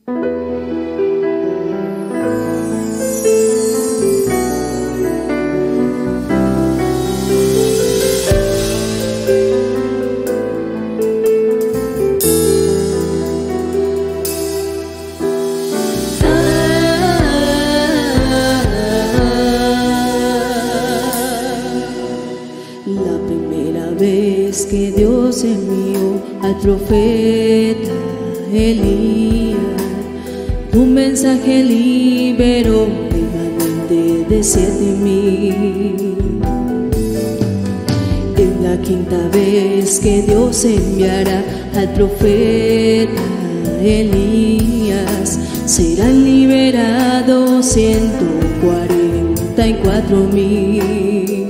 Que Dios envió al profeta Elías, tu mensaje liberó remanente de 7,000. Es la quinta vez que Dios enviará al profeta Elías, serán liberados 144,000.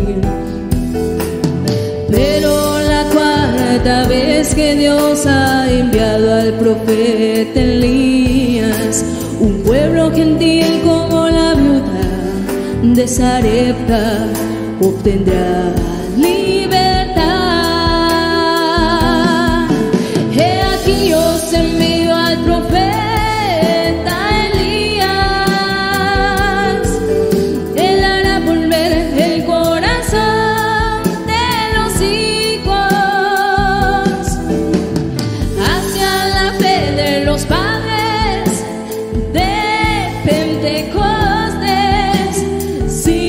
Cada vez que Dios ha enviado al profeta Elías, un pueblo gentil como la viuda de Sarepta obtendrá libertad. He aquí yo os envío al profeta Elías, él hará volver el corazón de los hijos los padres de Pentecostés. Sí,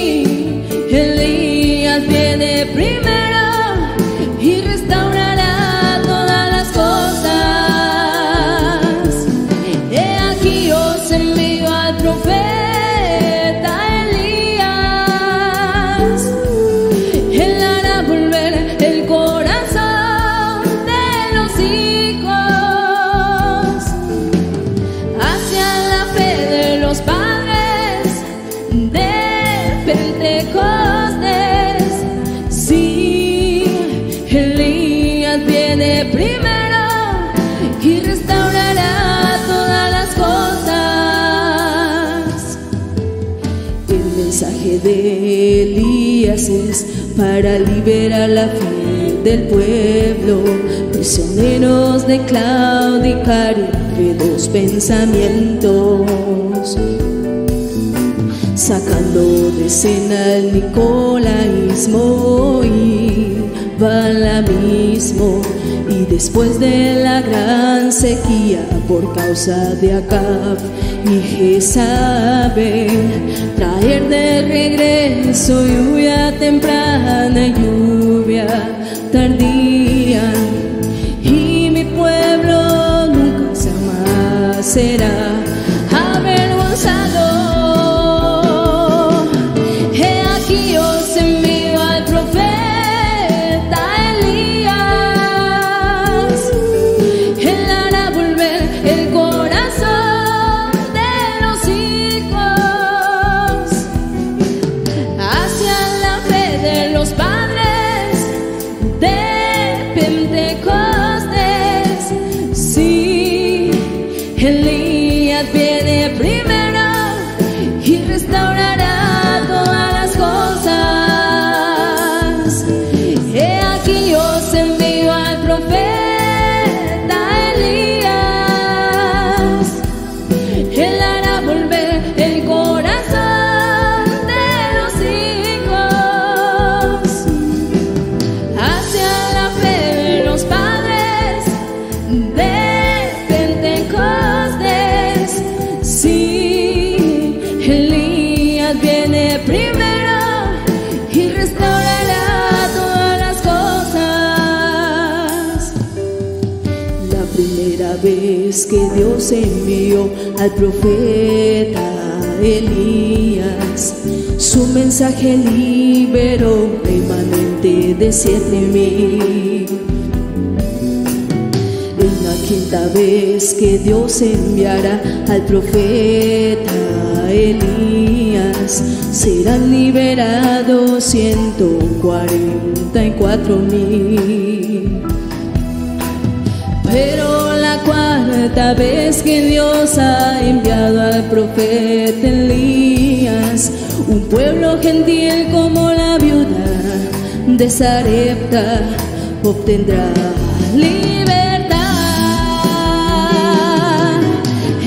Elías viene primero y restaurará todas las cosas. He aquí os envío al profeta Elías, él hará volver el corazón de los hijos los padres de Pentecostés. Sí, Elías viene primero y restaurará todas las cosas. El mensaje de Elías es para liberar la fe del pueblo, prisioneros de claudicar entre dos pensamientos, sacando de escena el nicolaísmo y balamismo, y después de la gran sequía por causa de Acab y Jezabel, traer de regreso lluvia temprana y lluvia tardía, y mi pueblo nunca jamás será avergonzado. He aquí os envío al profeta Elías, él hará volver el corazón de los hijos hacia la fe de los padres de Pentecostés. Sí, Elías viene primero y restaurará todas las cosas. He aquí os envío al profeta Elías, él hará volver el corazón de los hijos hacia la fe de los padres de Pentecostés. Sí, Elías viene primero y restaurará todas las cosas. La primera vez que Dios envió al profeta Elías, su mensaje liberó remanente de 7,000. Es la quinta vez que Dios enviará al profeta Elías, serán liberados 144,000. Pero la cuarta vez que Dios ha enviado al profeta Elías, un pueblo gentil como la viuda de Sarepta obtendrá libertad.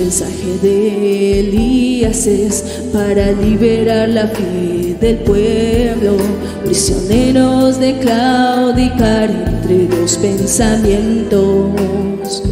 mensaje de Elías es para liberar la fe del pueblo, prisioneros de claudicar entre dos pensamientos,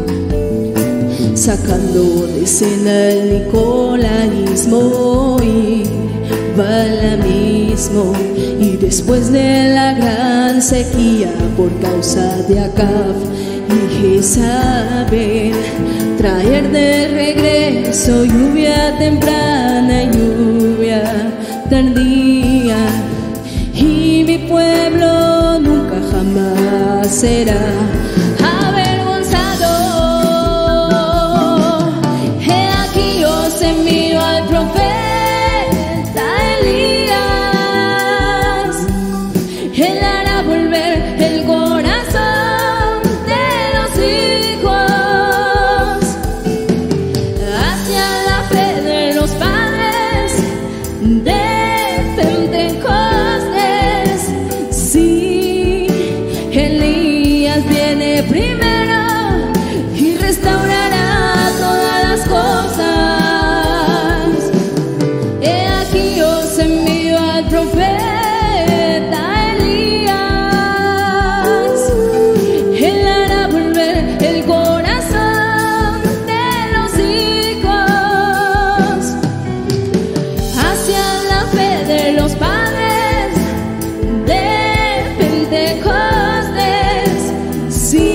sacando de escena el nicolaísmo y balamismo, y después de la gran sequía por causa de Acab y Jezabel, traer de regreso lluvia temprana y lluvia tardía, y mi pueblo nunca jamás será avergonzado. He aquí os envío al profeta Elías, él hará volver el corazón de los hijos hacia la fe de los padres de Pentecostés. Sí, Elías viene primero y restaurará todas las cosas. He aquí os envío al profeta Elías, él hará volver el corazón de los hijos hacia la fe de los padres de Pentecostés. Sí,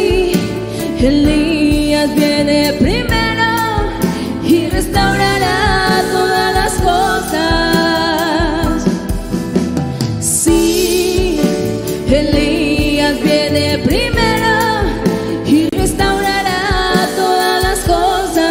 Elías viene primero y restaurará todas las cosas. Sí, Elías viene primero y restaurará todas las cosas.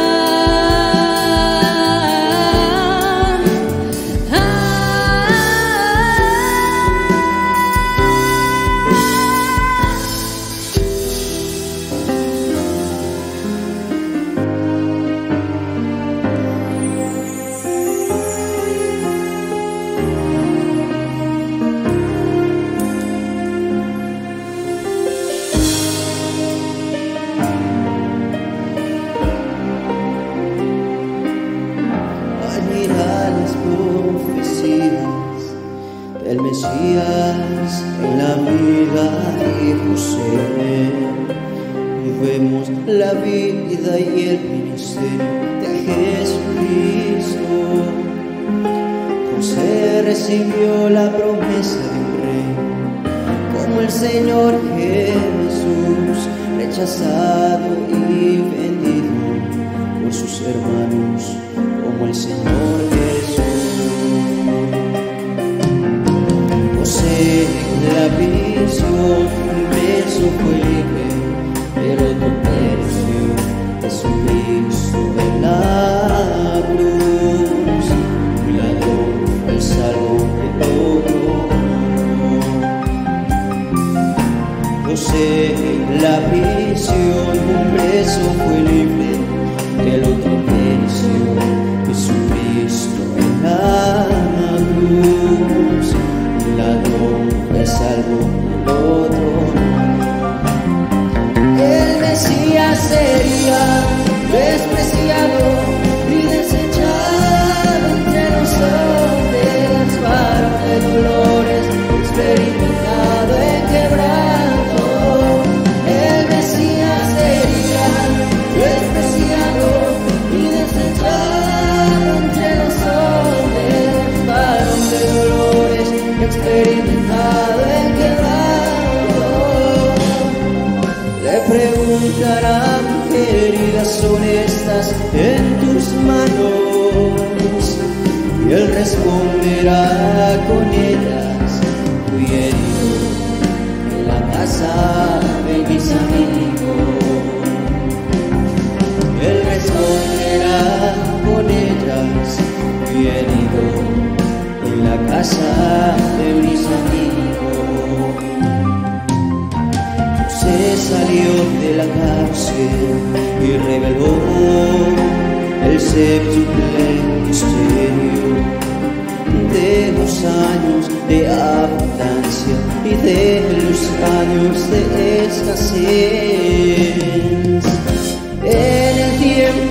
Las profecías del Mesías en la vida de José, y vemos la vida y el ministerio de Jesucristo. José recibió la promesa de un rey como el Señor Jesús, rechazado y vendido por sus hermanos como el Señor Jesús. José en la visión, un beso fue libre, pero otro tercio Jesucristo en la cruz. Un ladrón fue salvo del otro no. José en la visión, un beso fue libre, el otro tercio Jesucristo en la cruz. Un ladrón fue salvo del otro no. El Mesías sería despreciado y desechado entre los hombres, varón de dolores, experimentado en quebranto. El Mesías sería despreciado y desechado entre los hombres, varón de dolores, experimentado en quebranto. Le preguntarán qué heridas son estas en tus manos, y él responderá con ellas: fui herido en la casa de mis amigos. Él responderá con ellas: fui herido en la casa de mis amigos. Se salió de la cárcel y reveló el séptuple misterio de los años de abundancia y de los años de escasez. En el tiempo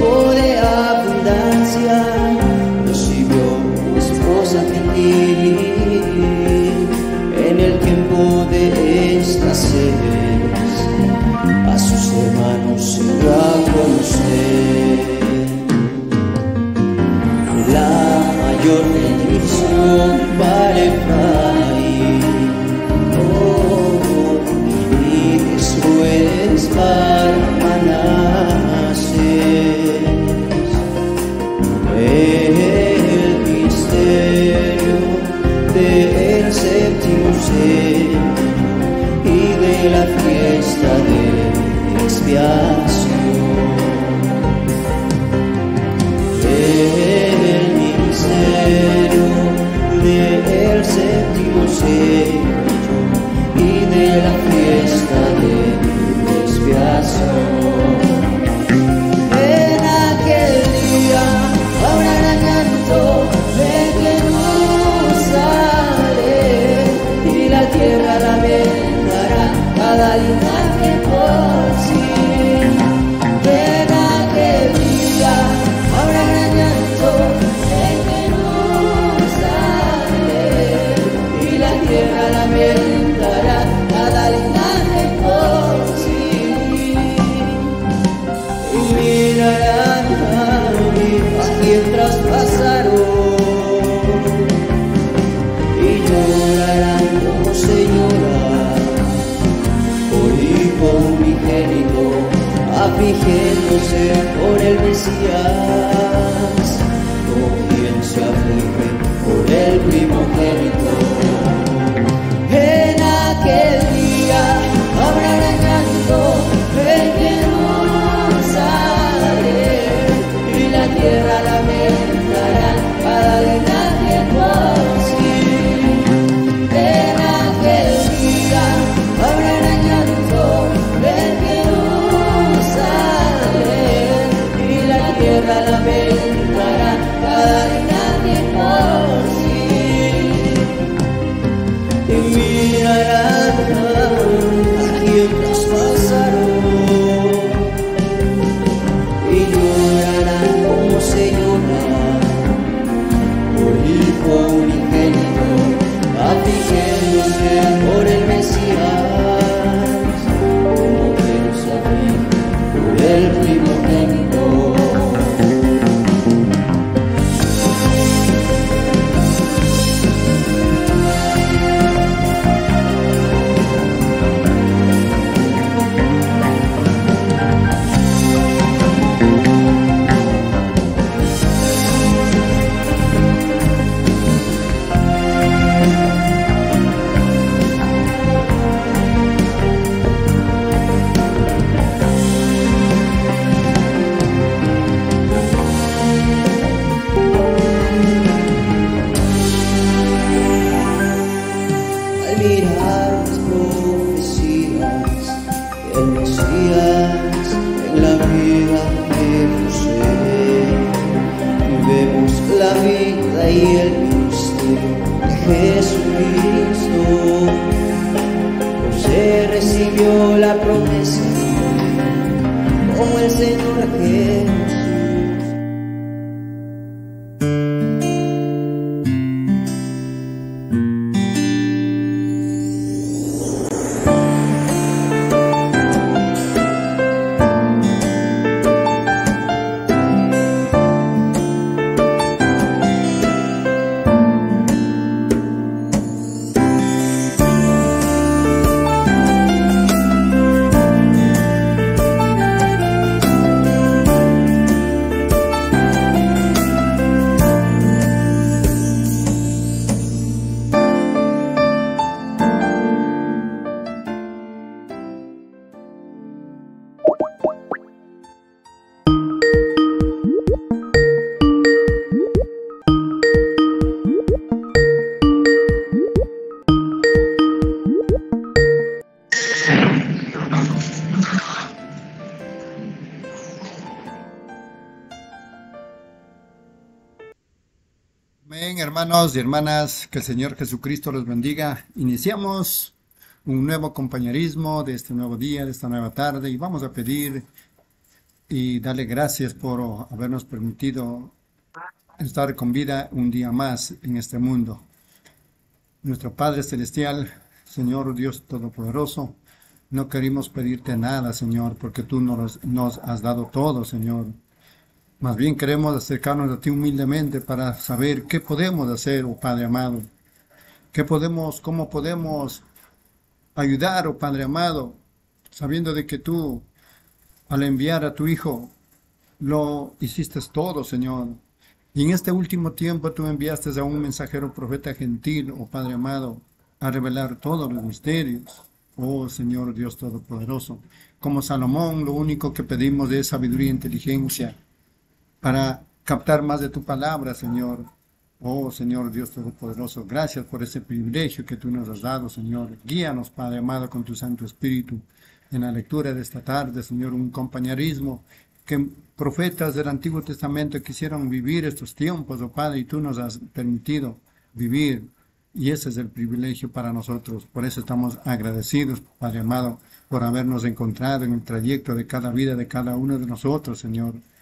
mirarán a quien traspasaron y llorarán como se llora por hijo unigénito, afligiéndose por el Mesías, como quien se aflige por el primogénito. En aquel día habrá llanto, el que no sale, y la tierra lamentará cada linaje por sí. En aquel día habrá llanto, el que no sale, y la tierra lamentará cada linaje por sí. Y mirarán a quien traspasaron y llorarán como se llora por hijo unigénito, afligiéndose por el Mesías, como quien se aflige por el primogénito. Amén, hermanos y hermanas, que el Señor Jesucristo los bendiga. Iniciamos un nuevo compañerismo de este nuevo día, de esta nueva tarde, y vamos a pedir y darle gracias por habernos permitido estar con vida un día más en este mundo. Nuestro Padre Celestial, Señor Dios Todopoderoso, no queremos pedirte nada, Señor, porque tú nos has dado todo, Señor. Más bien queremos acercarnos a ti humildemente para saber qué podemos hacer, oh Padre amado. Cómo podemos ayudar, oh Padre amado, sabiendo de que tú, al enviar a tu Hijo, lo hiciste todo, Señor. Y en este último tiempo tú enviaste a un mensajero profeta gentil, oh Padre amado, a revelar todos los misterios, oh Señor Dios Todopoderoso. Como Salomón, lo único que pedimos es sabiduría e inteligencia para captar más de tu palabra, Señor. Oh, Señor Dios Todopoderoso, gracias por ese privilegio que tú nos has dado, Señor. Guíanos, Padre amado, con tu Santo Espíritu en la lectura de esta tarde, Señor, un compañerismo que profetas del Antiguo Testamento quisieron vivir estos tiempos, oh Padre, y tú nos has permitido vivir, y ese es el privilegio para nosotros. Por eso estamos agradecidos, Padre amado, por habernos encontrado en el trayecto de cada vida de cada uno de nosotros, Señor.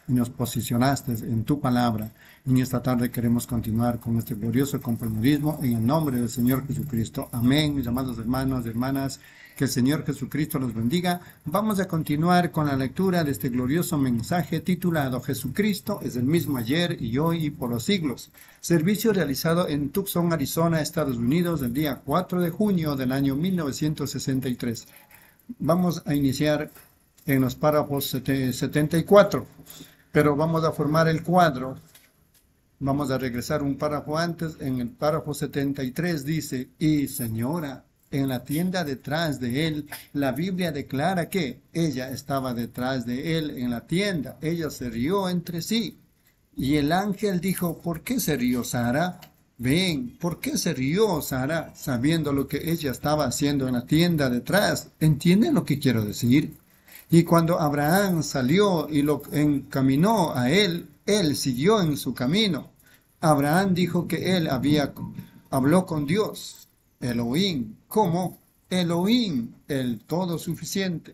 y nos posicionaste en tu palabra. Y esta tarde queremos continuar con este glorioso compañerismo en el nombre del Señor Jesucristo. Amén, mis amados hermanos y hermanas. Que el Señor Jesucristo los bendiga. Vamos a continuar con la lectura de este glorioso mensaje titulado Jesucristo es el mismo ayer y hoy y por los siglos. Servicio realizado en Tucson, Arizona, Estados Unidos, el día 4 de junio del año 1963. Vamos a iniciar en los párrafos 74, pero vamos a formar el cuadro. Vamos a regresar un párrafo antes. En el párrafo 73 dice, y señora, en la tienda detrás de él, la Biblia declara que ella estaba detrás de él en la tienda. Ella se rió entre sí. Y el ángel dijo, ¿por qué se rió Sara? Ven, ¿por qué se rió Sara? Sabiendo lo que ella estaba haciendo en la tienda detrás. ¿Entienden lo que quiero decir? Y cuando Abraham salió y lo encaminó a él siguió en su camino. Abraham dijo que él habló con Dios. Elohim, ¿cómo? Elohim, el todo suficiente.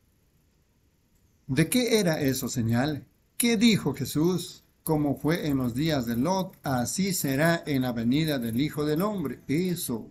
¿De qué era eso señal? ¿Qué dijo Jesús? Como fue en los días de Lot, así será en la venida del Hijo del Hombre. Eso.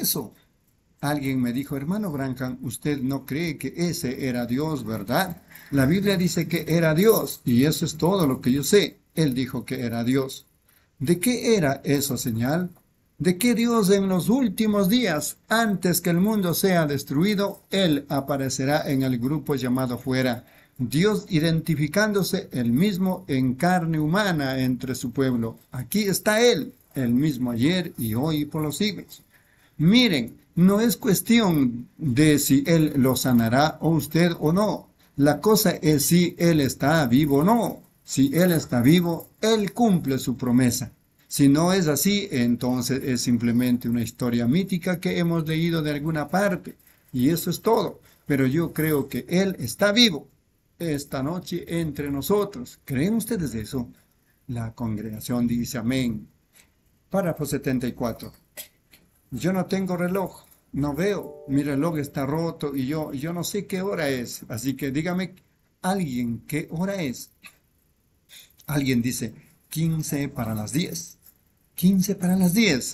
Alguien me dijo, hermano Branham, usted no cree que ese era Dios, ¿verdad? La Biblia dice que era Dios, y eso es todo lo que yo sé. Él dijo que era Dios. ¿De qué era eso señal? De que Dios en los últimos días, antes que el mundo sea destruido, Él aparecerá en el grupo llamado fuera. Dios identificándose Él mismo en carne humana entre su pueblo. Aquí está Él, el mismo ayer y hoy y por los siglos. Miren, no es cuestión de si Él lo sanará o usted o no. La cosa es si Él está vivo o no. Si Él está vivo, Él cumple su promesa. Si no es así, entonces es simplemente una historia mítica que hemos leído de alguna parte. Y eso es todo. Pero yo creo que Él está vivo esta noche entre nosotros. ¿Creen ustedes eso? La congregación dice amén. Párrafo 74. Yo no tengo reloj. No veo. Mi reloj está roto y yo no sé qué hora es. Así que dígame alguien qué hora es. Alguien dice 15 para las 10. 15 para las 10.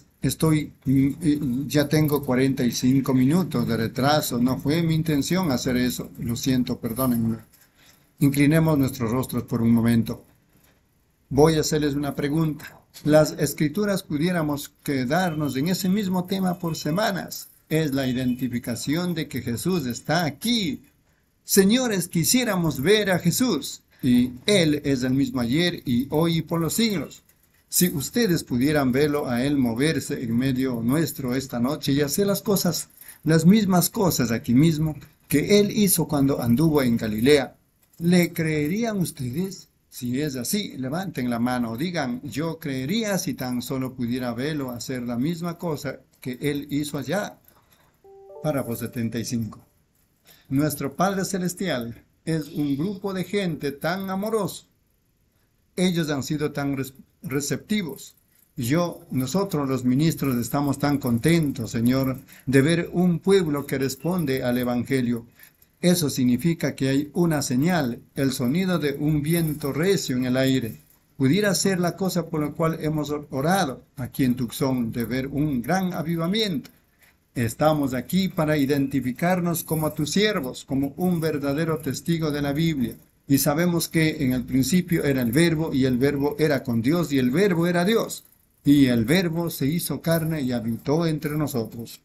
Ya tengo 45 minutos de retraso. No fue mi intención hacer eso. Lo siento, perdónenme. Inclinemos nuestros rostros por un momento. Voy a hacerles una pregunta. Las escrituras pudiéramos quedarnos en ese mismo tema por semanas. Es la identificación de que Jesús está aquí. Señores, quisiéramos ver a Jesús. Y Él es el mismo ayer y hoy y por los siglos. Si ustedes pudieran verlo a Él moverse en medio nuestro esta noche y hacer las mismas cosas aquí mismo que Él hizo cuando anduvo en Galilea, ¿le creerían ustedes? Si es así, levanten la mano o digan, yo creería si tan solo pudiera verlo hacer la misma cosa que Él hizo allá. Párrafo 75. Nuestro Padre Celestial es un grupo de gente tan amoroso. Ellos han sido tan receptivos. Nosotros los ministros estamos tan contentos, Señor, de ver un pueblo que responde al Evangelio. Eso significa que hay una señal, el sonido de un viento recio en el aire. Pudiera ser la cosa por la cual hemos orado aquí en Tucson, de ver un gran avivamiento. Estamos aquí para identificarnos como tus siervos, como un verdadero testigo de la Biblia. Y sabemos que en el principio era el Verbo, y el Verbo era con Dios, y el Verbo era Dios. Y el Verbo se hizo carne y habitó entre nosotros.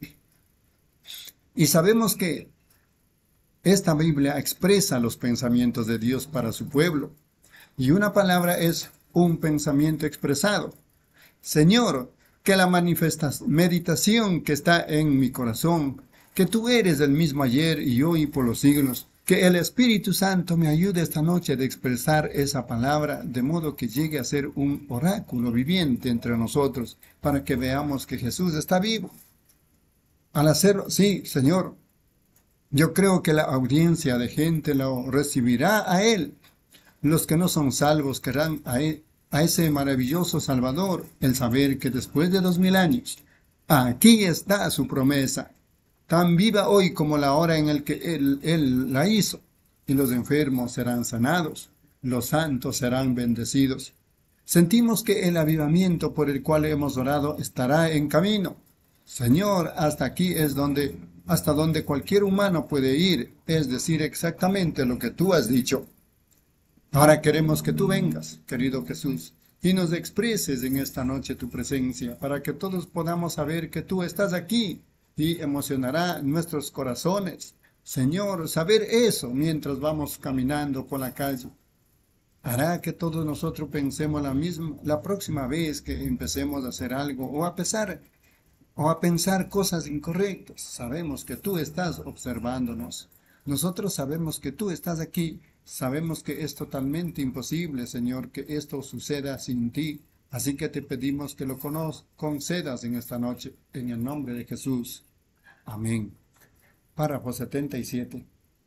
Y sabemos que esta Biblia expresa los pensamientos de Dios para su pueblo. Y una palabra es un pensamiento expresado. Señor, que la meditación que está en mi corazón, que tú eres el mismo ayer y hoy y por los siglos, que el Espíritu Santo me ayude esta noche a expresar esa palabra de modo que llegue a ser un oráculo viviente entre nosotros para que veamos que Jesús está vivo. Al hacerlo, sí, Señor, yo creo que la audiencia de gente lo recibirá a Él. Los que no son salvos querrán a ese maravilloso Salvador, el saber que después de 2000 años, aquí está su promesa, tan viva hoy como la hora en la que Él la hizo, y los enfermos serán sanados, Los santos serán bendecidos. Sentimos que el avivamiento por el cual hemos orado estará en camino. Señor, hasta aquí es hasta donde cualquier humano puede ir, es decir, exactamente lo que tú has dicho. Ahora queremos que tú vengas, querido Jesús, y nos expreses en esta noche tu presencia, para que todos podamos saber que tú estás aquí, y emocionará nuestros corazones. Señor, saber eso mientras vamos caminando por la calle hará que todos nosotros pensemos la próxima vez que empecemos a hacer algo o a pensar cosas incorrectas. Sabemos que tú estás observándonos. Nosotros sabemos que tú estás aquí. Sabemos que es totalmente imposible, Señor, que esto suceda sin ti. Así que te pedimos que lo concedas en esta noche, en el nombre de Jesús. Amén. Párrafo 77.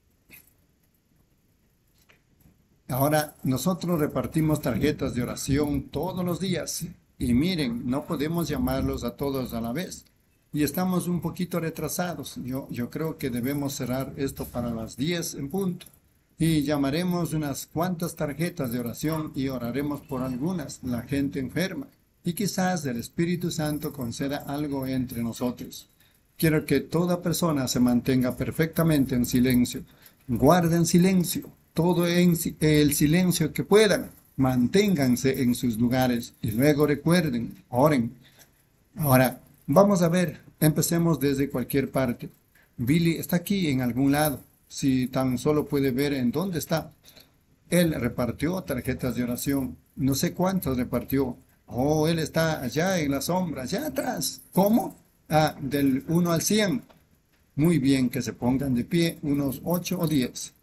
Ahora, nosotros repartimos tarjetas de oración todos los días. Y miren, no podemos llamarlos a todos a la vez. Y estamos un poquito retrasados. Yo creo que debemos cerrar esto para las 10 en punto. Y llamaremos unas cuantas tarjetas de oración y oraremos por algunas, la gente enferma. Y quizás el Espíritu Santo conceda algo entre nosotros. Quiero que toda persona se mantenga perfectamente en silencio. Guarden silencio. Todo el silencio que puedan, manténganse en sus lugares y luego recuerden, oren. Ahora, vamos a ver, empecemos desde cualquier parte. Billy está aquí en algún lado, si tan solo puede ver en dónde está. Él repartió tarjetas de oración, no sé cuántas repartió. Oh, él está allá en la sombra, allá atrás. ¿Cómo? Ah, del 1 al 100. Muy bien, que se pongan de pie, unos 8 o 10.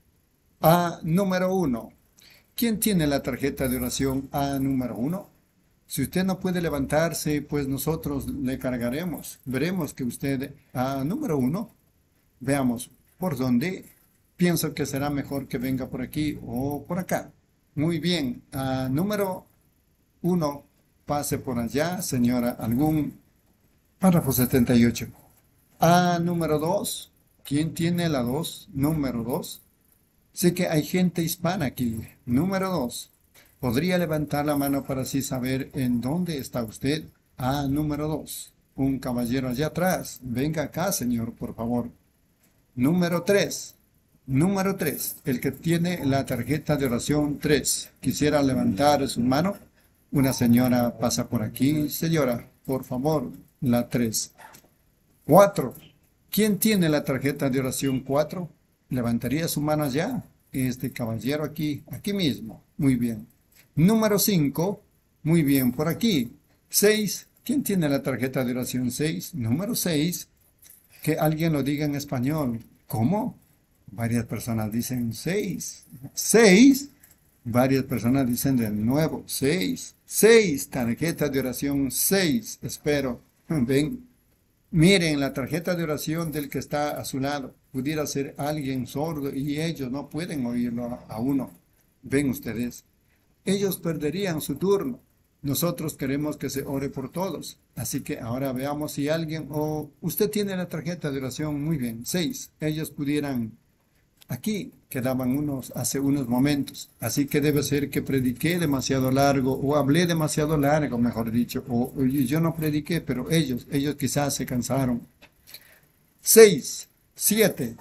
A número 1. ¿Quién tiene la tarjeta de oración A número 1? Si usted no puede levantarse, pues nosotros le cargaremos. Veremos que usted A número 1. Veamos por dónde. Pienso que será mejor que venga por aquí o por acá. Muy bien. A número 1. Pase por allá, señora. Párrafo 78. A número 2. ¿Quién tiene la 2? Número 2. Sé que hay gente hispana aquí. Número 2. ¿Podría levantar la mano para así saber en dónde está usted? Ah, número 2. Un caballero allá atrás. Venga acá, señor, por favor. Número 3. Número 3. El que tiene la tarjeta de oración 3. ¿Quisiera levantar su mano? Una señora pasa por aquí. Señora, por favor, la 3. 4. ¿Quién tiene la tarjeta de oración 4? Levantaría su mano allá. Este caballero aquí mismo. Muy bien. Número 5. Muy bien, por aquí. 6. ¿Quién tiene la tarjeta de oración 6? Número 6. Que alguien lo diga en español. ¿Cómo? Varias personas dicen 6. 6. Varias personas dicen de nuevo 6. 6. Tarjeta de oración 6. Espero. Ven. Miren la tarjeta de oración del que está a su lado. Pudiera ser alguien sordo y ellos no pueden oírlo a uno. Ven ustedes. Ellos perderían su turno. Nosotros queremos que se ore por todos. Así que ahora veamos si alguien usted tiene la tarjeta de oración. Muy bien. 6. Ellos pudieran. Aquí quedaban hace unos momentos. Así que debe ser que prediqué demasiado largo o hablé demasiado largo, mejor dicho. O yo no prediqué, pero ellos quizás se cansaron. 6, 7.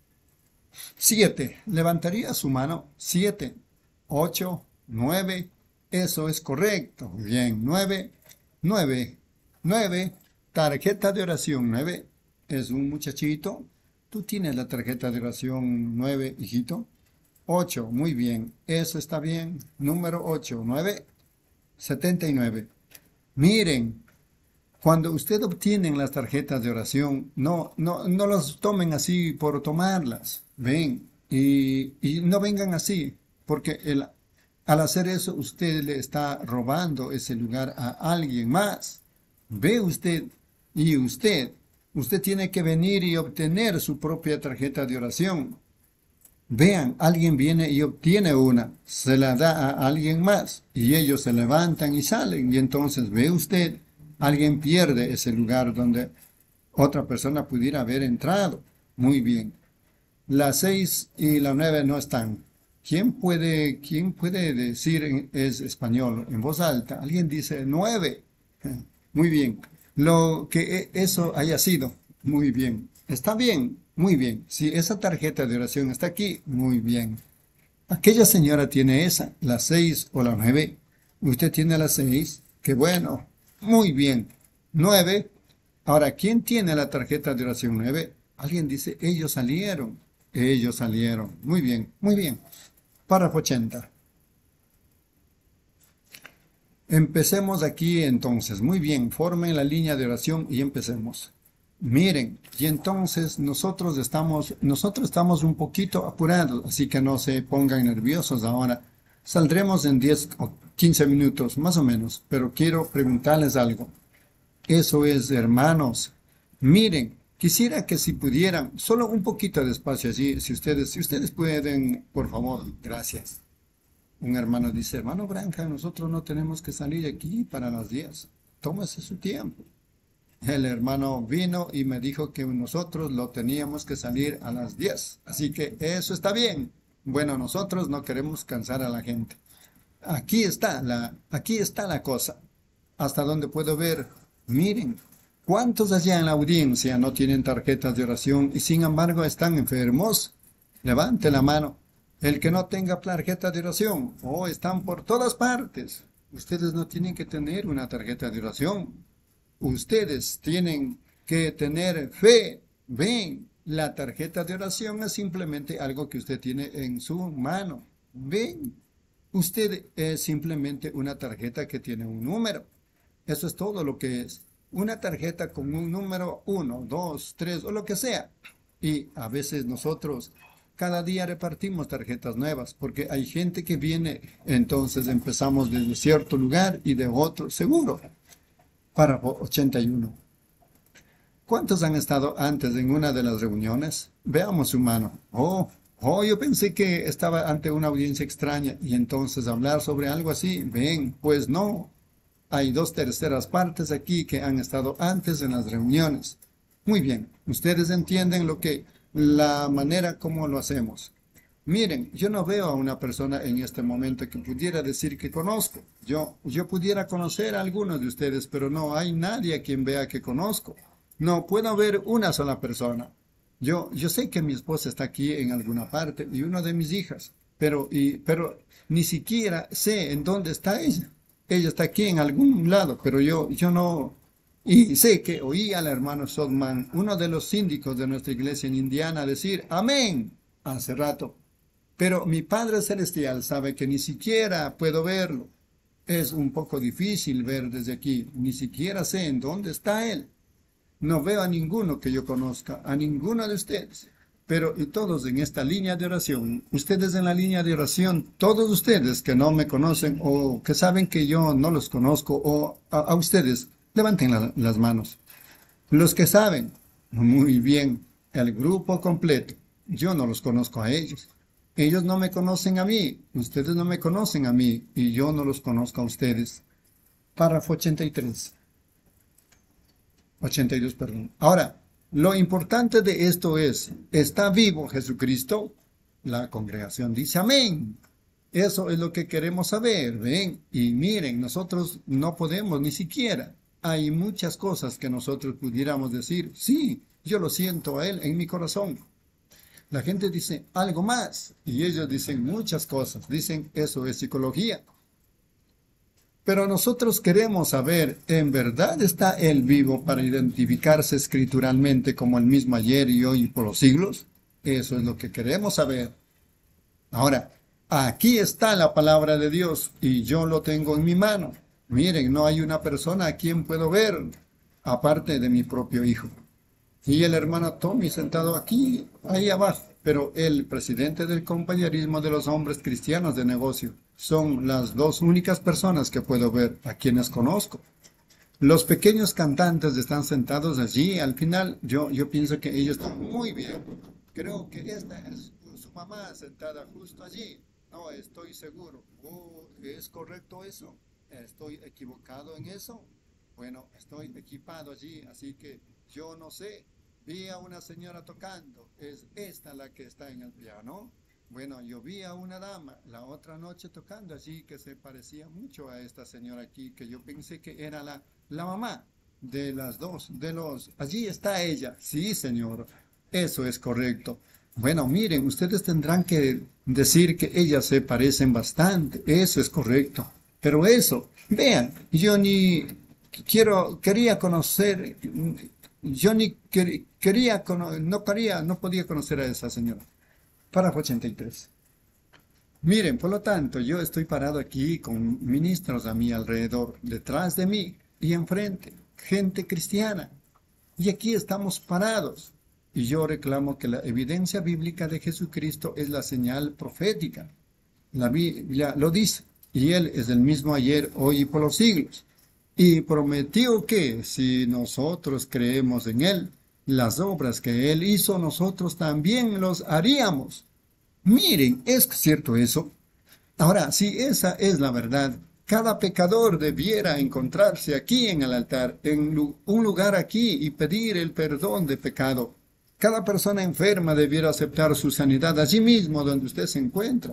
7. Levantaría su mano. 7, 8, 9. Eso es correcto. Bien. 9, 9, 9. Tarjeta de oración 9. Es un muchachito. ¿Tú tienes la tarjeta de oración 9, hijito? 8, muy bien. Eso está bien. Número 8, 9, 79. Miren, cuando usted obtienen las tarjetas de oración, no las tomen así por tomarlas. Ven, y no vengan así, porque al hacer eso usted le está robando ese lugar a alguien más. Ve usted, y usted tiene que venir y obtener su propia tarjeta de oración. Vean, alguien viene y obtiene una, se la da a alguien más, y ellos se levantan y salen, y entonces ve usted, alguien pierde ese lugar donde otra persona pudiera haber entrado. Muy bien. La 6 y la 9 no están. quién puede decir es español en voz alta? Alguien dice 9. Muy bien. Lo que eso haya sido, muy bien. Está bien, muy bien. Si esa tarjeta de oración está aquí, muy bien. Aquella señora tiene esa, la 6 o la 9. Usted tiene la 6. Qué bueno. Muy bien. 9. Ahora, ¿quién tiene la tarjeta de oración 9? Alguien dice, ellos salieron. Ellos salieron. Muy bien, muy bien. Párrafo 80. Empecemos aquí entonces. Muy bien, formen la línea de oración y empecemos. Miren, y entonces nosotros estamos un poquito apurados, así que no se pongan nerviosos ahora. Saldremos en 10 o 15 minutos, más o menos, pero quiero preguntarles algo. Eso es, hermanos. Miren, quisiera que si pudieran, solo un poquito despacio allí, si ustedes pueden, por favor, gracias. Un hermano dice, hermano Branca, nosotros no tenemos que salir aquí para las 10. Tómese su tiempo. El hermano vino y me dijo que nosotros lo teníamos que salir a las 10. Así que eso está bien. Bueno, nosotros no queremos cansar a la gente. Aquí está la cosa. Hasta donde puedo ver, miren, ¿cuántos allá en la audiencia no tienen tarjetas de oración y sin embargo están enfermos? Levante la mano. El que no tenga tarjeta de oración, están por todas partes. Ustedes no tienen que tener una tarjeta de oración. Ustedes tienen que tener fe. Ven, la tarjeta de oración es simplemente algo que usted tiene en su mano. Ven, usted es simplemente una tarjeta que tiene un número. Eso es todo lo que es. Una tarjeta con un número 1, 2, 3 o lo que sea. Y a veces nosotros cada día repartimos tarjetas nuevas porque hay gente que viene, entonces empezamos desde cierto lugar y de otro, seguro. Párrafo 81. ¿Cuántos han estado antes en una de las reuniones? Veamos su mano. Yo pensé que estaba ante una audiencia extraña y entonces hablar sobre algo así. Ven, pues no. Hay 2/3 partes aquí que han estado antes en las reuniones. Muy bien, ustedes entienden la manera como lo hacemos. Miren, yo no veo a una persona en este momento que pudiera decir que conozco. Yo pudiera conocer a algunos de ustedes, pero no hay nadie a quien vea que conozco. No puedo ver una sola persona. Yo sé que mi esposa está aquí en alguna parte y una de mis hijas, pero ni siquiera sé en dónde está ella. Ella está aquí en algún lado, pero yo no. Y sé que oí al hermano Sodman, uno de los síndicos de nuestra iglesia en Indiana, decir amén hace rato. Pero mi Padre Celestial sabe que ni siquiera puedo verlo. Es un poco difícil ver desde aquí. Ni siquiera sé en dónde está Él. No veo a ninguno que yo conozca, a ninguno de ustedes. Pero y todos en esta línea de oración, ustedes en la línea de oración, todos ustedes que no me conocen o que saben que yo no los conozco o a ustedes, levanten las manos. Los que saben, muy bien, el grupo completo. Yo no los conozco a ellos. Ellos no me conocen a mí, ustedes no me conocen a mí y yo no los conozco a ustedes. Párrafo 83. 82, perdón. Ahora, lo importante de esto es, ¿está vivo Jesucristo? La congregación dice amén. Eso es lo que queremos saber, ¿ven? Y miren, nosotros no podemos ni siquiera. Hay muchas cosas que nosotros pudiéramos decir, sí, yo lo siento a Él en mi corazón. La gente dice algo más y ellos dicen muchas cosas. Dicen eso es psicología. Pero nosotros queremos saber, ¿en verdad está Él vivo para identificarse escrituralmente como el mismo ayer y hoy y por los siglos? Eso es lo que queremos saber. Ahora, aquí está la palabra de Dios y yo lo tengo en mi mano. Miren, no hay una persona a quien puedo ver, aparte de mi propio hijo. Y el hermano Tommy sentado aquí, ahí abajo. Pero el presidente del compañerismo de los hombres cristianos de negocio son las dos únicas personas que puedo ver, a quienes conozco. Los pequeños cantantes están sentados allí. Al final, yo pienso que ellos están muy bien. Creo que esta es su mamá sentada justo allí. No, estoy seguro. ¿Es correcto eso? ¿Estoy equivocado en eso? Bueno, estoy equipado allí, así que yo no sé. Vi a una señora tocando. ¿Es esta la que está en el piano? Bueno, yo vi a una dama la otra noche tocando allí que se parecía mucho a esta señora aquí, que yo pensé que era la mamá de las dos, de los... Allí está ella. Sí, señor, eso es correcto. Bueno, miren, ustedes tendrán que decir que ellas se parecen bastante, eso es correcto. Pero eso, vean, yo ni quería conocer, yo ni quería, no podía conocer a esa señora. Párrafo 83. Miren, por lo tanto, yo estoy parado aquí con ministros a mi alrededor, detrás de mí y enfrente, gente cristiana. Y aquí estamos parados. Y yo reclamo que la evidencia bíblica de Jesucristo es la señal profética. La Biblia lo dice. Y Él es el mismo ayer, hoy y por los siglos. Y prometió que si nosotros creemos en Él, las obras que Él hizo, nosotros también los haríamos. Miren, ¿es cierto eso? Ahora, si esa es la verdad, cada pecador debiera encontrarse aquí en el altar, en un lugar aquí y pedir el perdón de pecado. Cada persona enferma debiera aceptar su sanidad allí mismo donde usted se encuentra.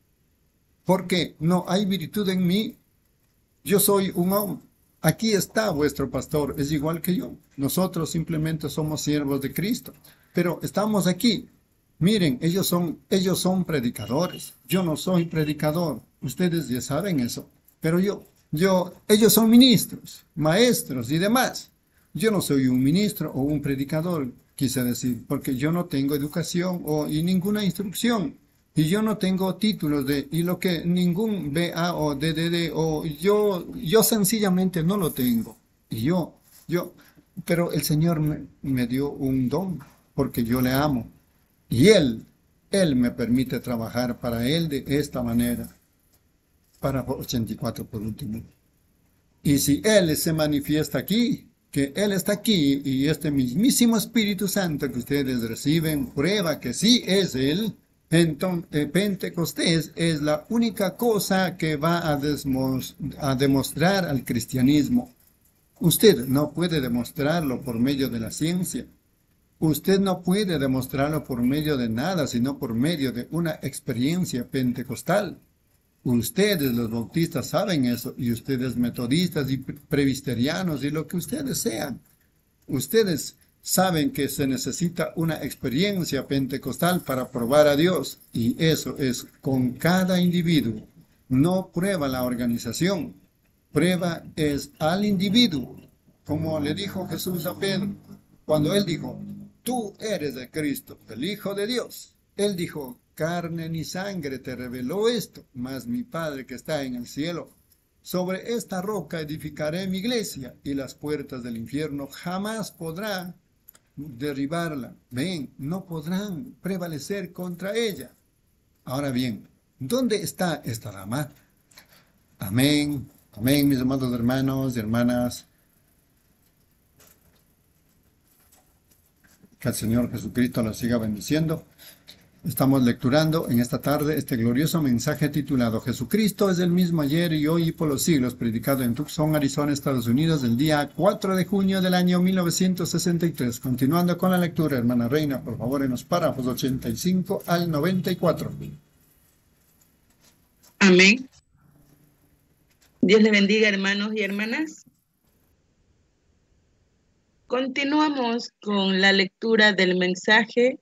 Porque no hay virtud en mí. Yo soy un hombre. Aquí está vuestro pastor, es igual que yo. Nosotros simplemente somos siervos de Cristo. Pero estamos aquí. Miren, ellos son predicadores. Yo no soy predicador. Ustedes ya saben eso. Pero ellos son ministros, maestros y demás. Yo no soy un ministro o un predicador, quise decir, porque yo no tengo educación y ninguna instrucción. Y yo no tengo títulos y lo que ningún BA o DDD yo sencillamente no lo tengo. Y pero el Señor me dio un don porque yo le amo. Y Él me permite trabajar para Él de esta manera. Párrafo 84 por último. Y si Él se manifiesta aquí, que Él está aquí y este mismísimo Espíritu Santo que ustedes reciben prueba que sí es Él, entonces Pentecostés es la única cosa que va a demostrar al cristianismo. Usted no puede demostrarlo por medio de la ciencia. Usted no puede demostrarlo por medio de nada, sino por medio de una experiencia pentecostal. Ustedes, los bautistas, saben eso, y ustedes metodistas y presbiterianos y lo que ustedes sean. Ustedes saben que se necesita una experiencia pentecostal para probar a Dios, y eso es con cada individuo. No prueba la organización, prueba es al individuo. Como le dijo Jesús a Pedro, cuando él dijo, tú eres de Cristo, el Hijo de Dios. Él dijo, carne ni sangre te reveló esto, mas mi Padre que está en el cielo. Sobre esta roca edificaré mi iglesia, y las puertas del infierno jamás podrán derribarla. Ven, no podrán prevalecer contra ella. Ahora bien, ¿dónde está esta dama? Amén, amén, mis amados hermanos y hermanas. Que el Señor Jesucristo los siga bendiciendo. Estamos lecturando en esta tarde este glorioso mensaje titulado Jesucristo es el mismo ayer y hoy y por los siglos, predicado en Tucson, Arizona, Estados Unidos, el día 4 de junio del año 1963. Continuando con la lectura, hermana Reina, por favor, en los párrafos 85 al 94. Amén. Dios le bendiga, hermanos y hermanas. Continuamos con la lectura del mensaje.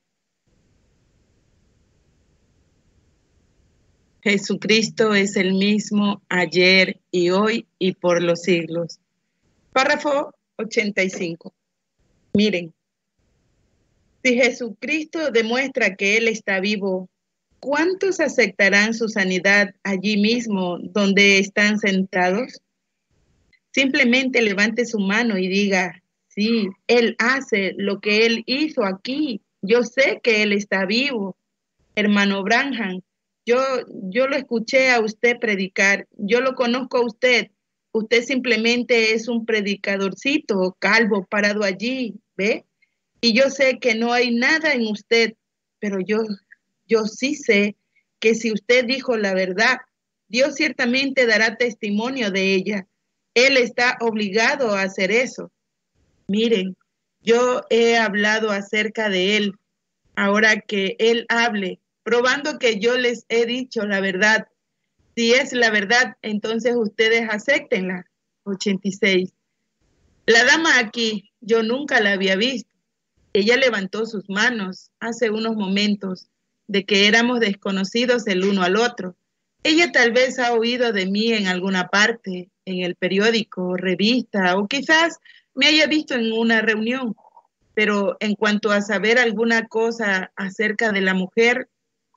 Jesucristo es el mismo ayer y hoy y por los siglos. Párrafo 85. Miren, si Jesucristo demuestra que Él está vivo, ¿cuántos aceptarán su sanidad allí mismo donde están sentados? Simplemente levante su mano y diga, sí, Él hace lo que Él hizo aquí. Yo sé que Él está vivo. Hermano Branham, yo lo escuché a usted predicar. Yo lo conozco a usted. Usted simplemente es un predicadorcito calvo parado allí, ¿ve? Y yo sé que no hay nada en usted, pero yo sí sé que si usted dijo la verdad, Dios ciertamente dará testimonio de ella. Él está obligado a hacer eso. Miren, yo he hablado acerca de Él. Ahora que Él hable, probando que yo les he dicho la verdad. Si es la verdad, entonces ustedes acéptenla. 86. La dama aquí, yo nunca la había visto. Ella levantó sus manos hace unos momentos de que éramos desconocidos el uno al otro. Ella tal vez ha oído de mí en alguna parte, en el periódico, revista, o quizás me haya visto en una reunión. Pero en cuanto a saber alguna cosa acerca de la mujer,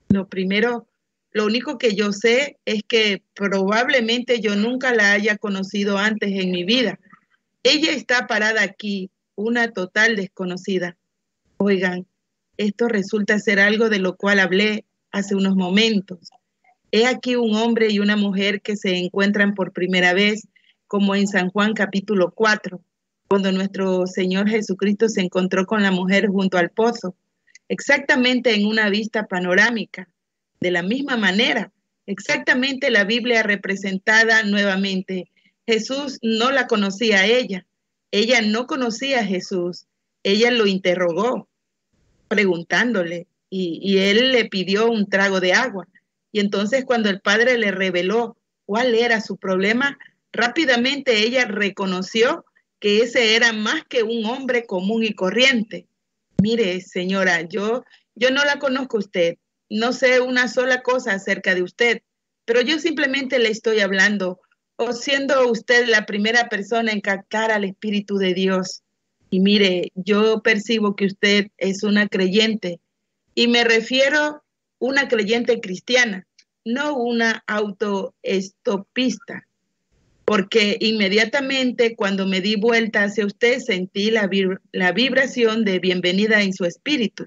lo único que yo sé es que probablemente yo nunca la haya conocido antes en mi vida. Ella está parada aquí, una total desconocida. Oigan, esto resulta ser algo de lo cual hablé hace unos momentos. He aquí un hombre y una mujer que se encuentran por primera vez, como en San Juan capítulo 4, cuando nuestro Señor Jesucristo se encontró con la mujer junto al pozo, exactamente en una vista panorámica. De la misma manera, exactamente la Biblia representada nuevamente. Jesús no la conocía a ella. Ella no conocía a Jesús. Ella lo interrogó, preguntándole, y él le pidió un trago de agua. Y entonces cuando el Padre le reveló cuál era su problema, rápidamente ella reconoció que ese era más que un hombre común y corriente. Mire, señora, yo no la conozco a usted, no sé una sola cosa acerca de usted, pero yo simplemente le estoy hablando, o siendo usted la primera persona en captar al Espíritu de Dios. Y mire, yo percibo que usted es una creyente, y me refiero una creyente cristiana, no una autoestopista, porque inmediatamente cuando me di vuelta hacia usted sentí la vibración de bienvenida en su espíritu.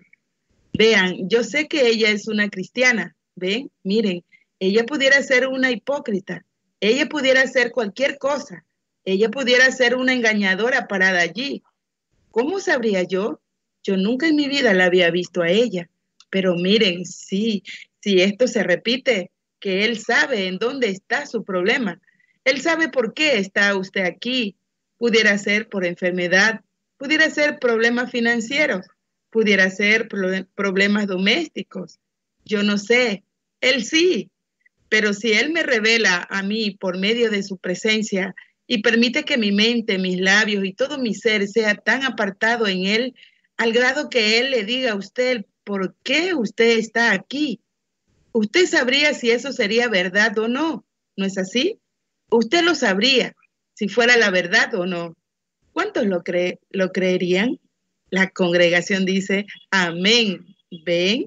Vean, yo sé que ella es una cristiana, ¿ven? Miren, ella pudiera ser una hipócrita, ella pudiera ser cualquier cosa, ella pudiera ser una engañadora parada allí. ¿Cómo sabría yo? Yo nunca en mi vida la había visto a ella, pero miren, si esto se repite, que él sabe en dónde está su problema. Él sabe por qué está usted aquí. Pudiera ser por enfermedad, pudiera ser problemas financieros, pudiera ser problemas domésticos. Yo no sé, él sí, pero si él me revela a mí por medio de su presencia y permite que mi mente, mis labios y todo mi ser sea tan apartado en él, al grado que él le diga a usted por qué usted está aquí, usted sabría si eso sería verdad o no, ¿no es así? Usted lo sabría si fuera la verdad o no. ¿Cuántos lo creerían? La congregación dice, amén. ¿Ven?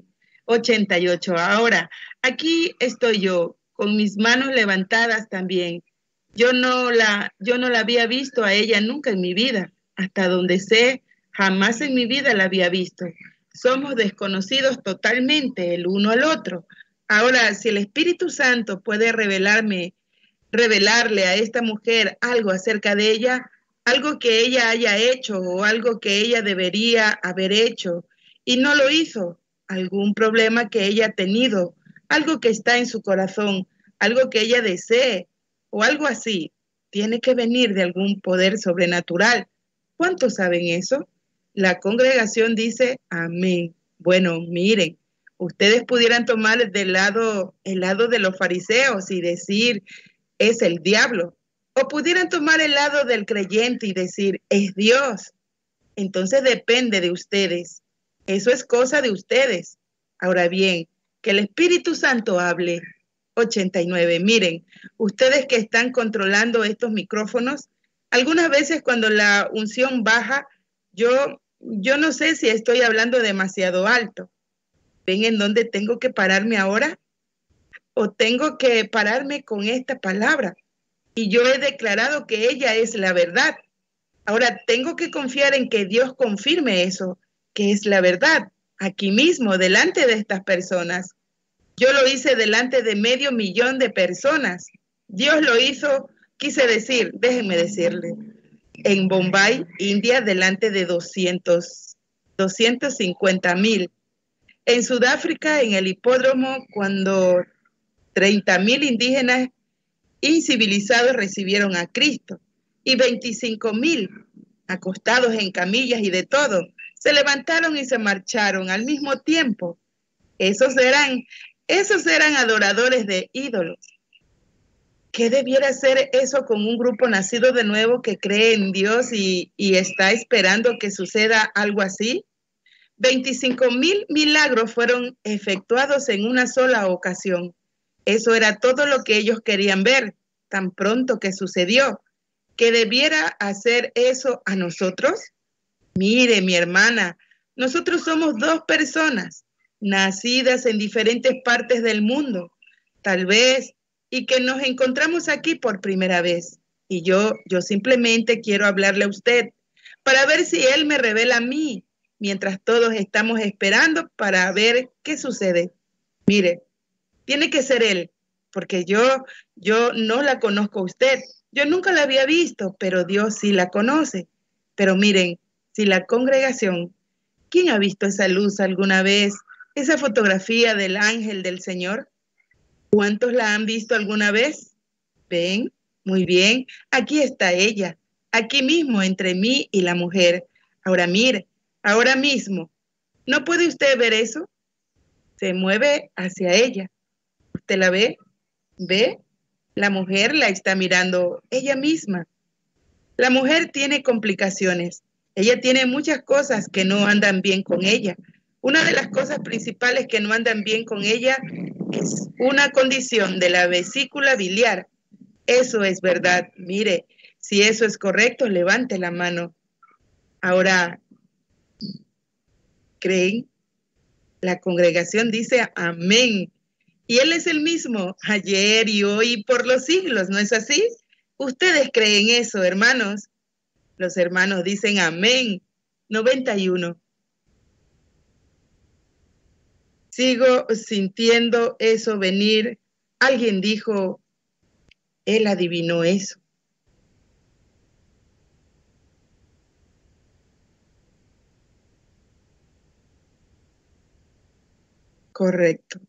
88. Ahora, aquí estoy yo, con mis manos levantadas también. Yo no la había visto a ella nunca en mi vida. Hasta donde sé, jamás en mi vida la había visto. Somos desconocidos totalmente el uno al otro. Ahora, si el Espíritu Santo puede revelarle a esta mujer algo acerca de ella, algo que ella haya hecho o algo que ella debería haber hecho y no lo hizo, algún problema que ella ha tenido, algo que está en su corazón, algo que ella desee o algo así, tiene que venir de algún poder sobrenatural. ¿Cuántos saben eso? La congregación dice amén. Bueno, miren, ustedes pudieran tomar el lado de los fariseos y decir, es el diablo. O pudieran tomar el lado del creyente y decir, es Dios. Entonces depende de ustedes. Eso es cosa de ustedes. Ahora bien, que el Espíritu Santo hable. 89. Miren, ustedes que están controlando estos micrófonos, algunas veces cuando la unción baja, yo no sé si estoy hablando demasiado alto. ¿Ven en dónde tengo que pararme ahora? O tengo que pararme con esta palabra. Y yo he declarado que ella es la verdad. Ahora tengo que confiar en que Dios confirme eso, que es la verdad, aquí mismo, delante de estas personas. Yo lo hice delante de 500,000 de personas. Dios lo hizo, déjenme decirle, en Bombay, India, delante de 250,000. En Sudáfrica, en el hipódromo, cuando 30,000 indígenas incivilizados recibieron a Cristo y 25,000 acostados en camillas y de todo, se levantaron y se marcharon al mismo tiempo. Esos eran adoradores de ídolos. ¿Qué debiera hacer eso con un grupo nacido de nuevo que cree en Dios y está esperando que suceda algo así? 25,000 milagros fueron efectuados en una sola ocasión. Eso era todo lo que ellos querían ver, tan pronto que sucedió. ¿Que debiera hacer eso a nosotros? Mire, mi hermana, nosotros somos dos personas nacidas en diferentes partes del mundo, tal vez, y que nos encontramos aquí por primera vez. Y yo simplemente quiero hablarle a usted para ver si él me revela a mí, mientras todos estamos esperando para ver qué sucede. Mire, tiene que ser él, porque yo no la conozco a usted. Yo nunca la había visto, pero Dios sí la conoce. Pero miren, si la congregación, ¿quién ha visto esa luz alguna vez? Esa fotografía del ángel del Señor. ¿Cuántos la han visto alguna vez? ¿Ven? Muy bien, aquí está ella, aquí mismo entre mí y la mujer. Ahora mire, ahora mismo, ¿no puede usted ver eso? Se mueve hacia ella. ¿Usted la ve? ¿Ve? La mujer la está mirando ella misma. La mujer tiene complicaciones. Ella tiene muchas cosas que no andan bien con ella. Una de las cosas principales que no andan bien con ella es una condición de la vesícula biliar. Eso es verdad. Mire, si eso es correcto, levante la mano. Ahora, ¿creen? La congregación dice amén. Y Él es el mismo ayer y hoy y por los siglos, ¿no es así? Ustedes creen eso, hermanos. Los hermanos dicen amén. 91. Sigo sintiendo eso venir. Alguien dijo, él adivinó eso. Correcto.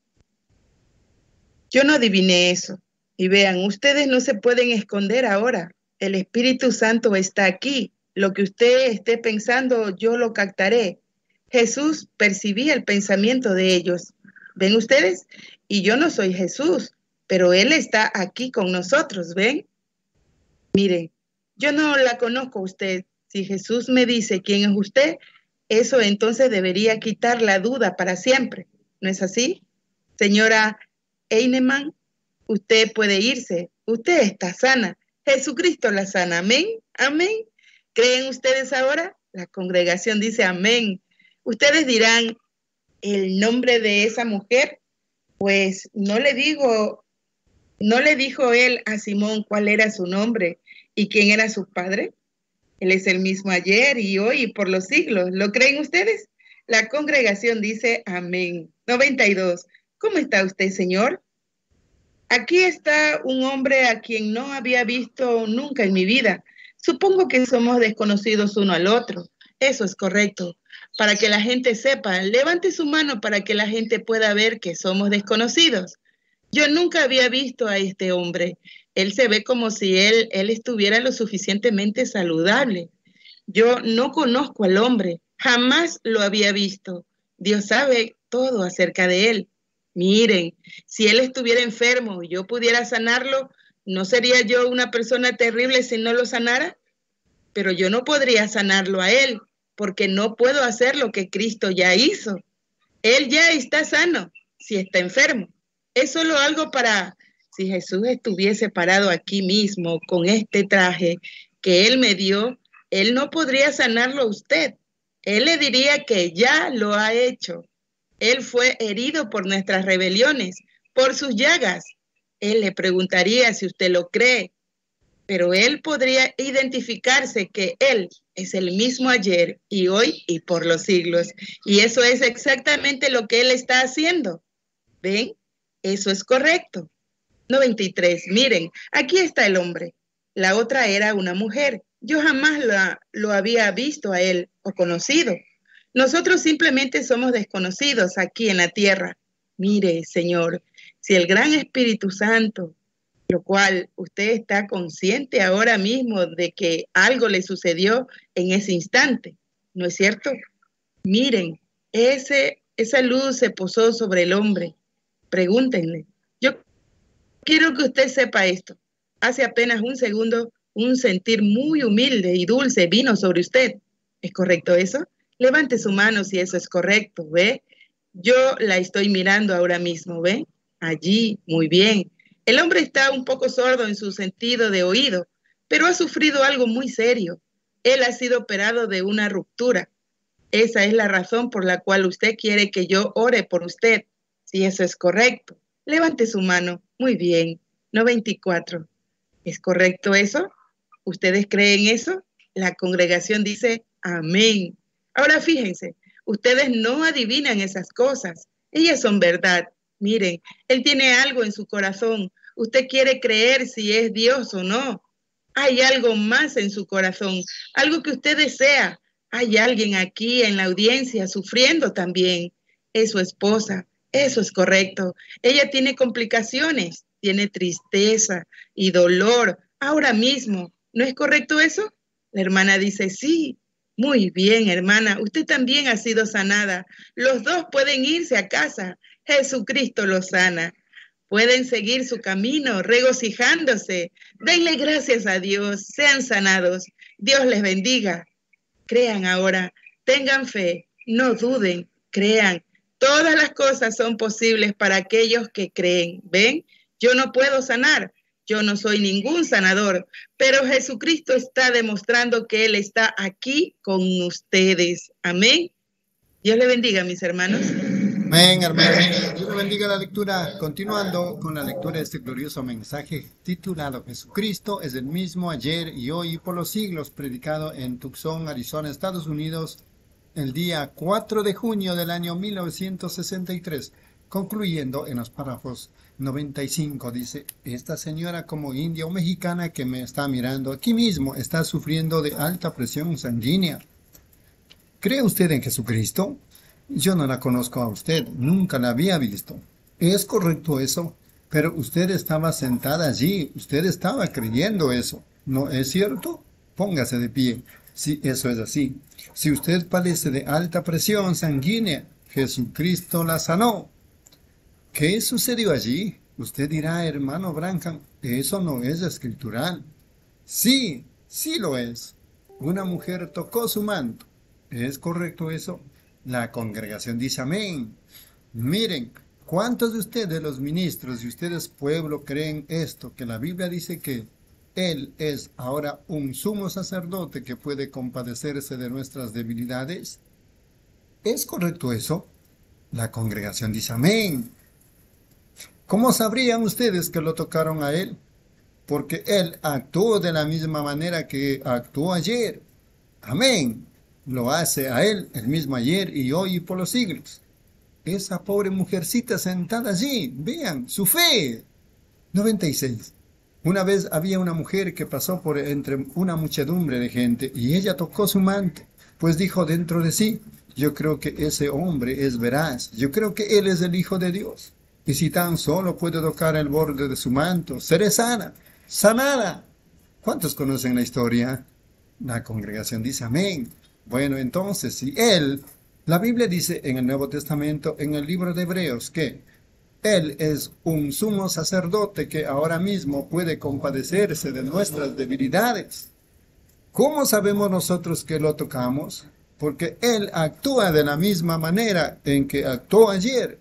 Yo no adiviné eso. Y vean, ustedes no se pueden esconder ahora. El Espíritu Santo está aquí. Lo que usted esté pensando, yo lo captaré. Jesús percibía el pensamiento de ellos. ¿Ven ustedes? Y yo no soy Jesús, pero Él está aquí con nosotros, ¿ven? Miren, yo no la conozco a usted. Si Jesús me dice quién es usted, eso entonces debería quitar la duda para siempre. ¿No es así? Señora Heinemann, usted puede irse. Usted está sana. Jesucristo la sana. Amén. Amén. ¿Creen ustedes ahora? La congregación dice amén. Ustedes dirán, ¿el nombre de esa mujer? Pues no le dijo él a Simón cuál era su nombre y quién era su padre. Él es el mismo ayer y hoy y por los siglos. ¿Lo creen ustedes? La congregación dice amén. 92. ¿Cómo está usted, Señor? Aquí está un hombre a quien no había visto nunca en mi vida. Supongo que somos desconocidos uno al otro. Eso es correcto. Para que la gente sepa, levante su mano para que la gente pueda ver que somos desconocidos. Yo nunca había visto a este hombre. Él se ve como si él estuviera lo suficientemente saludable. Yo no conozco al hombre, jamás lo había visto. Dios sabe todo acerca de él. Miren, si él estuviera enfermo y yo pudiera sanarlo, ¿no sería yo una persona terrible si no lo sanara? Pero yo no podría sanarlo a él, porque no puedo hacer lo que Cristo ya hizo. Él ya está sano, si está enfermo. Es solo algo para, si Jesús estuviese parado aquí mismo con este traje que Él me dio, Él no podría sanarlo a usted. Él le diría que ya lo ha hecho. Él fue herido por nuestras rebeliones, por sus llagas. Él le preguntaría si usted lo cree, pero Él podría identificarse que Él es el mismo ayer y hoy y por los siglos. Y eso es exactamente lo que Él está haciendo. ¿Ven? Eso es correcto. 93. Miren, aquí está el hombre. La otra era una mujer. Yo jamás lo había visto a él o conocido. Nosotros simplemente somos desconocidos aquí en la tierra. Mire, Señor, si el gran Espíritu Santo, lo cual usted está consciente ahora mismo de que algo le sucedió en ese instante, ¿no es cierto? Miren, ese esa luz se posó sobre el hombre. Pregúntenle. Yo quiero que usted sepa esto. Hace apenas un segundo, un sentir muy humilde y dulce vino sobre usted. ¿Es correcto eso? Levante su mano si eso es correcto, ¿ve? Yo la estoy mirando ahora mismo, ¿ve? Allí, muy bien. El hombre está un poco sordo en su sentido de oído, pero ha sufrido algo muy serio. Él ha sido operado de una ruptura. Esa es la razón por la cual usted quiere que yo ore por usted, si eso es correcto. Levante su mano. Muy bien. 94. ¿Es correcto eso? ¿Ustedes creen eso? La congregación dice amén. Ahora fíjense, ustedes no adivinan esas cosas. Ellas son verdad. Miren, él tiene algo en su corazón. Usted quiere creer si es Dios o no. Hay algo más en su corazón, algo que usted desea. Hay alguien aquí en la audiencia sufriendo también. Es su esposa. Eso es correcto. Ella tiene complicaciones, tiene tristeza y dolor ahora mismo. ¿No es correcto eso? La hermana dice, sí. Muy bien, hermana. Usted también ha sido sanada. Los dos pueden irse a casa. Jesucristo los sana. Pueden seguir su camino regocijándose. Denle gracias a Dios. Sean sanados. Dios les bendiga. Crean ahora. Tengan fe. No duden. Crean. Todas las cosas son posibles para aquellos que creen. ¿Ven? Yo no puedo sanar. Yo no soy ningún sanador, pero Jesucristo está demostrando que Él está aquí con ustedes. Amén. Dios le bendiga, mis hermanos. Amén, hermanos. Dios le bendiga la lectura. Continuando con la lectura de este glorioso mensaje titulado Jesucristo es el mismo ayer y hoy y por los siglos, predicado en Tucson, Arizona, Estados Unidos, el día 4 de junio del año 1963, concluyendo en los párrafos 95, dice, esta señora como india o mexicana que me está mirando aquí mismo está sufriendo de alta presión sanguínea. ¿Cree usted en Jesucristo? Yo no la conozco a usted, nunca la había visto. ¿Es correcto eso? Pero usted estaba sentada allí, usted estaba creyendo eso. ¿No es cierto? Póngase de pie. Si eso es así. Si usted padece de alta presión sanguínea, Jesucristo la sanó. ¿Qué sucedió allí? Usted dirá, hermano Branham, eso no es escritural. Sí, sí lo es. Una mujer tocó su manto. ¿Es correcto eso? La congregación dice amén. Miren, ¿cuántos de ustedes, los ministros y ustedes, pueblo, creen esto? Que la Biblia dice que Él es ahora un sumo sacerdote que puede compadecerse de nuestras debilidades. ¿Es correcto eso? La congregación dice amén. ¿Cómo sabrían ustedes que lo tocaron a Él? Porque Él actuó de la misma manera que actuó ayer. Amén. Lo hace a Él el mismo ayer y hoy y por los siglos. Esa pobre mujercita sentada allí, vean, su fe. 96. Una vez había una mujer que pasó por entre una muchedumbre de gente y ella tocó su manto, pues dijo dentro de sí, yo creo que ese hombre es veraz, yo creo que Él es el Hijo de Dios. Y si tan solo puedo tocar el borde de su manto, seré sana, sanada. ¿Cuántos conocen la historia? La congregación dice amén. Bueno, entonces, si Él, la Biblia dice en el Nuevo Testamento, en el libro de Hebreos, que Él es un sumo sacerdote que ahora mismo puede compadecerse de nuestras debilidades. ¿Cómo sabemos nosotros que lo tocamos? Porque Él actúa de la misma manera en que actuó ayer.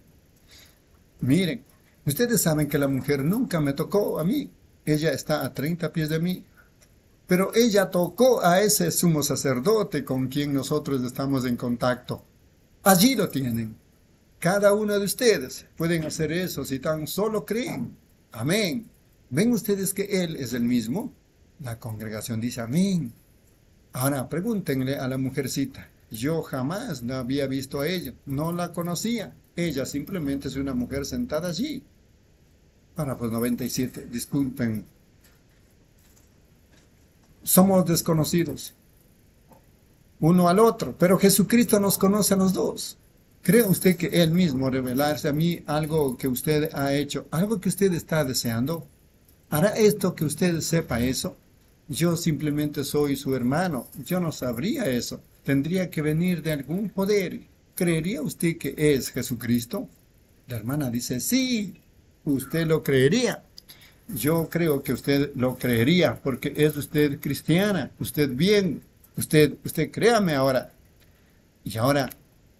Miren, ustedes saben que la mujer nunca me tocó a mí. Ella está a 30 pies de mí. Pero ella tocó a ese sumo sacerdote con quien nosotros estamos en contacto. Allí lo tienen. Cada uno de ustedes pueden hacer eso si tan solo creen. Amén. ¿Ven ustedes que Él es el mismo? La congregación dice amén. Ahora pregúntenle a la mujercita. Yo jamás no había visto a ella. No la conocía. Ella simplemente es una mujer sentada allí. Párrafo 97. Disculpen. Somos desconocidos uno al otro, pero Jesucristo nos conoce a los dos. ¿Cree usted que Él mismo revelarse a mí algo que usted ha hecho, algo que usted está deseando? ¿Hará esto que usted sepa eso? Yo simplemente soy su hermano. Yo no sabría eso. Tendría que venir de algún poder ¿creería usted que es Jesucristo? La hermana dice, sí, usted lo creería. Yo creo que usted lo creería porque es usted cristiana, usted bien, usted créame ahora. Y ahora,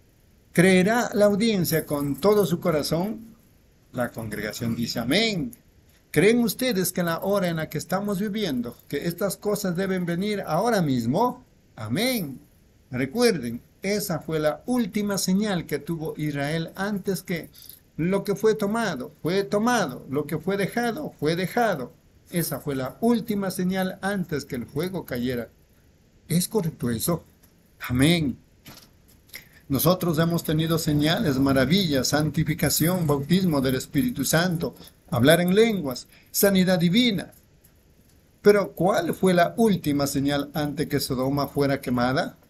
¿creerá la audiencia con todo su corazón? La congregación dice amén. ¿Creen ustedes que en la hora en la que estamos viviendo, que estas cosas deben venir ahora mismo? Amén. Recuerden, esa fue la última señal que tuvo Israel antes que lo que fue tomado, lo que fue dejado, fue dejado. Esa fue la última señal antes que el fuego cayera. ¿Es correcto eso? Amén. Nosotros hemos tenido señales, maravillas, santificación, bautismo del Espíritu Santo, hablar en lenguas, sanidad divina. Pero ¿cuál fue la última señal antes que Sodoma fuera quemada?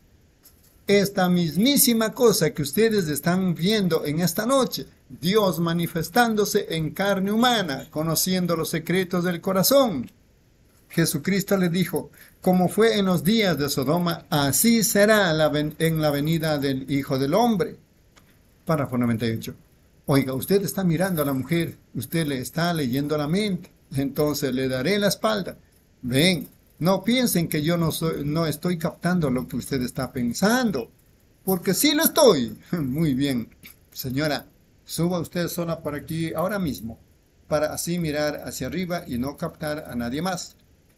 Esta mismísima cosa que ustedes están viendo en esta noche, Dios manifestándose en carne humana, conociendo los secretos del corazón. Jesucristo le dijo, como fue en los días de Sodoma, así será en la venida del Hijo del Hombre. Párrafo 98. Oiga, usted está mirando a la mujer, usted le está leyendo la mente, entonces le daré la espalda. Ven, no piensen que yo no estoy captando lo que usted está pensando, porque sí lo estoy. Muy bien, señora, suba usted sola por aquí ahora mismo, para así mirar hacia arriba y no captar a nadie más.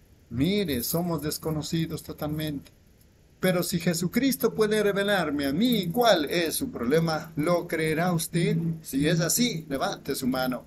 Mire, somos desconocidos totalmente. Pero si Jesucristo puede revelarme a mí cuál es su problema, ¿lo creerá usted? Si es así, levante su mano.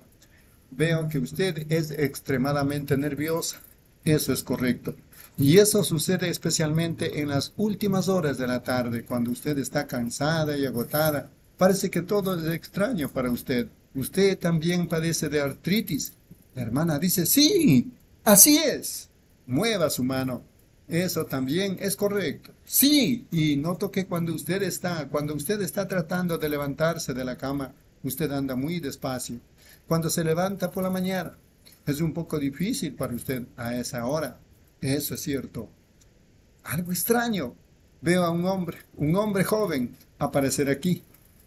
Veo que usted es extremadamente nerviosa. Eso es correcto. Y eso sucede especialmente en las últimas horas de la tarde, cuando usted está cansada y agotada. Parece que todo es extraño para usted. Usted también padece de artritis. La hermana dice, sí, así es. Mueva su mano. Eso también es correcto. Sí, y noto que cuando usted está tratando de levantarse de la cama, usted anda muy despacio. Cuando se levanta por la mañana, es un poco difícil para usted a esa hora. Eso es cierto. Algo extraño. Veo a un hombre joven aparecer aquí.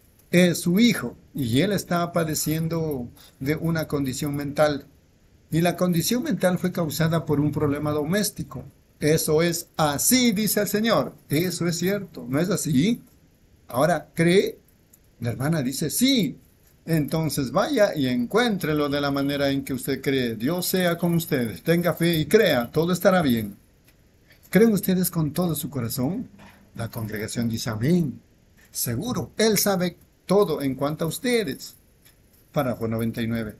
Es su hijo y él está padeciendo de una condición mental. Y la condición mental fue causada por un problema doméstico. Eso es así, dice el Señor. Eso es cierto, ¿no es así? Ahora, ¿cree? La hermana dice, sí. Entonces vaya y encuéntrelo de la manera en que usted cree. Dios sea con ustedes. Tenga fe y crea, todo estará bien. ¿Creen ustedes con todo su corazón? La congregación dice amén. Seguro, Él sabe todo en cuanto a ustedes. Párrafo 99.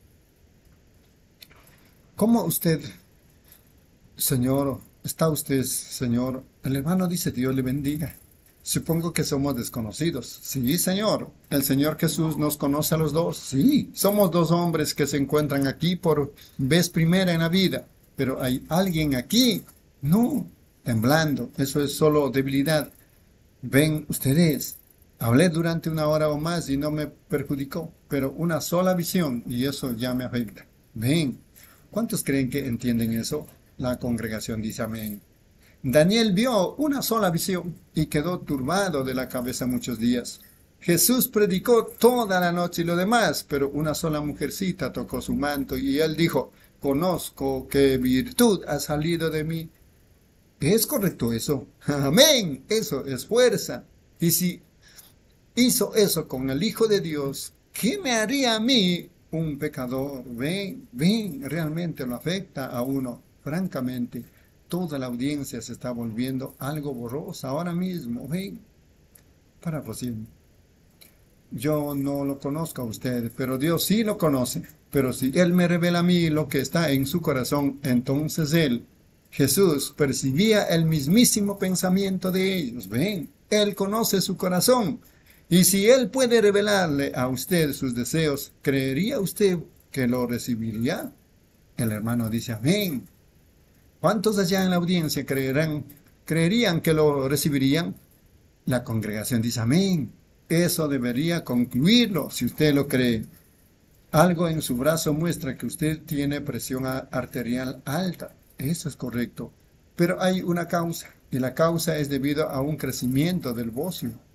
¿Cómo usted, Señor, está usted, Señor? El hermano dice, Dios le bendiga. Supongo que somos desconocidos. Sí, Señor. El Señor Jesús nos conoce a los dos. Sí, somos dos hombres que se encuentran aquí por vez primera en la vida. Pero hay alguien aquí. No, temblando. Eso es solo debilidad. Ven ustedes. Hablé durante una hora o más y no me perjudicó. Pero una sola visión y eso ya me afecta. Ven. ¿Cuántos creen que entienden eso? La congregación dice amén. Daniel vio una sola visión y quedó turbado de la cabeza muchos días. Jesús predicó toda la noche y lo demás, pero una sola mujercita tocó su manto y él dijo, conozco qué virtud ha salido de mí. ¿Es correcto eso? Amén. Eso es fuerza. Y si hizo eso con el Hijo de Dios, ¿qué me haría a mí? Un pecador, ven, realmente lo afecta a uno. Francamente, toda la audiencia se está volviendo algo borrosa ahora mismo, ven. Para posible. Yo no lo conozco a usted, pero Dios sí lo conoce. Pero si Él me revela a mí lo que está en su corazón, entonces Él, Jesús, percibía el mismísimo pensamiento de ellos, ven. Él conoce su corazón. Y si Él puede revelarle a usted sus deseos, ¿creería usted que lo recibiría? El hermano dice, amén. ¿Cuántos allá en la audiencia creerían que lo recibirían? La congregación dice, amén. Eso debería concluirlo si usted lo cree. Algo en su brazo muestra que usted tiene presión arterial alta. Eso es correcto. Pero hay una causa, y la causa es debido a un crecimiento del bocio.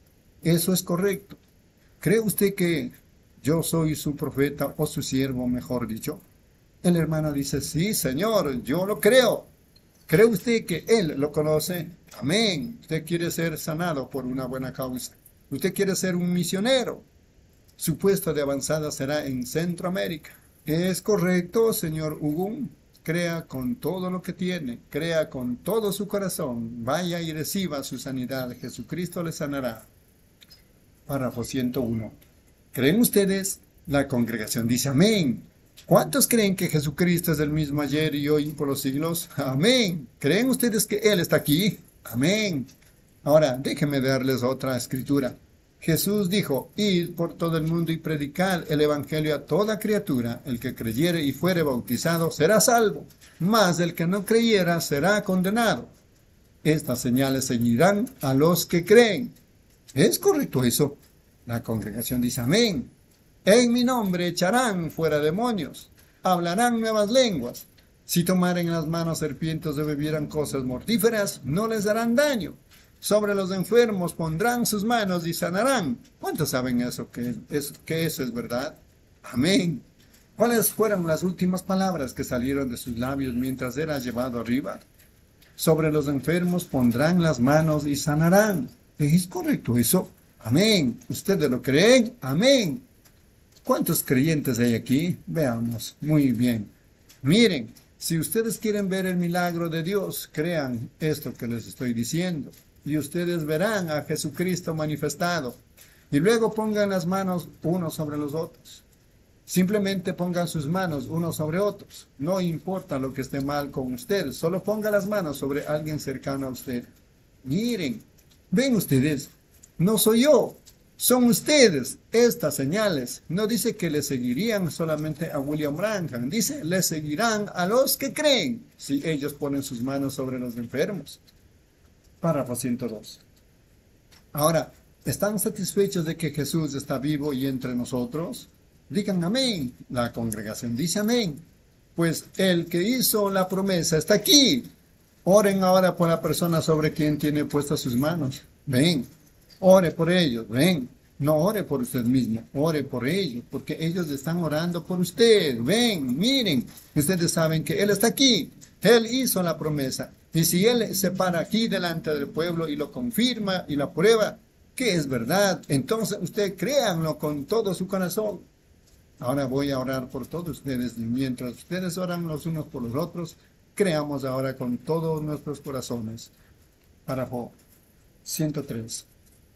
Eso es correcto. ¿Cree usted que yo soy su profeta o su siervo, mejor dicho? El hermano dice, sí, Señor, yo lo creo. ¿Cree usted que Él lo conoce? Amén. Usted quiere ser sanado por una buena causa. Usted quiere ser un misionero. Su puesto de avanzada será en Centroamérica. Es correcto, señor Ugún. Crea con todo lo que tiene. Crea con todo su corazón. Vaya y reciba su sanidad. Jesucristo le sanará. Párrafo 101. ¿Creen ustedes? La congregación dice amén. ¿Cuántos creen que Jesucristo es el mismo ayer y hoy y por los siglos? Amén. ¿Creen ustedes que Él está aquí? Amén. Ahora, déjenme darles otra escritura. Jesús dijo, id por todo el mundo y predicad el evangelio a toda criatura. El que creyere y fuere bautizado será salvo, mas el que no creyera será condenado. Estas señales seguirán a los que creen. ¿Es correcto eso? La congregación dice amén. En mi nombre echarán fuera demonios, hablarán nuevas lenguas. Si tomaren en las manos serpientes o bebieran cosas mortíferas, no les darán daño. Sobre los enfermos pondrán sus manos y sanarán. ¿Cuántos saben eso? Que eso es verdad. Amén. ¿Cuáles fueron las últimas palabras que salieron de sus labios mientras era llevado arriba? Sobre los enfermos pondrán las manos y sanarán. ¿Es correcto eso? Amén. ¿Ustedes lo creen? Amén. ¿Cuántos creyentes hay aquí? Veamos. Muy bien. Miren, si ustedes quieren ver el milagro de Dios, crean esto que les estoy diciendo. Y ustedes verán a Jesucristo manifestado. Y luego pongan las manos unos sobre los otros. Simplemente pongan sus manos unos sobre otros. No importa lo que esté mal con ustedes. Solo pongan las manos sobre alguien cercano a usted. Miren, ven ustedes. No soy yo. Son ustedes. Estas señales. No dice que le seguirían solamente a William Branham. Dice, le seguirán a los que creen. Si ellos ponen sus manos sobre los enfermos. Párrafo 102. Ahora, ¿están satisfechos de que Jesús está vivo y entre nosotros? Digan amén. La congregación dice amén. Pues el que hizo la promesa está aquí. Oren ahora por la persona sobre quien tiene puestas sus manos. Ven, ore por ellos, ven. No ore por usted mismo, ore por ellos, porque ellos están orando por usted. Ven, miren, ustedes saben que Él está aquí. Él hizo la promesa. Y si Él se para aquí delante del pueblo y lo confirma y la prueba, que es verdad, entonces usted créanlo con todo su corazón. Ahora voy a orar por todos ustedes. Y mientras ustedes oran los unos por los otros, creamos ahora con todos nuestros corazones. Párrafo 103.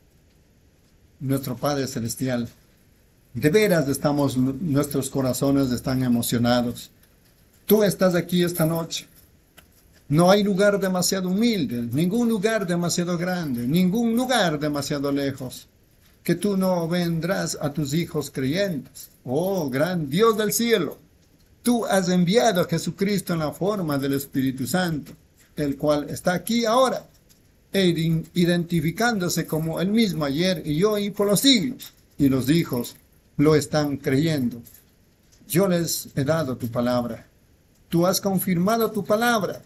Nuestro Padre Celestial, de veras nuestros corazones están emocionados. Tú estás aquí esta noche. No hay lugar demasiado humilde, ningún lugar demasiado grande, ningún lugar demasiado lejos, que tú no vendrás a tus hijos creyentes. Oh, gran Dios del cielo, tú has enviado a Jesucristo en la forma del Espíritu Santo, el cual está aquí ahora, identificándose como el mismo ayer y hoy por los siglos, y los hijos lo están creyendo. Yo les he dado tu palabra, tú has confirmado tu palabra.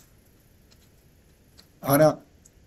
Ahora,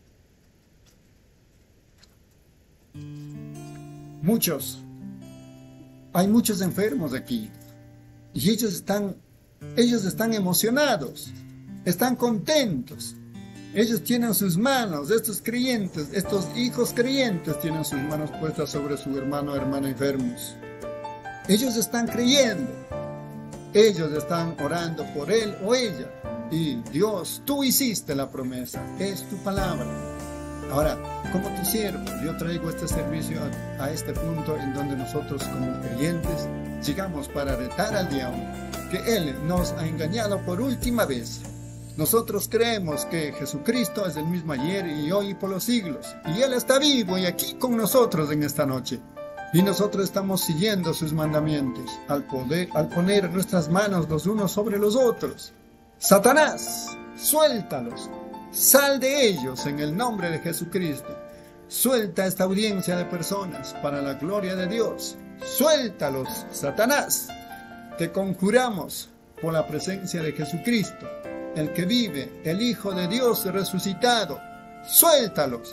hay muchos enfermos aquí, y ellos están emocionados, están contentos. Ellos tienen sus manos, estos creyentes, estos hijos creyentes tienen sus manos puestas sobre su hermano o hermana enfermos. Ellos están creyendo, ellos están orando por él o ella. Y Dios, tú hiciste la promesa, es tu palabra. Ahora, como tu siervo, yo traigo este servicio a este punto en donde nosotros como creyentes llegamos para retar al diablo, que él nos ha engañado por última vez. Nosotros creemos que Jesucristo es el mismo ayer y hoy y por los siglos, y Él está vivo y aquí con nosotros en esta noche. Y nosotros estamos siguiendo sus mandamientos al poner nuestras manos los unos sobre los otros. Satanás, suéltalos, sal de ellos en el nombre de Jesucristo. Suelta esta audiencia de personas para la gloria de Dios. Suéltalos, Satanás. Te conjuramos por la presencia de Jesucristo, el que vive, el Hijo de Dios resucitado. Suéltalos.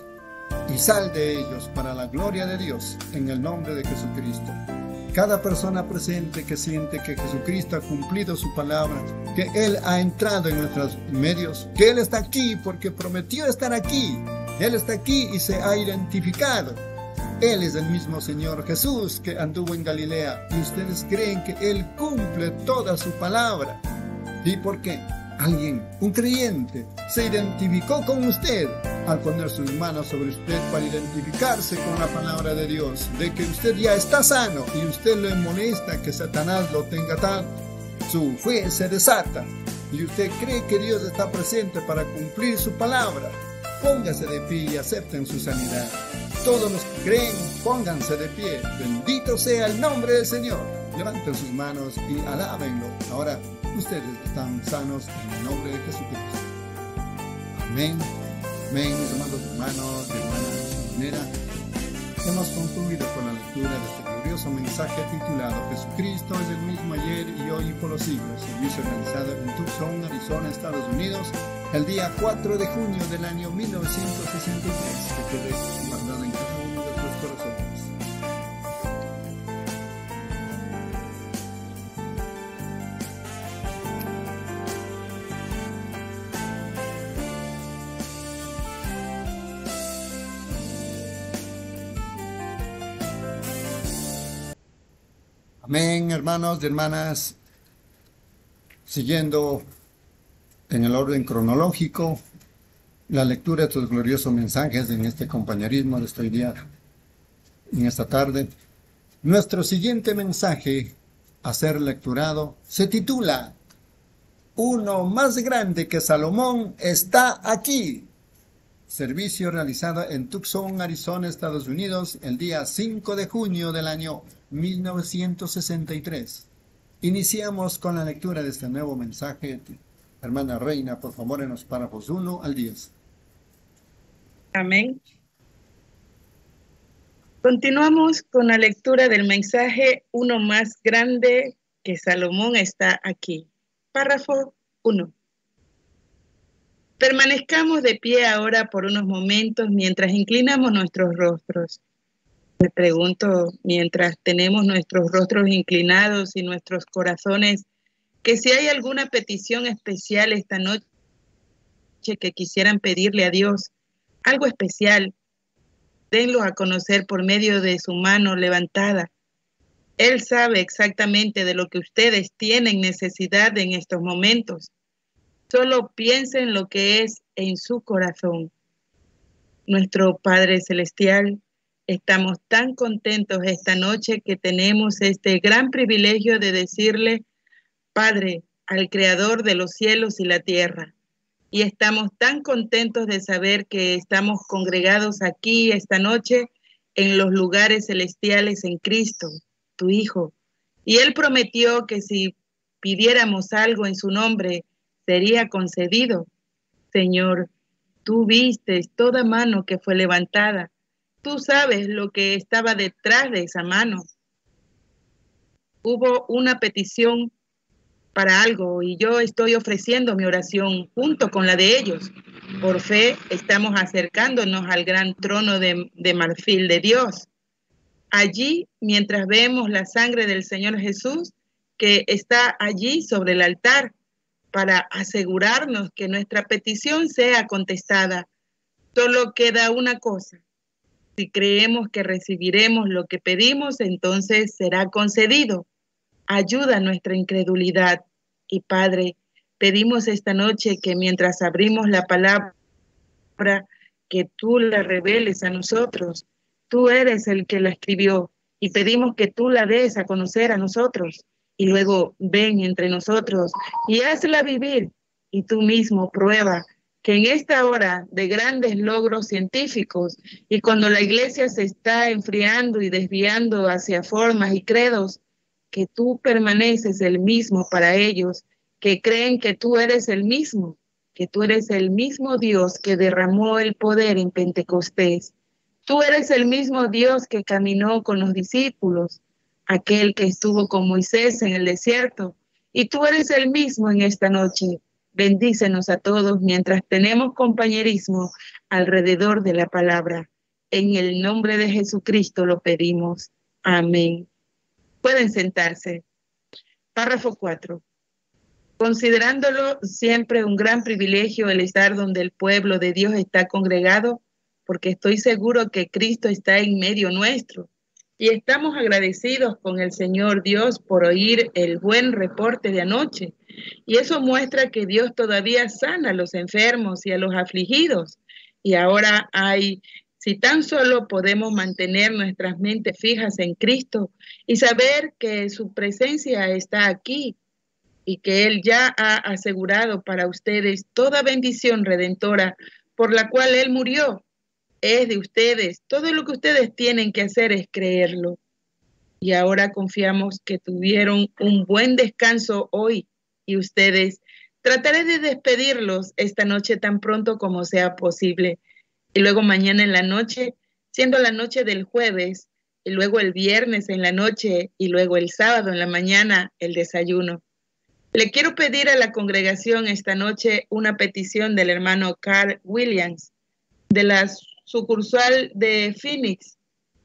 y sal de ellos para la gloria de Dios, en el nombre de Jesucristo. Cada persona presente que siente que Jesucristo ha cumplido su palabra, que Él ha entrado en nuestros medios, que Él está aquí porque prometió estar aquí. Él está aquí y se ha identificado. Él es el mismo Señor Jesús que anduvo en Galilea, y ustedes creen que Él cumple toda su palabra. ¿Y por qué? Alguien, un creyente, se identificó con usted al poner sus manos sobre usted para identificarse con la palabra de Dios, de que usted ya está sano y usted le molesta que Satanás lo tenga tanto. Su fe se desata y usted cree que Dios está presente para cumplir su palabra. Póngase de pie y acepten su sanidad. Todos los que creen, pónganse de pie. Bendito sea el nombre del Señor. Levanten sus manos y alábenlo. Ahora, ustedes están sanos en el nombre de Jesucristo. Amén. Amén, mis amados hermanos, hermanas. De esta manera, hemos concluido con la lectura de este glorioso mensaje titulado Jesucristo es el mismo ayer y hoy y por los siglos. Servicio realizado en Tucson, Arizona, Estados Unidos, el día 4 de junio del año 1963. Que quede guardado en cada uno de tus corazones. Amén, hermanos y hermanas. Siguiendo en el orden cronológico, la lectura de estos gloriosos mensajes en este compañerismo de este día, en esta tarde. Nuestro siguiente mensaje a ser lecturado se titula Uno más grande que Salomón está aquí. Servicio realizado en Tucson, Arizona, Estados Unidos, el día 5 de junio del año 1963. Iniciamos con la lectura de este nuevo mensaje. Hermana Reina, por favor, en los párrafos 1 al 10. Amén. Continuamos con la lectura del mensaje Uno más grande que Salomón está aquí. Párrafo 1. Permanezcamos de pie ahora por unos momentos mientras inclinamos nuestros rostros. Me pregunto, mientras tenemos nuestros rostros inclinados y nuestros corazones, que si hay alguna petición especial esta noche que quisieran pedirle a Dios, algo especial, denlo a conocer por medio de su mano levantada. Él sabe exactamente de lo que ustedes tienen necesidad en estos momentos. Solo piensen lo que es en su corazón. Nuestro Padre Celestial, estamos tan contentos esta noche que tenemos este gran privilegio de decirle, Padre, al Creador de los cielos y la tierra. Y estamos tan contentos de saber que estamos congregados aquí esta noche en los lugares celestiales en Cristo, tu Hijo. Y Él prometió que si pidiéramos algo en su nombre, sería concedido. Señor, tú vistes toda mano que fue levantada. Tú sabes lo que estaba detrás de esa mano. Hubo una petición para algo y yo estoy ofreciendo mi oración junto con la de ellos. Por fe estamos acercándonos al gran trono de marfil de Dios. Allí, mientras vemos la sangre del Señor Jesús que está allí sobre el altar, para asegurarnos que nuestra petición sea contestada. Solo queda una cosa. Si creemos que recibiremos lo que pedimos, entonces será concedido. Ayuda nuestra incredulidad. Y Padre, pedimos esta noche que mientras abrimos la palabra, que tú la reveles a nosotros. Tú eres el que la escribió y pedimos que tú la des a conocer a nosotros. Y luego ven entre nosotros y hazla vivir. Y tú mismo prueba que en esta hora de grandes logros científicos y cuando la iglesia se está enfriando y desviando hacia formas y credos, que tú permaneces el mismo para ellos, que creen que tú eres el mismo, que tú eres el mismo Dios que derramó el poder en Pentecostés. Tú eres el mismo Dios que caminó con los discípulos, aquel que estuvo con Moisés en el desierto, y tú eres el mismo en esta noche. Bendícenos a todos mientras tenemos compañerismo alrededor de la palabra. En el nombre de Jesucristo lo pedimos. Amén. Pueden sentarse. Párrafo 4. Considerándolo siempre un gran privilegio el estar donde el pueblo de Dios está congregado, porque estoy seguro que Cristo está en medio nuestro. Y estamos agradecidos con el Señor Dios por oír el buen reporte de anoche. Y eso muestra que Dios todavía sana a los enfermos y a los afligidos. Y ahora si tan solo podemos mantener nuestras mentes fijas en Cristo y saber que su presencia está aquí y que Él ya ha asegurado para ustedes toda bendición redentora por la cual Él murió. Es de ustedes. Todo lo que ustedes tienen que hacer es creerlo. Y ahora confiamos que tuvieron un buen descanso hoy y ustedes. Trataré de despedirlos esta noche tan pronto como sea posible. Y luego mañana en la noche, siendo la noche del jueves, y luego el viernes en la noche, y luego el sábado en la mañana, el desayuno. Le quiero pedir a la congregación esta noche una petición del hermano Carl Williams, de la sucursal de Phoenix.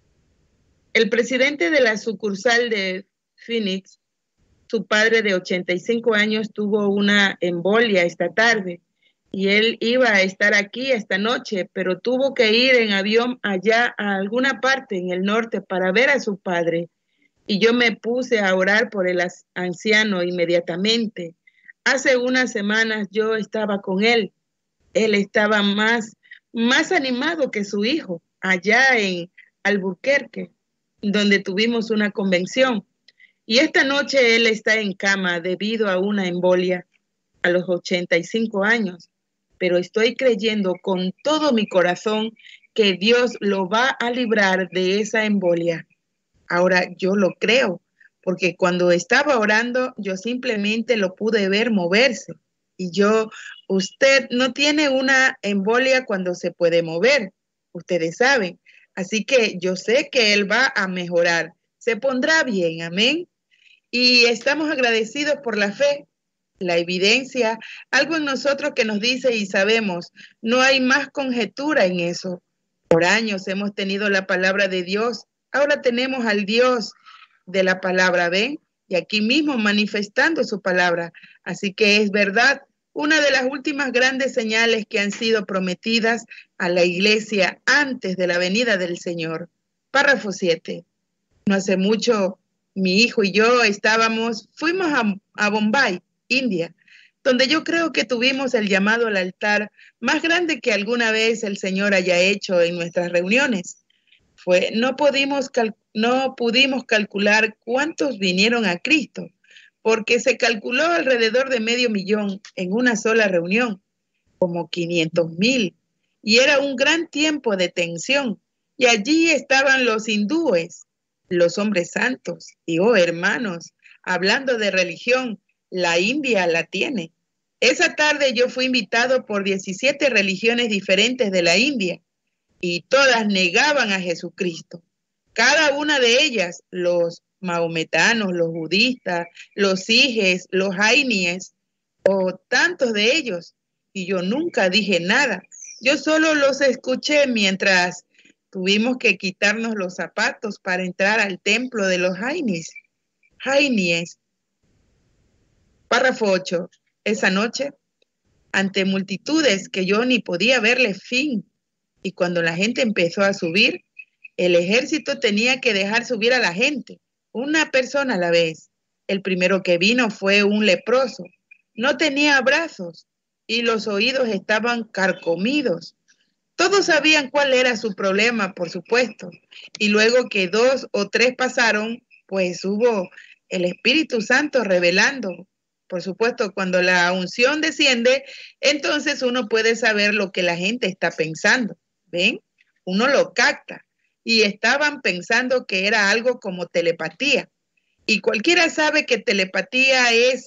El presidente de la sucursal de Phoenix, su padre de 85 años, tuvo una embolia esta tarde y él iba a estar aquí esta noche, pero tuvo que ir en avión allá a alguna parte en el norte para ver a su padre. Y yo me puse a orar por el anciano inmediatamente. Hace unas semanas yo estaba con él. Él estaba más animado que su hijo, allá en Albuquerque, donde tuvimos una convención. Y esta noche él está en cama debido a una embolia a los 85 años. Pero estoy creyendo con todo mi corazón que Dios lo va a librar de esa embolia. Ahora yo lo creo, porque cuando estaba orando, yo simplemente lo pude ver moverse. Y usted no tiene una embolia cuando se puede mover, ustedes saben. Así que yo sé que él va a mejorar, se pondrá bien, amén. Y estamos agradecidos por la fe, la evidencia, algo en nosotros que nos dice y sabemos, no hay más conjetura en eso. Por años hemos tenido la palabra de Dios, ahora tenemos al Dios de la palabra, ¿ven? Y aquí mismo manifestando su palabra. Así que es verdad, una de las últimas grandes señales que han sido prometidas a la iglesia antes de la venida del Señor. Párrafo 7. No hace mucho, mi hijo y yo fuimos a Bombay, India, donde yo creo que tuvimos el llamado al altar más grande que alguna vez el Señor haya hecho en nuestras reuniones. No pudimos calcular cuántos vinieron a Cristo, porque se calculó alrededor de 500,000 en una sola reunión, como 500,000, y era un gran tiempo de tensión. Y allí estaban los hindúes, los hombres santos, y hermanos, hablando de religión, la India la tiene. Esa tarde yo fui invitado por 17 religiones diferentes de la India, y todas negaban a Jesucristo. Cada una de ellas, los mahometanos, los budistas, los sijes, los jainíes, tantos de ellos. Y yo nunca dije nada. Yo solo los escuché mientras tuvimos que quitarnos los zapatos para entrar al templo de los jainíes. Párrafo 8. Esa noche, ante multitudes que yo ni podía verle fin, y cuando la gente empezó a subir, el ejército tenía que dejar subir a la gente, una persona a la vez. El primero que vino fue un leproso. No tenía brazos y los oídos estaban carcomidos. Todos sabían cuál era su problema, por supuesto. Y luego que 2 o 3 pasaron, pues hubo el Espíritu Santo revelando. Por supuesto, cuando la unción desciende, entonces uno puede saber lo que la gente está pensando. ¿Ven? Uno lo capta. Y estaban pensando que era algo como telepatía. Y cualquiera sabe que telepatía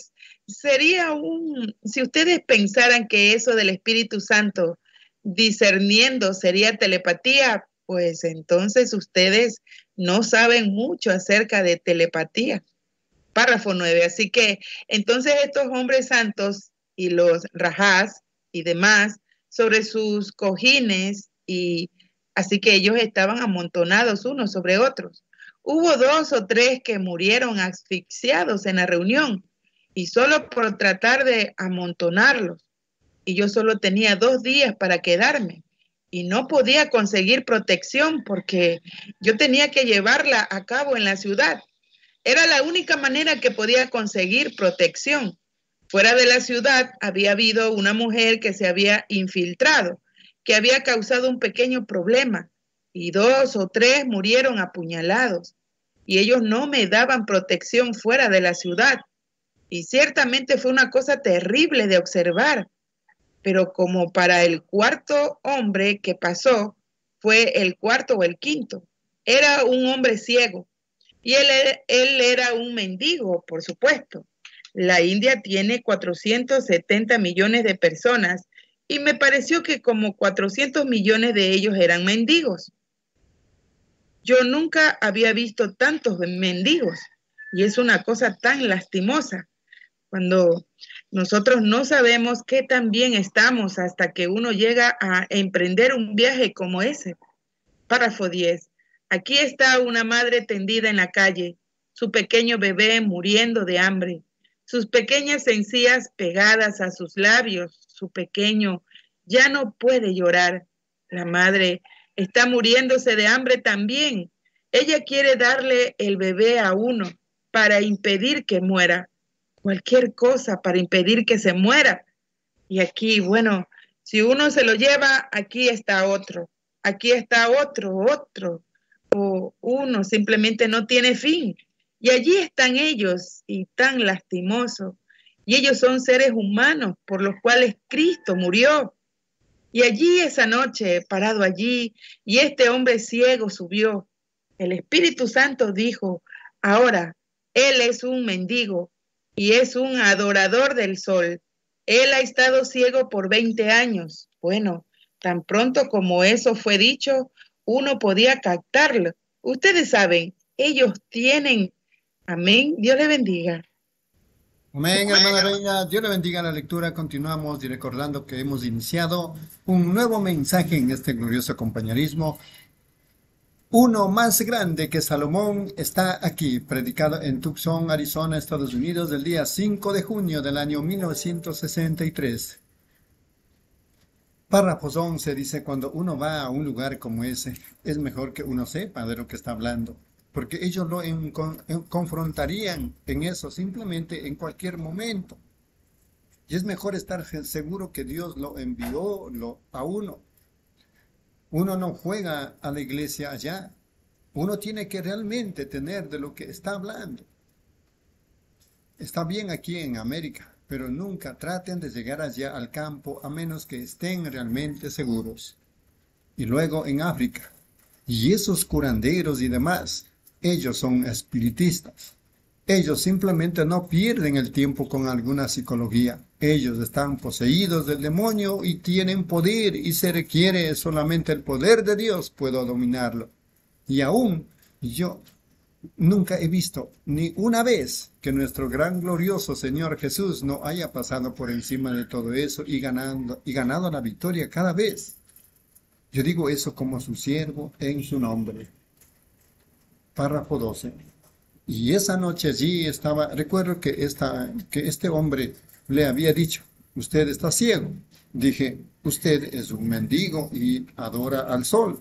si ustedes pensaran que eso del Espíritu Santo discerniendo sería telepatía, pues entonces ustedes no saben mucho acerca de telepatía. Párrafo 9. Así que entonces estos hombres santos y los rajás y demás sobre sus cojines y así que ellos estaban amontonados unos sobre otros. Hubo 2 o 3 que murieron asfixiados en la reunión, y solo por tratar de amontonarlos. Y yo solo tenía 2 días para quedarme, y no podía conseguir protección porque yo tenía que llevarla a cabo en la ciudad. Era la única manera que podía conseguir protección. Fuera de la ciudad había habido una mujer que se había infiltrado, que había causado un pequeño problema, y 2 o 3 murieron apuñalados, y ellos no me daban protección fuera de la ciudad. Y ciertamente fue una cosa terrible de observar, pero como para el 4.º hombre que pasó, fue el 4.º o el 5.º. Era un hombre ciego, y él era un mendigo, por supuesto. La India tiene 470 millones de personas, y me pareció que como 400 millones de ellos eran mendigos. Yo nunca había visto tantos mendigos, y es una cosa tan lastimosa cuando nosotros no sabemos qué tan bien estamos hasta que uno llega a emprender un viaje como ese. Párrafo 10. Aquí está una madre tendida en la calle, su pequeño bebé muriendo de hambre, sus pequeñas encías pegadas a sus labios, su pequeño ya no puede llorar. La madre está muriéndose de hambre también. Ella quiere darle el bebé a uno para impedir que muera. Cualquier cosa para impedir que se muera. Y aquí, bueno, si uno se lo lleva, aquí está otro, otro, o uno simplemente no tiene fin. Y allí están ellos, y tan lastimosos. Y ellos son seres humanos por los cuales Cristo murió. Y allí esa noche, parado allí, y este hombre ciego subió. El Espíritu Santo dijo, ahora, él es un mendigo y es un adorador del sol. Él ha estado ciego por 20 años. Bueno, tan pronto como eso fue dicho, uno podía captarlo. Ustedes saben, ellos tienen... Amén. Dios le bendiga. Amén, hermana Reina. Dios le bendiga la lectura. Continuamos y recordando que hemos iniciado un nuevo mensaje en este glorioso compañerismo. Uno más grande que Salomón está aquí, predicado en Tucson, Arizona, Estados Unidos, el día 5 de junio del año 1963. Párrafos 11 dice, cuando uno va a un lugar como ese, es mejor que uno sepa de lo que está hablando, porque ellos lo confrontarían en eso simplemente en cualquier momento. Y es mejor estar seguro que Dios lo envió a uno. Uno no juega a la iglesia allá. Uno tiene que realmente tener de lo que está hablando. Está bien aquí en América, pero nunca traten de llegar allá al campo a menos que estén realmente seguros. Y luego en África. Y esos curanderos y demás, ellos son espiritistas. Ellos simplemente no pierden el tiempo con alguna psicología. Ellos están poseídos del demonio y tienen poder y se requiere solamente el poder de Dios puedo dominarlo. Y aún yo nunca he visto ni una vez que nuestro gran glorioso Señor Jesús no haya pasado por encima de todo eso y ganado la victoria cada vez. Yo digo eso como su siervo en su nombre. Párrafo 12. Y esa noche allí estaba, recuerdo que este hombre le había dicho, usted está ciego. Dije, usted es un mendigo y adora al sol.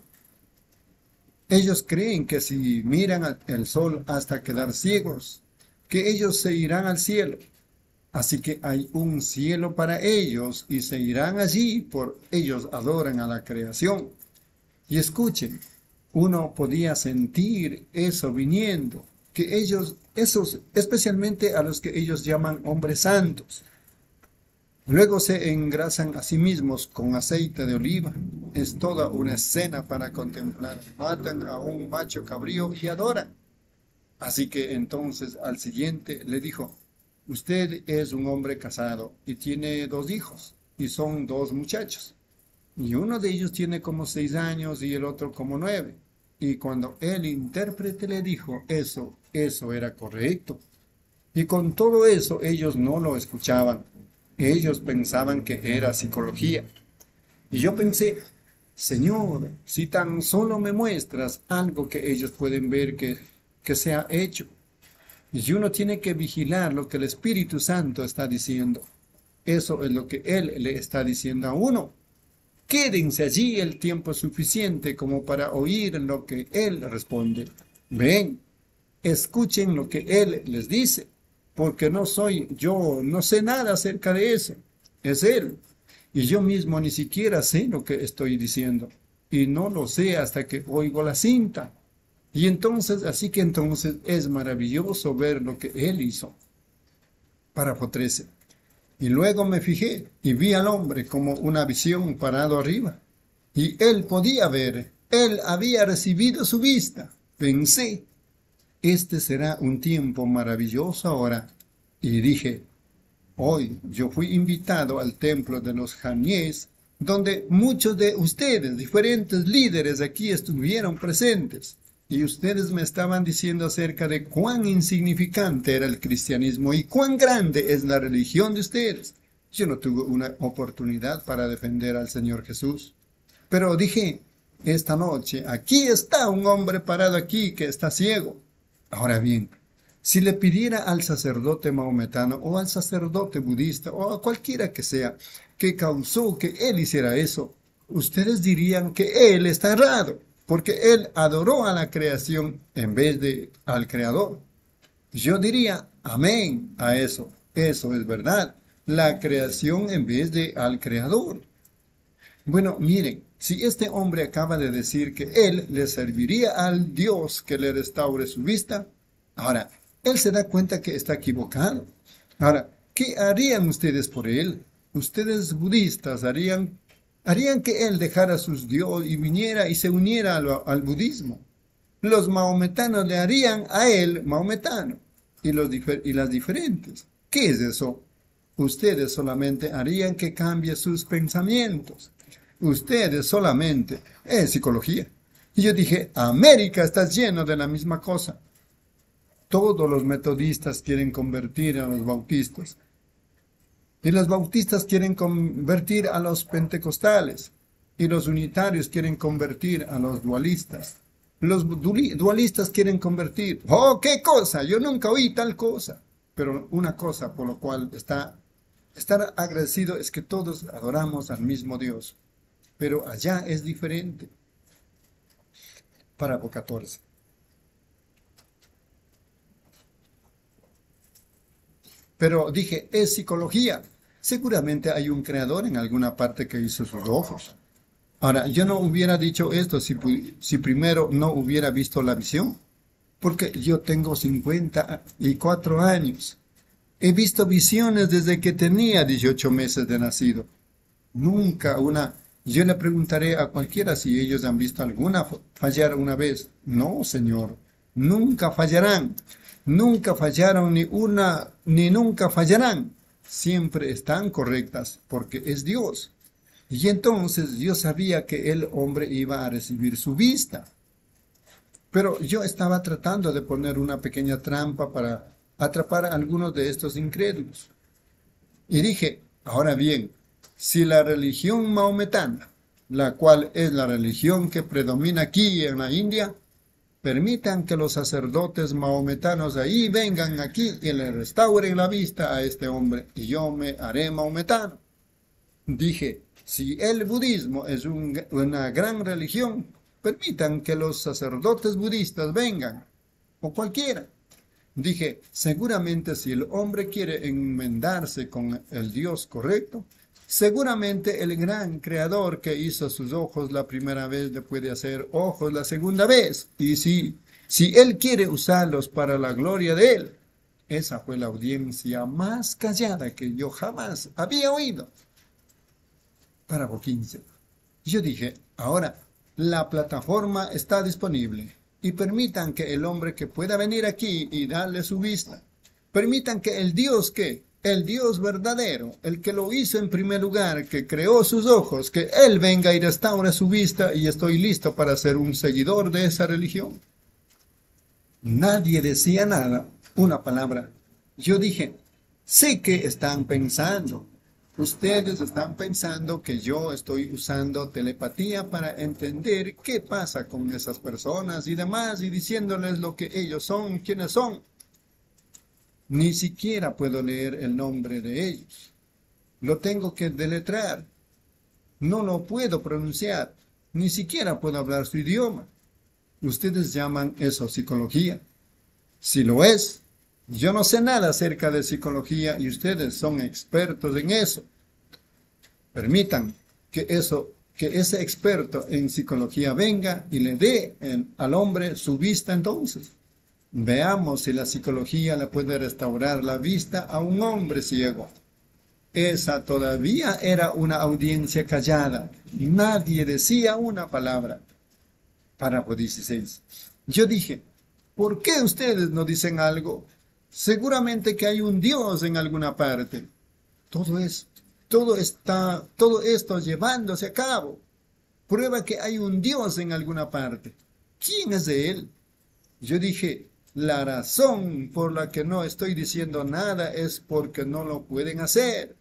Ellos creen que si miran el sol hasta quedar ciegos, que ellos se irán al cielo. Así que hay un cielo para ellos y se irán allí, por ellos adoran a la creación. Y escuchen, uno podía sentir eso viniendo, que ellos, esos, especialmente a los que ellos llaman hombres santos, luego se engrasan a sí mismos con aceite de oliva. Es toda una escena para contemplar. Matan a un macho cabrío y adoran. Así que entonces al siguiente le dijo, usted es un hombre casado y tiene 2 hijos y son 2 muchachos. Y uno de ellos tiene como 6 años y el otro como 9. Y cuando el intérprete le dijo eso era correcto. Y con todo eso ellos no lo escuchaban. Ellos pensaban que era psicología. Y yo pensé, Señor, si tan solo me muestras algo que ellos pueden ver que se ha hecho. Y uno tiene que vigilar lo que el Espíritu Santo está diciendo. Eso es lo que Él le está diciendo a uno. Quédense allí el tiempo suficiente como para oír lo que Él responde. Ven, escuchen lo que Él les dice, porque no soy yo, no sé nada acerca de eso. Es Él. Y yo mismo ni siquiera sé lo que estoy diciendo. Y no lo sé hasta que oigo la cinta. Y entonces, así que entonces es maravilloso ver lo que Él hizo. Párrafo 13. Y luego me fijé y vi al hombre como una visión parado arriba. Y él podía ver, él había recibido su vista. Pensé, este será un tiempo maravilloso ahora. Y dije, hoy yo fui invitado al templo de los Janies, donde muchos de ustedes, diferentes líderes aquí estuvieron presentes. Y ustedes me estaban diciendo acerca de cuán insignificante era el cristianismo y cuán grande es la religión de ustedes. Yo no tuve una oportunidad para defender al Señor Jesús. Pero dije, esta noche, aquí está un hombre parado aquí que está ciego. Ahora bien, si le pidiera al sacerdote maometano o al sacerdote budista o a cualquiera que sea que causó que él hiciera eso, ustedes dirían que él está errado, porque él adoró a la creación en vez de al creador. Yo diría amén a eso. Eso es verdad. La creación en vez de al creador. Bueno, miren, si este hombre acaba de decir que él le serviría al Dios que le restaure su vista, ahora, él se da cuenta que está equivocado. Ahora, ¿qué harían ustedes por él? Ustedes budistas harían que él dejara sus dioses y viniera y se uniera al budismo. Los maometanos le harían a él maometano y las diferentes. ¿Qué es eso? Ustedes solamente harían que cambie sus pensamientos. Ustedes solamente. Es psicología. Y yo dije, América está lleno de la misma cosa. Todos los metodistas quieren convertir a los bautistas. Y los bautistas quieren convertir a los pentecostales. Y los unitarios quieren convertir a los dualistas. Los dualistas quieren convertir. ¡Oh, qué cosa! Yo nunca oí tal cosa. Pero una cosa por lo cual estar agradecido es que todos adoramos al mismo Dios. Pero allá es diferente. Párrafo 14. Pero dije, es psicología. Seguramente hay un creador en alguna parte que hizo sus ojos. Ahora, yo no hubiera dicho esto si primero no hubiera visto la visión. Porque yo tengo 54 años. He visto visiones desde que tenía 18 meses de nacido. Nunca una. Yo le preguntaré a cualquiera si ellos han visto alguna fallar una vez. No, Señor. Nunca fallarán. Nunca fallaron ni una, ni nunca fallarán. Siempre están correctas porque es Dios. Y entonces yo sabía que el hombre iba a recibir su vista. Pero yo estaba tratando de poner una pequeña trampa para atrapar a algunos de estos incrédulos. Y dije, ahora bien, si la religión maometana, la cual es la religión que predomina aquí en la India, permitan que los sacerdotes maometanos ahí vengan aquí y le restauren la vista a este hombre, y yo me haré maometano. Dije, si el budismo es una gran religión, permitan que los sacerdotes budistas vengan, o cualquiera. Dije, seguramente si el hombre quiere enmendarse con el Dios correcto, seguramente el gran creador que hizo sus ojos la primera vez le puede hacer ojos la segunda vez. Y si él quiere usarlos para la gloria de él. Esa fue la audiencia más callada que yo jamás había oído. Párrafo 15. Yo dije, ahora, la plataforma está disponible. Y permitan que el hombre que pueda venir aquí y darle su vista. Permitan que el Dios verdadero, el que lo hizo en primer lugar, que creó sus ojos, que Él venga y restaure su vista y estoy listo para ser un seguidor de esa religión. Nadie decía nada, una palabra. Yo dije, sé que están pensando. Ustedes están pensando que yo estoy usando telepatía para entender qué pasa con esas personas y demás, y diciéndoles lo que ellos son, quiénes son. Ni siquiera puedo leer el nombre de ellos. Lo tengo que deletrear. No lo puedo pronunciar. Ni siquiera puedo hablar su idioma. Ustedes llaman eso psicología. Si lo es, yo no sé nada acerca de psicología y ustedes son expertos en eso. Permitan que ese experto en psicología venga y le dé al hombre su vista entonces. Veamos si la psicología le puede restaurar la vista a un hombre ciego. Esa todavía era una audiencia callada. Nadie decía una palabra. Párrafo 16. Yo dije, ¿por qué ustedes no dicen algo? Seguramente que hay un Dios en alguna parte. Todo esto llevándose a cabo. Prueba que hay un Dios en alguna parte. ¿Quién es de él? Yo dije, la razón por la que no estoy diciendo nada es porque no lo pueden hacer.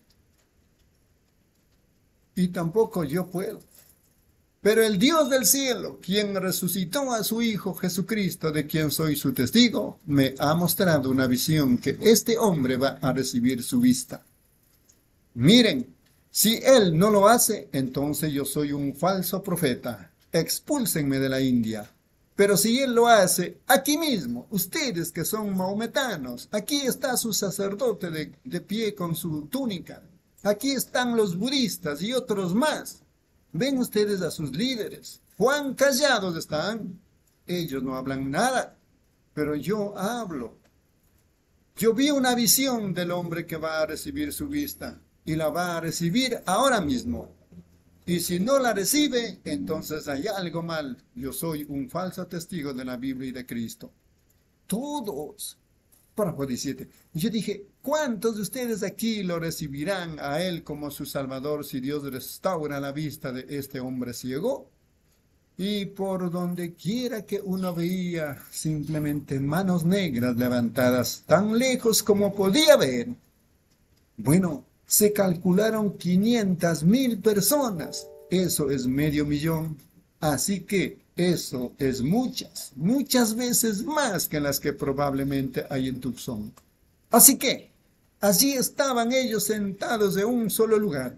Y tampoco yo puedo. Pero el Dios del cielo, quien resucitó a su Hijo Jesucristo, de quien soy su testigo, me ha mostrado una visión que este hombre va a recibir su vista. Miren, si él no lo hace, entonces yo soy un falso profeta. Expúlsenme de la India. Pero si él lo hace, aquí mismo, ustedes que son mahometanos, aquí está su sacerdote de pie con su túnica. Aquí están los budistas y otros más. Ven ustedes a sus líderes. ¿Cuán callados están? Ellos no hablan nada, pero yo hablo. Yo vi una visión del hombre que va a recibir su vista y la va a recibir ahora mismo. Y si no la recibe, entonces hay algo mal. Yo soy un falso testigo de la Biblia y de Cristo. Todos. Párrafo 17. Yo dije, ¿cuántos de ustedes aquí lo recibirán a él como su Salvador si Dios restaura la vista de este hombre ciego? Y por donde quiera que uno veía simplemente manos negras levantadas tan lejos como podía ver. Bueno, se calcularon 500,000 personas. Eso es 500,000. Así que eso es muchas veces más que las que probablemente hay en Tucson. Así que allí estaban ellos sentados en un solo lugar.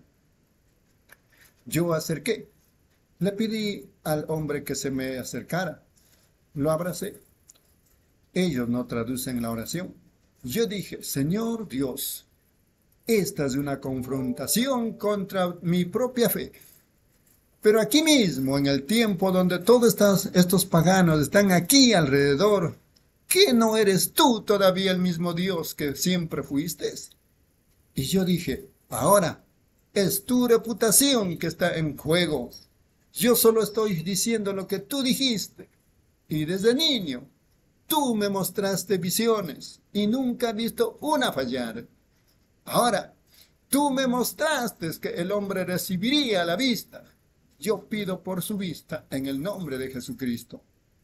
Yo acerqué. Le pedí al hombre que se me acercara. Lo abracé. Ellos no traducen la oración. Yo dije, Señor Dios, esta es una confrontación contra mi propia fe. Pero aquí mismo, en el tiempo donde todos estos paganos están aquí alrededor, ¿qué no eres tú todavía el mismo Dios que siempre fuiste? Y yo dije, ahora es tu reputación que está en juego. Yo solo estoy diciendo lo que tú dijiste. Y desde niño, tú me mostraste visiones y nunca he visto una fallar. Ahora, tú me mostraste que el hombre recibiría la vista. Yo pido por su vista en el nombre de Jesucristo.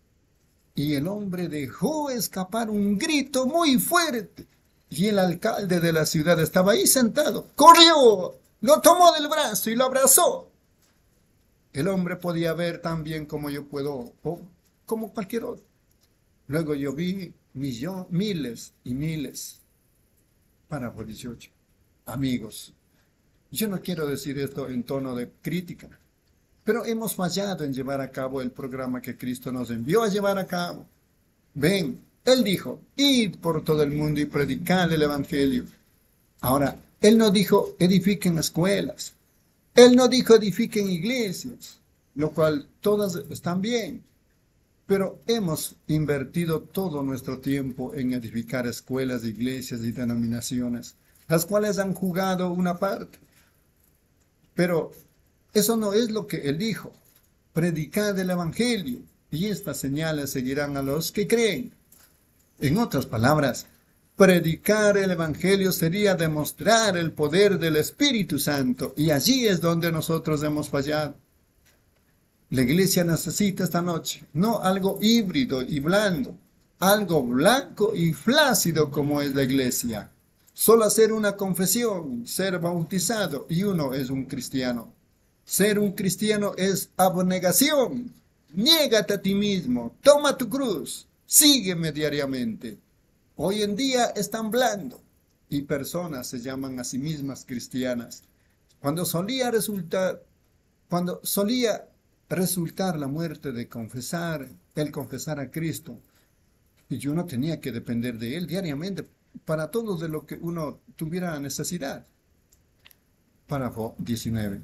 Y el hombre dejó escapar un grito muy fuerte. Y el alcalde de la ciudad estaba ahí sentado. Corrió, lo tomó del brazo y lo abrazó. El hombre podía ver tan bien como yo puedo, o como cualquier otro. Luego yo vi miles y miles. Párrafo 18. Amigos, yo no quiero decir esto en tono de crítica. Pero hemos fallado en llevar a cabo el programa que Cristo nos envió a llevar a cabo. Ven, Él dijo, id por todo el mundo y predicad el Evangelio. Ahora, Él no dijo, edifiquen escuelas. Él no dijo, edifiquen iglesias, lo cual todas están bien. Pero hemos invertido todo nuestro tiempo en edificar escuelas, iglesias y denominaciones, las cuales han jugado una parte. Pero eso no es lo que él dijo. Predicad el Evangelio, y estas señales seguirán a los que creen. En otras palabras, predicar el Evangelio sería demostrar el poder del Espíritu Santo, y allí es donde nosotros hemos fallado. La iglesia necesita esta noche, no algo híbrido y blando, algo blanco y flácido como es la iglesia. Solo hacer una confesión, ser bautizado, y uno es un cristiano. Ser un cristiano es abnegación. Niégate a ti mismo, toma tu cruz, sígueme diariamente. Hoy en día están blando y personas se llaman a sí mismas cristianas. Cuando solía resultar la muerte de el confesar a Cristo, y yo no tenía que depender de Él diariamente para todo de lo que uno tuviera necesidad. Párrafo 19.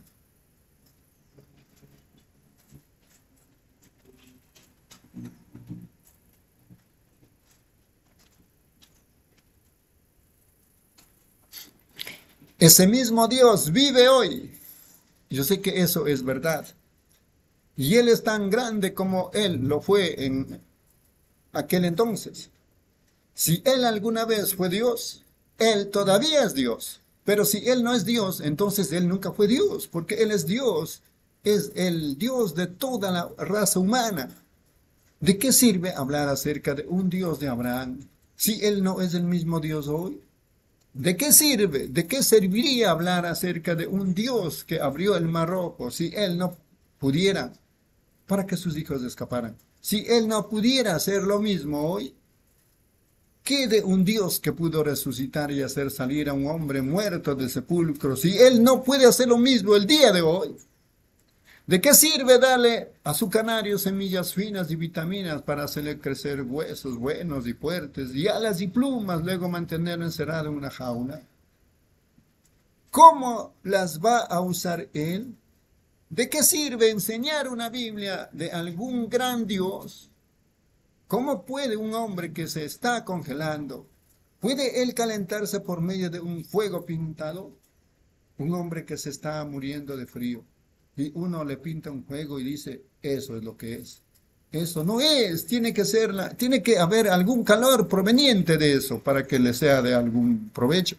Ese mismo Dios vive hoy. Yo sé que eso es verdad. Y Él es tan grande como Él lo fue en aquel entonces. Si Él alguna vez fue Dios, Él todavía es Dios. Pero si Él no es Dios, entonces Él nunca fue Dios, porque Él es Dios, es el Dios de toda la raza humana. ¿De qué sirve hablar acerca de un Dios de Abraham si Él no es el mismo Dios hoy? ¿De qué sirve? ¿De qué serviría hablar acerca de un Dios que abrió el Mar Rojo si Él no pudiera para que sus hijos escaparan? Si Él no pudiera hacer lo mismo hoy, ¿qué de un Dios que pudo resucitar y hacer salir a un hombre muerto del sepulcro si Él no puede hacer lo mismo el día de hoy? ¿De qué sirve darle a su canario semillas finas y vitaminas para hacerle crecer huesos buenos y fuertes y alas y plumas, luego mantenerlo encerrado en una jaula? ¿Cómo las va a usar Él? ¿De qué sirve enseñar una Biblia de algún gran Dios? ¿Cómo puede un hombre que se está congelando, puede él calentarse por medio de un fuego pintado? Un hombre que se está muriendo de frío y uno le pinta un fuego y dice, eso es lo que es. Eso no es, tiene que haber algún calor proveniente de eso para que le sea de algún provecho.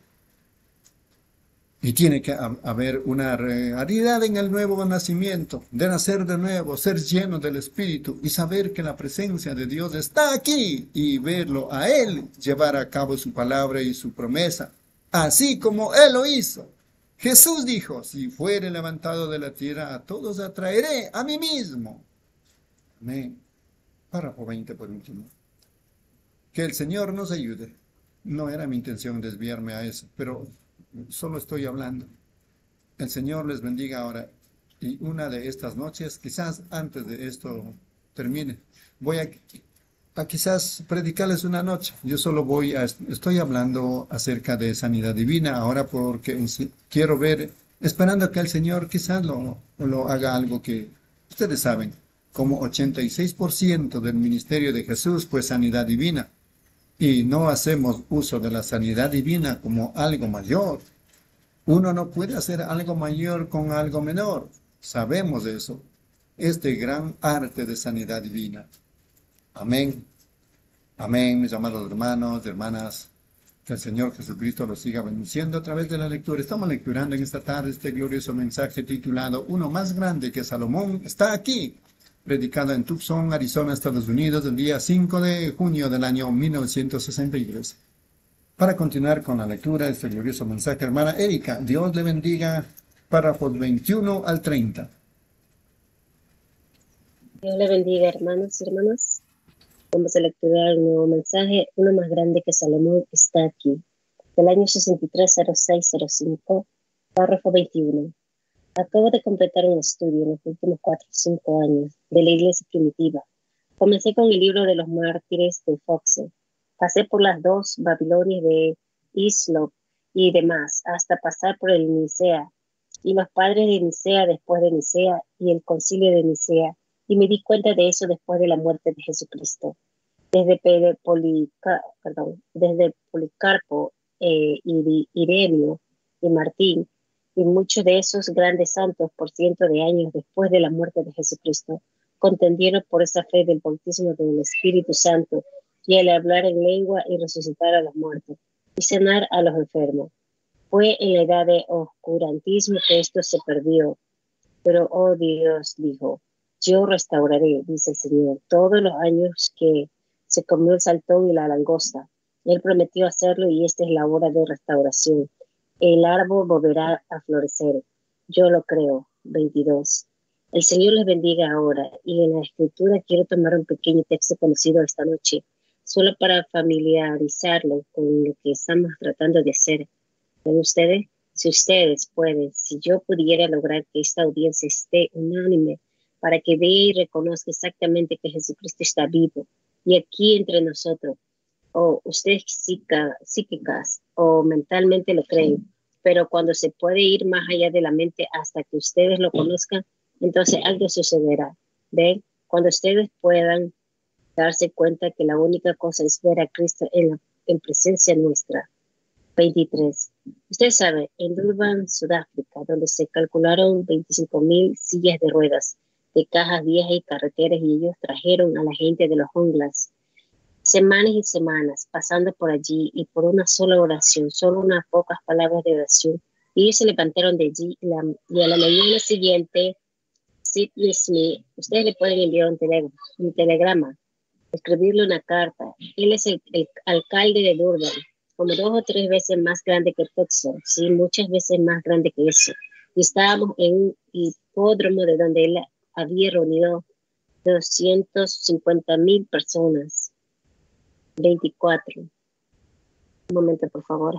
Y tiene que haber una realidad en el nuevo nacimiento, de nacer de nuevo, ser lleno del Espíritu y saber que la presencia de Dios está aquí y verlo a Él llevar a cabo su palabra y su promesa, así como Él lo hizo. Jesús dijo, si fuere levantado de la tierra, a todos atraeré a mí mismo. Amén. Párrafo 20 por último. Que el Señor nos ayude. No era mi intención desviarme a eso, pero solo estoy hablando. El Señor les bendiga ahora. Y una de estas noches, quizás antes de esto termine, voy a quizás predicarles una noche. Yo solo estoy hablando acerca de sanidad divina ahora porque quiero ver, esperando que el Señor quizás lo haga algo que ustedes saben, como 86% del ministerio de Jesús fue sanidad divina. Y no hacemos uso de la sanidad divina como algo mayor. Uno no puede hacer algo mayor con algo menor. Sabemos eso. Este gran arte de sanidad divina. Amén. Amén, mis amados hermanos y hermanas. Que el Señor Jesucristo los siga bendiciendo a través de la lectura. Estamos lecturando en esta tarde este glorioso mensaje titulado Uno más grande que Salomón está aquí, predicado en Tucson, Arizona, Estados Unidos, el día 5 de junio del año 1963. Para continuar con la lectura de este glorioso mensaje, hermana Erika, Dios le bendiga, párrafos 21 al 30. Dios le bendiga, hermanos y hermanas. Vamos a lecturar el nuevo mensaje, Uno más grande que Salomón está aquí, del año 630605, párrafo 21. Acabo de completar un estudio en los últimos 4 o 5 años de la iglesia primitiva. Comencé con el libro de los mártires de Foxe. Pasé por las 2 Babilonias de Hislop y demás, hasta pasar por el Nicea y los padres de Nicea después de Nicea y el concilio de Nicea. Y me di cuenta de eso después de la muerte de Jesucristo. Desde Policarpo, Ireneo y Martín, y muchos de esos grandes santos por cientos de años después de la muerte de Jesucristo, contendieron por esa fe del bautismo del Espíritu Santo y el hablar en lengua y resucitar a los muertos y sanar a los enfermos. Fue en la edad de oscurantismo que esto se perdió. Pero, oh Dios, dijo, yo restauraré, dice el Señor, todos los años que se comió el saltón y la langosta, Él prometió hacerlo y esta es la hora de restauración. El árbol volverá a florecer. Yo lo creo. 22. El Señor les bendiga ahora. Y en la escritura quiero tomar un pequeño texto conocido esta noche, solo para familiarizarlo con lo que estamos tratando de hacer. ¿Ven ustedes? Si ustedes pueden, si yo pudiera lograr que esta audiencia esté unánime para que vea y reconozca exactamente que Jesucristo está vivo y aquí entre nosotros, o ustedes psíquicas o mentalmente lo creen, pero cuando se puede ir más allá de la mente hasta que ustedes lo conozcan, entonces algo sucederá. ¿Ven? Cuando ustedes puedan darse cuenta que la única cosa es ver a Cristo en presencia nuestra. 23. Usted sabe, en Durban, Sudáfrica, donde se calcularon 25,000 sillas de ruedas, de cajas viejas y carreteras, y ellos trajeron a la gente de los junglas, semanas y semanas, pasando por allí, y por una sola oración, solo unas pocas palabras de oración, y ellos se levantaron de allí, y a la mañana siguiente, Sidney Smith, ustedes le pueden enviar un telegrama, escribirle una carta. Él es el alcalde de Durban, como 2 o 3 veces más grande que Tucson, sí, muchas veces más grande que eso. Y estábamos en un hipódromo de donde él había reunido 250,000 personas. 24. Un momento, por favor.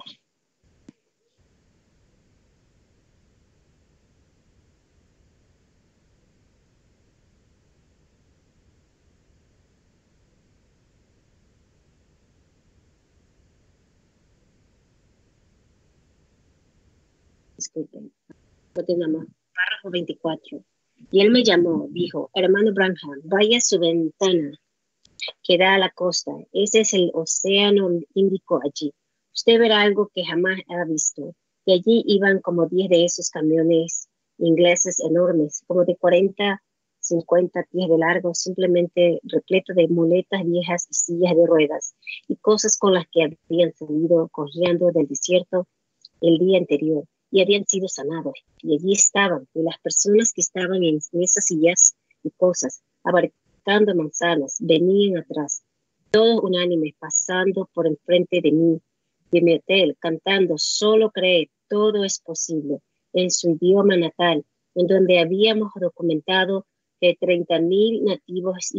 Disculpen. Continuamos. Párrafo 24. Y él me llamó, dijo, hermano Branham, vaya a su ventana que da a la costa. Ese es el océano Índico allí. Usted verá algo que jamás ha visto. Y allí iban como 10 de esos camiones ingleses enormes, como de 40, 50 pies de largo, simplemente repleto de muletas viejas y sillas de ruedas y cosas con las que habían salido cojeando del desierto el día anterior y habían sido sanados. Y allí estaban, y las personas que estaban en esas sillas y cosas, abarcando manzanas, venían atrás, todos unánimes, pasando por enfrente de mí, de mi hotel, cantando, solo cree, todo es posible, en su idioma natal, en donde habíamos documentado que 30,000 nativos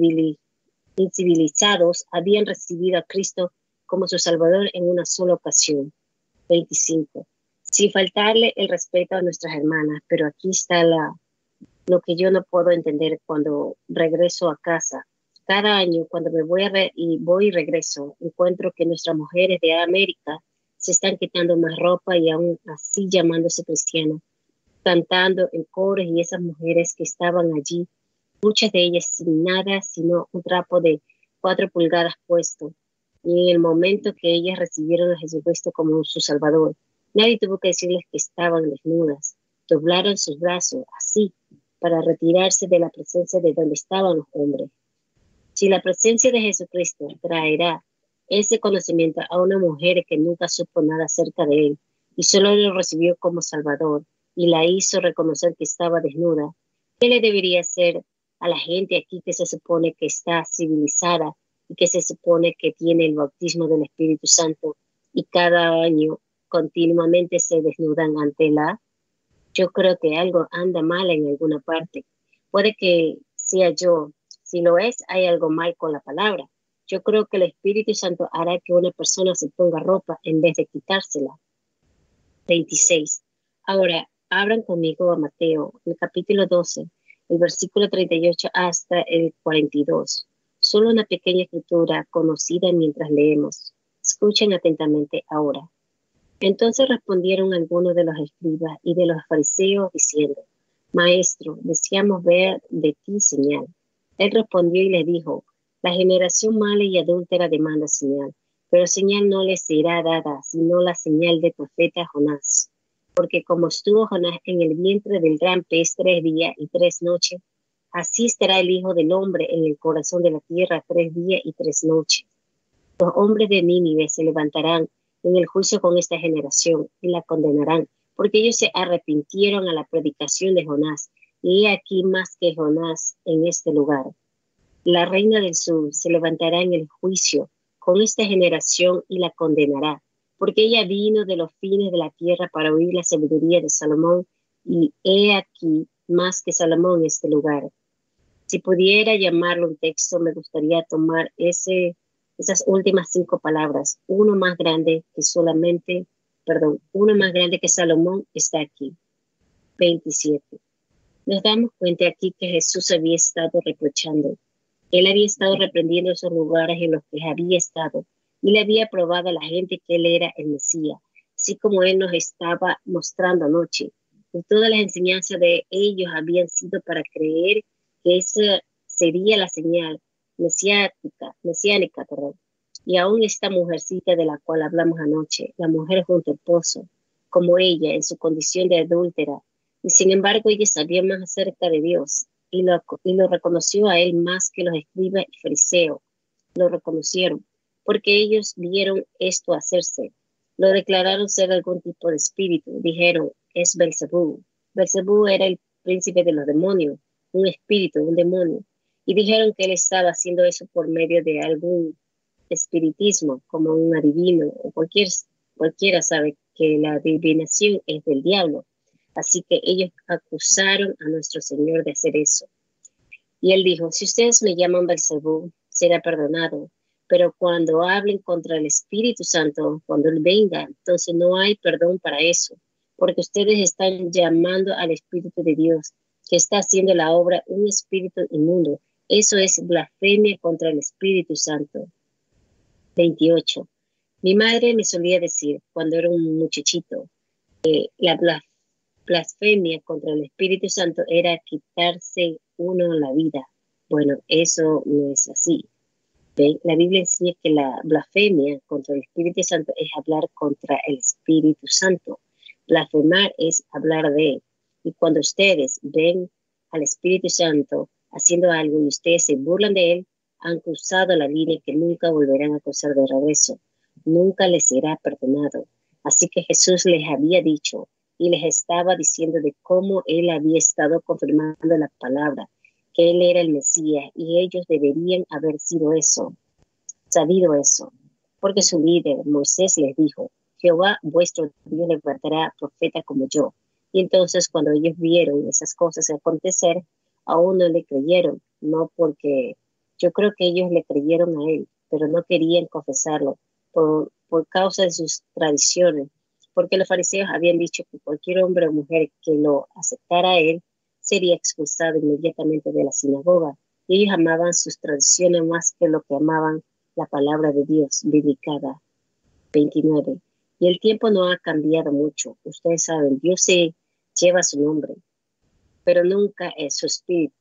incivilizados habían recibido a Cristo como su Salvador en una sola ocasión. 25. Sin faltarle el respeto a nuestras hermanas, pero aquí está lo que yo no puedo entender cuando regreso a casa. Cada año, cuando me voy y regreso, encuentro que nuestras mujeres de América se están quitando más ropa y aún así llamándose cristianas, cantando en coros, y esas mujeres que estaban allí, muchas de ellas sin nada, sino un trapo de 4 pulgadas puesto. Y en el momento que ellas recibieron a Jesucristo como su Salvador, nadie tuvo que decirles que estaban desnudas. Doblaron sus brazos así para retirarse de la presencia de donde estaban los hombres. Si la presencia de Jesucristo traerá ese conocimiento a una mujer que nunca supo nada acerca de él y solo lo recibió como Salvador y la hizo reconocer que estaba desnuda, ¿qué le debería hacer a la gente aquí que se supone que está civilizada y que se supone que tiene el bautismo del Espíritu Santo y cada año continuamente se desnudan ante la? Yo creo que algo anda mal en alguna parte. Puede que sea yo. Si lo es, hay algo mal con la palabra. Yo creo que el Espíritu Santo hará que una persona se ponga ropa en vez de quitársela. 26. Ahora, abran conmigo a Mateo, el capítulo 12, el versículo 38 hasta el 42. Solo una pequeña escritura conocida mientras leemos. Escuchen atentamente ahora. Entonces respondieron algunos de los escribas y de los fariseos diciendo, Maestro, deseamos ver de ti señal. Él respondió y les dijo, la generación mala y adúltera demanda señal, pero señal no les será dada, sino la señal del profeta Jonás. Porque como estuvo Jonás en el vientre del gran pez 3 días y 3 noches, así estará el Hijo del Hombre en el corazón de la tierra 3 días y 3 noches. Los hombres de Nínive se levantarán en el juicio con esta generación y la condenarán, porque ellos se arrepintieron a la predicación de Jonás, y he aquí más que Jonás en este lugar. La reina del sur se levantará en el juicio con esta generación y la condenará, porque ella vino de los fines de la tierra para oír la sabiduría de Salomón, y he aquí más que Salomón en este lugar. Si pudiera llamarlo un texto, me gustaría tomar esas últimas 5 palabras. Uno más grande que Salomón está aquí. 27. Nos damos cuenta aquí que Jesús había estado reprochando. Él había estado reprendiendo esos lugares en los que había estado y le había probado a la gente que él era el Mesías, así como él nos estaba mostrando anoche. Y todas las enseñanzas de ellos habían sido para creer que esa sería la señal mesiánica. Y aún esta mujercita de la cual hablamos anoche, la mujer junto al pozo, como ella en su condición de adúltera, y sin embargo ella sabía más acerca de Dios y lo reconoció a él más que los escribas y fariseos. Lo reconocieron porque ellos vieron esto hacerse. Lo declararon ser algún tipo de espíritu. Dijeron, es Belzebú. Belzebú era el príncipe de los demonios, un espíritu, un demonio. Y dijeron que él estaba haciendo eso por medio de algún espiritismo, como un adivino, o cualquiera sabe que la adivinación es del diablo. Así que ellos acusaron a nuestro Señor de hacer eso. Y él dijo, si ustedes me llaman Belzebú, será perdonado. Pero cuando hablen contra el Espíritu Santo, cuando él venga, entonces no hay perdón para eso. Porque ustedes están llamando al Espíritu de Dios, que está haciendo la obra, un espíritu inmundo. Eso es blasfemia contra el Espíritu Santo. 28. Mi madre me solía decir, cuando era un muchachito, la blasfemia contra el Espíritu Santo era quitarse uno la vida. Bueno, eso no es así. ¿Ven? La Biblia enseña que la blasfemia contra el Espíritu Santo es hablar contra el Espíritu Santo. Blasfemar es hablar de él. Y cuando ustedes ven al Espíritu Santo haciendo algo y ustedes se burlan de él, han cruzado la línea que nunca volverán a cruzar de regreso. Nunca les será perdonado. Así que Jesús les había dicho y les estaba diciendo de cómo él había estado confirmando la palabra, que él era el Mesías y ellos deberían haber sabido eso, porque su líder Moisés les dijo, Jehová vuestro Dios levantará profeta como yo. Y entonces cuando ellos vieron esas cosas acontecer, aún no le creyeron, no porque yo creo que ellos le creyeron a él, pero no querían confesarlo por causa de sus tradiciones, porque los fariseos habían dicho que cualquier hombre o mujer que lo aceptara a él sería expulsado inmediatamente de la sinagoga. Y ellos amaban sus tradiciones más que lo que amaban la palabra de Dios bíblica. 29. Y el tiempo no ha cambiado mucho. Ustedes saben, Dios se lleva su nombre, pero nunca es su espíritu,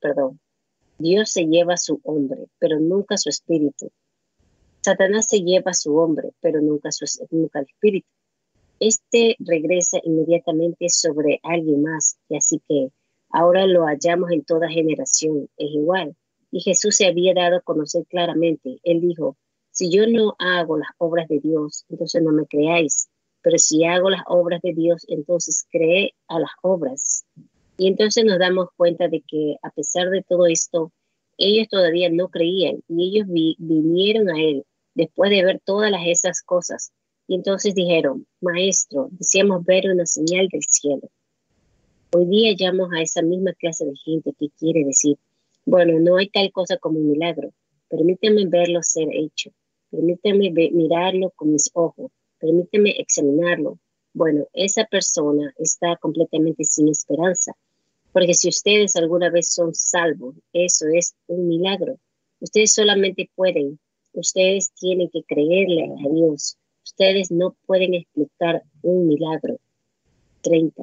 Dios se lleva su hombre, pero nunca su espíritu. Satanás se lleva su hombre, pero nunca el espíritu. Este regresa inmediatamente sobre alguien más, y así que ahora lo hallamos en toda generación, es igual. Y Jesús se había dado a conocer claramente. Él dijo, si yo no hago las obras de Dios, entonces no me creáis. Pero si hago las obras de Dios, entonces cree a las obras. Y entonces nos damos cuenta de que a pesar de todo esto, ellos todavía no creían. Y ellos vinieron a él después de ver todas esas cosas. Y entonces dijeron, Maestro, deseamos ver una señal del cielo. Hoy día llamamos a esa misma clase de gente que quiere decir, bueno, no hay tal cosa como un milagro. Permíteme verlo ser hecho. Permíteme mirarlo con mis ojos. Permíteme examinarlo. Bueno, esa persona está completamente sin esperanza. Porque si ustedes alguna vez son salvos, eso es un milagro. Ustedes solamente ustedes tienen que creerle a Dios. Ustedes no pueden explicar un milagro. 30.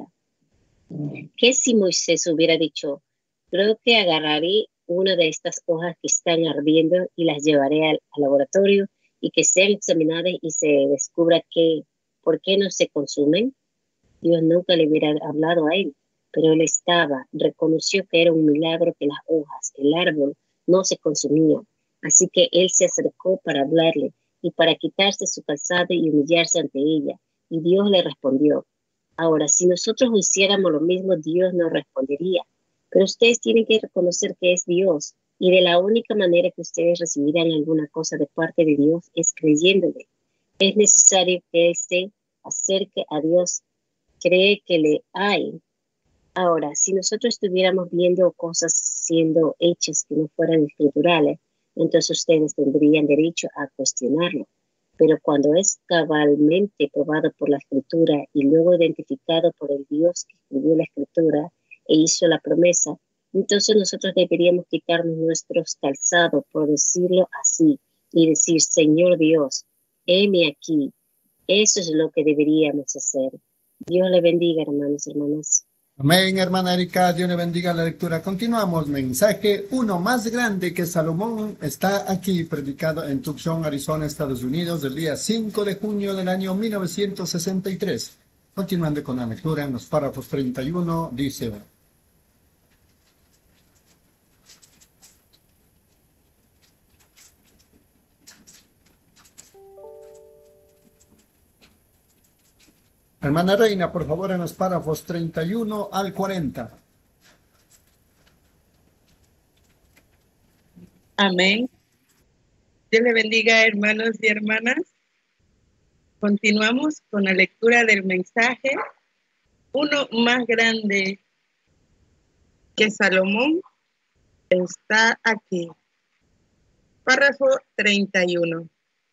¿Qué si Moisés hubiera dicho, creo que agarraré una de estas hojas que están ardiendo y las llevaré al laboratorio y que sean examinadas y se descubra por qué no se consumen? Dios nunca le hubiera hablado a él, pero él reconoció que era un milagro que las hojas, el árbol, no se consumían. Así que él se acercó para hablarle y para quitarse su calzado y humillarse ante ella. Y Dios le respondió. Ahora, si nosotros hiciéramos lo mismo, Dios nos respondería. Pero ustedes tienen que reconocer que es Dios. Y de la única manera que ustedes recibirán alguna cosa de parte de Dios es creyéndole. Es necesario que éste acerque a Dios, cree que le hay. Ahora, si nosotros estuviéramos viendo cosas siendo hechas que no fueran escriturales, entonces ustedes tendrían derecho a cuestionarlo. Pero cuando es cabalmente probado por la Escritura y luego identificado por el Dios que escribió la Escritura e hizo la promesa, entonces nosotros deberíamos quitarnos nuestros calzados, por decirlo así, y decir, Señor Dios, heme aquí. Eso es lo que deberíamos hacer. Dios le bendiga, hermanos y hermanas. Amén, hermana Erika, Dios le bendiga la lectura. Continuamos, mensaje uno más grande que Salomón está aquí, predicado en Tucson, Arizona, Estados Unidos, del día 5 de junio del año 1963. Continuando con la lectura en los párrafos 31, dice: Hermana Reina, por favor, en los párrafos 31 al 40. Amén. Dios le bendiga, hermanos y hermanas. Continuamos con la lectura del mensaje. Uno más grande que Salomón está aquí. Párrafo 31.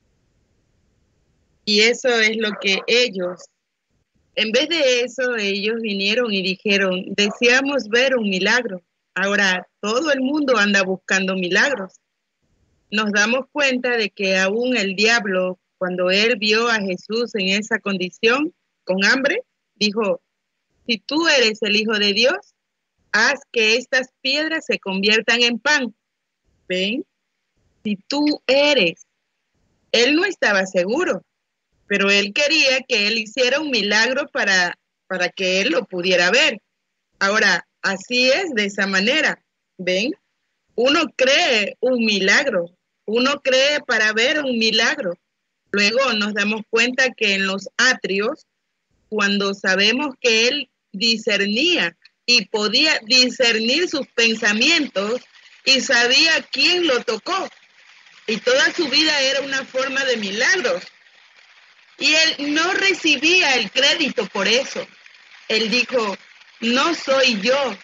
Y eso es lo que ellos, en vez de eso, ellos vinieron y dijeron, deseamos ver un milagro. Ahora todo el mundo anda buscando milagros. Nos damos cuenta de que aún el diablo, cuando él vio a Jesús en esa condición, con hambre, dijo, si tú eres el Hijo de Dios, haz que estas piedras se conviertan en pan. ¿Ven? Si tú eres. Él no estaba seguro, pero él quería que él hiciera un milagro para que él lo pudiera ver. Ahora, así es, de esa manera. ¿Ven? Uno cree un milagro. Uno cree para ver un milagro. Luego nos damos cuenta que en los atrios, cuando sabemos que él discernía y podía discernir sus pensamientos y sabía quién lo tocó. Y toda su vida era una forma de milagros. Y él no recibía el crédito por eso. Él dijo, no soy yo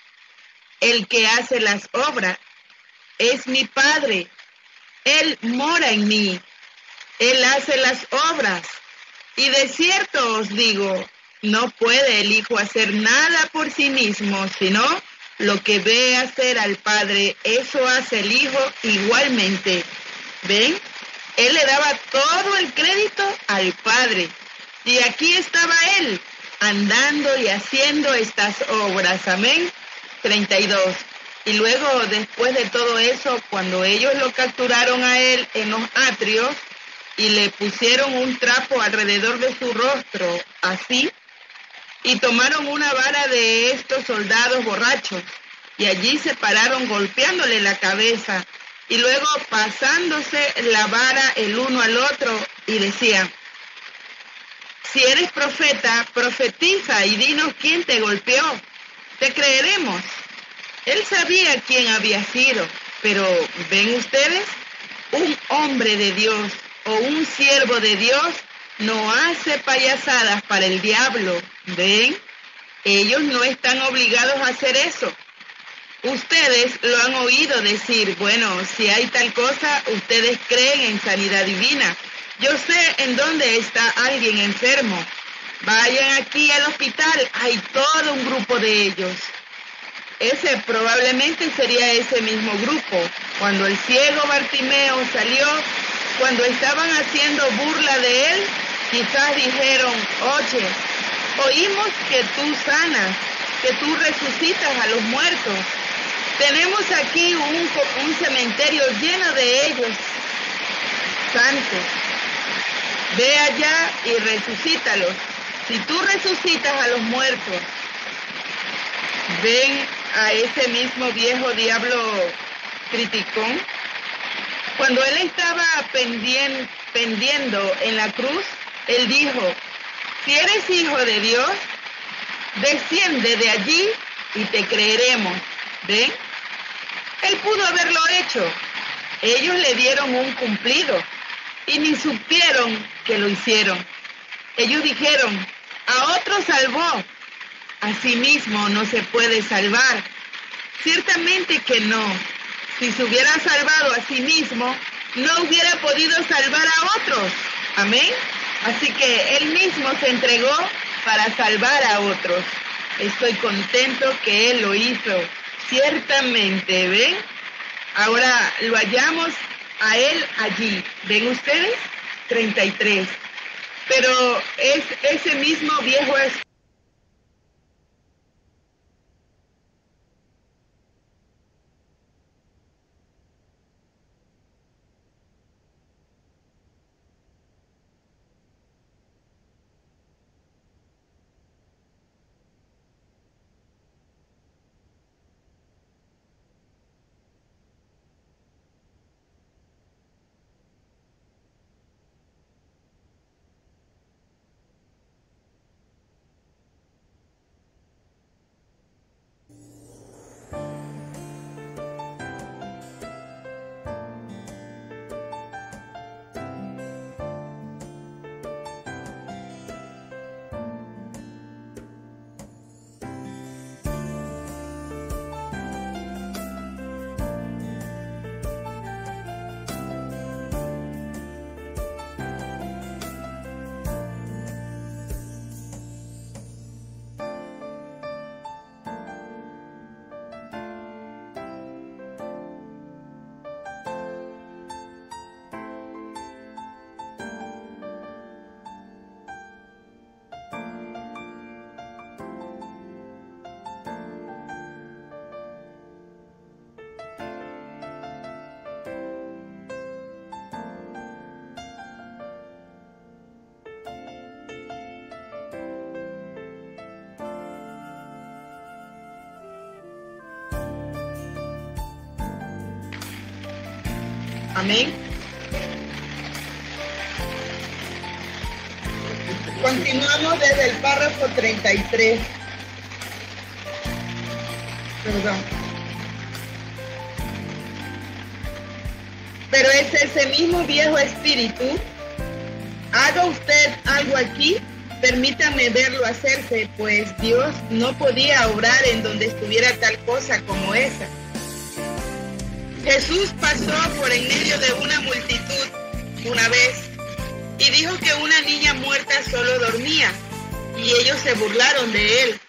el que hace las obras, es mi Padre. Él mora en mí, Él hace las obras. Y de cierto os digo, no puede el Hijo hacer nada por sí mismo, sino lo que ve hacer al Padre, eso hace el Hijo igualmente. ¿Ven? Él le daba todo el crédito al Padre. Y aquí estaba Él, andando y haciendo estas obras. Amén. 32. Y luego, después de todo eso, cuando ellos lo capturaron a él en los atrios y le pusieron un trapo alrededor de su rostro, así, y tomaron una vara de estos soldados borrachos, y allí se pararon golpeándole la cabeza, y luego pasándose la vara el uno al otro, y decían, si eres profeta, profetiza y dinos quién te golpeó, te creeremos. Él sabía quién había sido, pero ¿ven ustedes? Un hombre de Dios o un siervo de Dios no hace payasadas para el diablo. ¿Ven? Ellos no están obligados a hacer eso. Ustedes lo han oído decir, bueno, si hay tal cosa, ustedes creen en sanidad divina. Yo sé en dónde está alguien enfermo. Vayan aquí al hospital, hay todo un grupo de ellos. Ese probablemente sería ese mismo grupo. Cuando el ciego Bartimeo salió, cuando estaban haciendo burla de él, quizás dijeron, oye, oímos que tú sanas, que tú resucitas a los muertos. Tenemos aquí un cementerio lleno de ellos, santos. Ve allá y resucítalos. Si tú resucitas a los muertos, ven a ese mismo viejo diablo criticón. Cuando él estaba pendiendo en la cruz, él dijo, si eres hijo de Dios, desciende de allí y te creeremos. ¿Ven? Él pudo haberlo hecho. Ellos le dieron un cumplido y ni supieron que lo hicieron. Ellos dijeron, a otro salvó, a sí mismo no se puede salvar. Ciertamente que no. Si se hubiera salvado a sí mismo, no hubiera podido salvar a otros. Amén. Así que él mismo se entregó para salvar a otros. Estoy contento que él lo hizo. Ciertamente, ¿ven? Ahora lo hallamos a él allí. ¿Ven ustedes? 33. Pero es ese mismo viejo espíritu. Amén. Continuamos desde el párrafo 33. Perdón. Pero es ese mismo viejo espíritu. Haga usted algo aquí, permítame verlo hacerse, pues Dios no podía obrar en donde estuviera tal cosa como esa. Jesús pasó por en medio de una multitud una vez y dijo que una niña muerta solo dormía, y ellos se burlaron de él.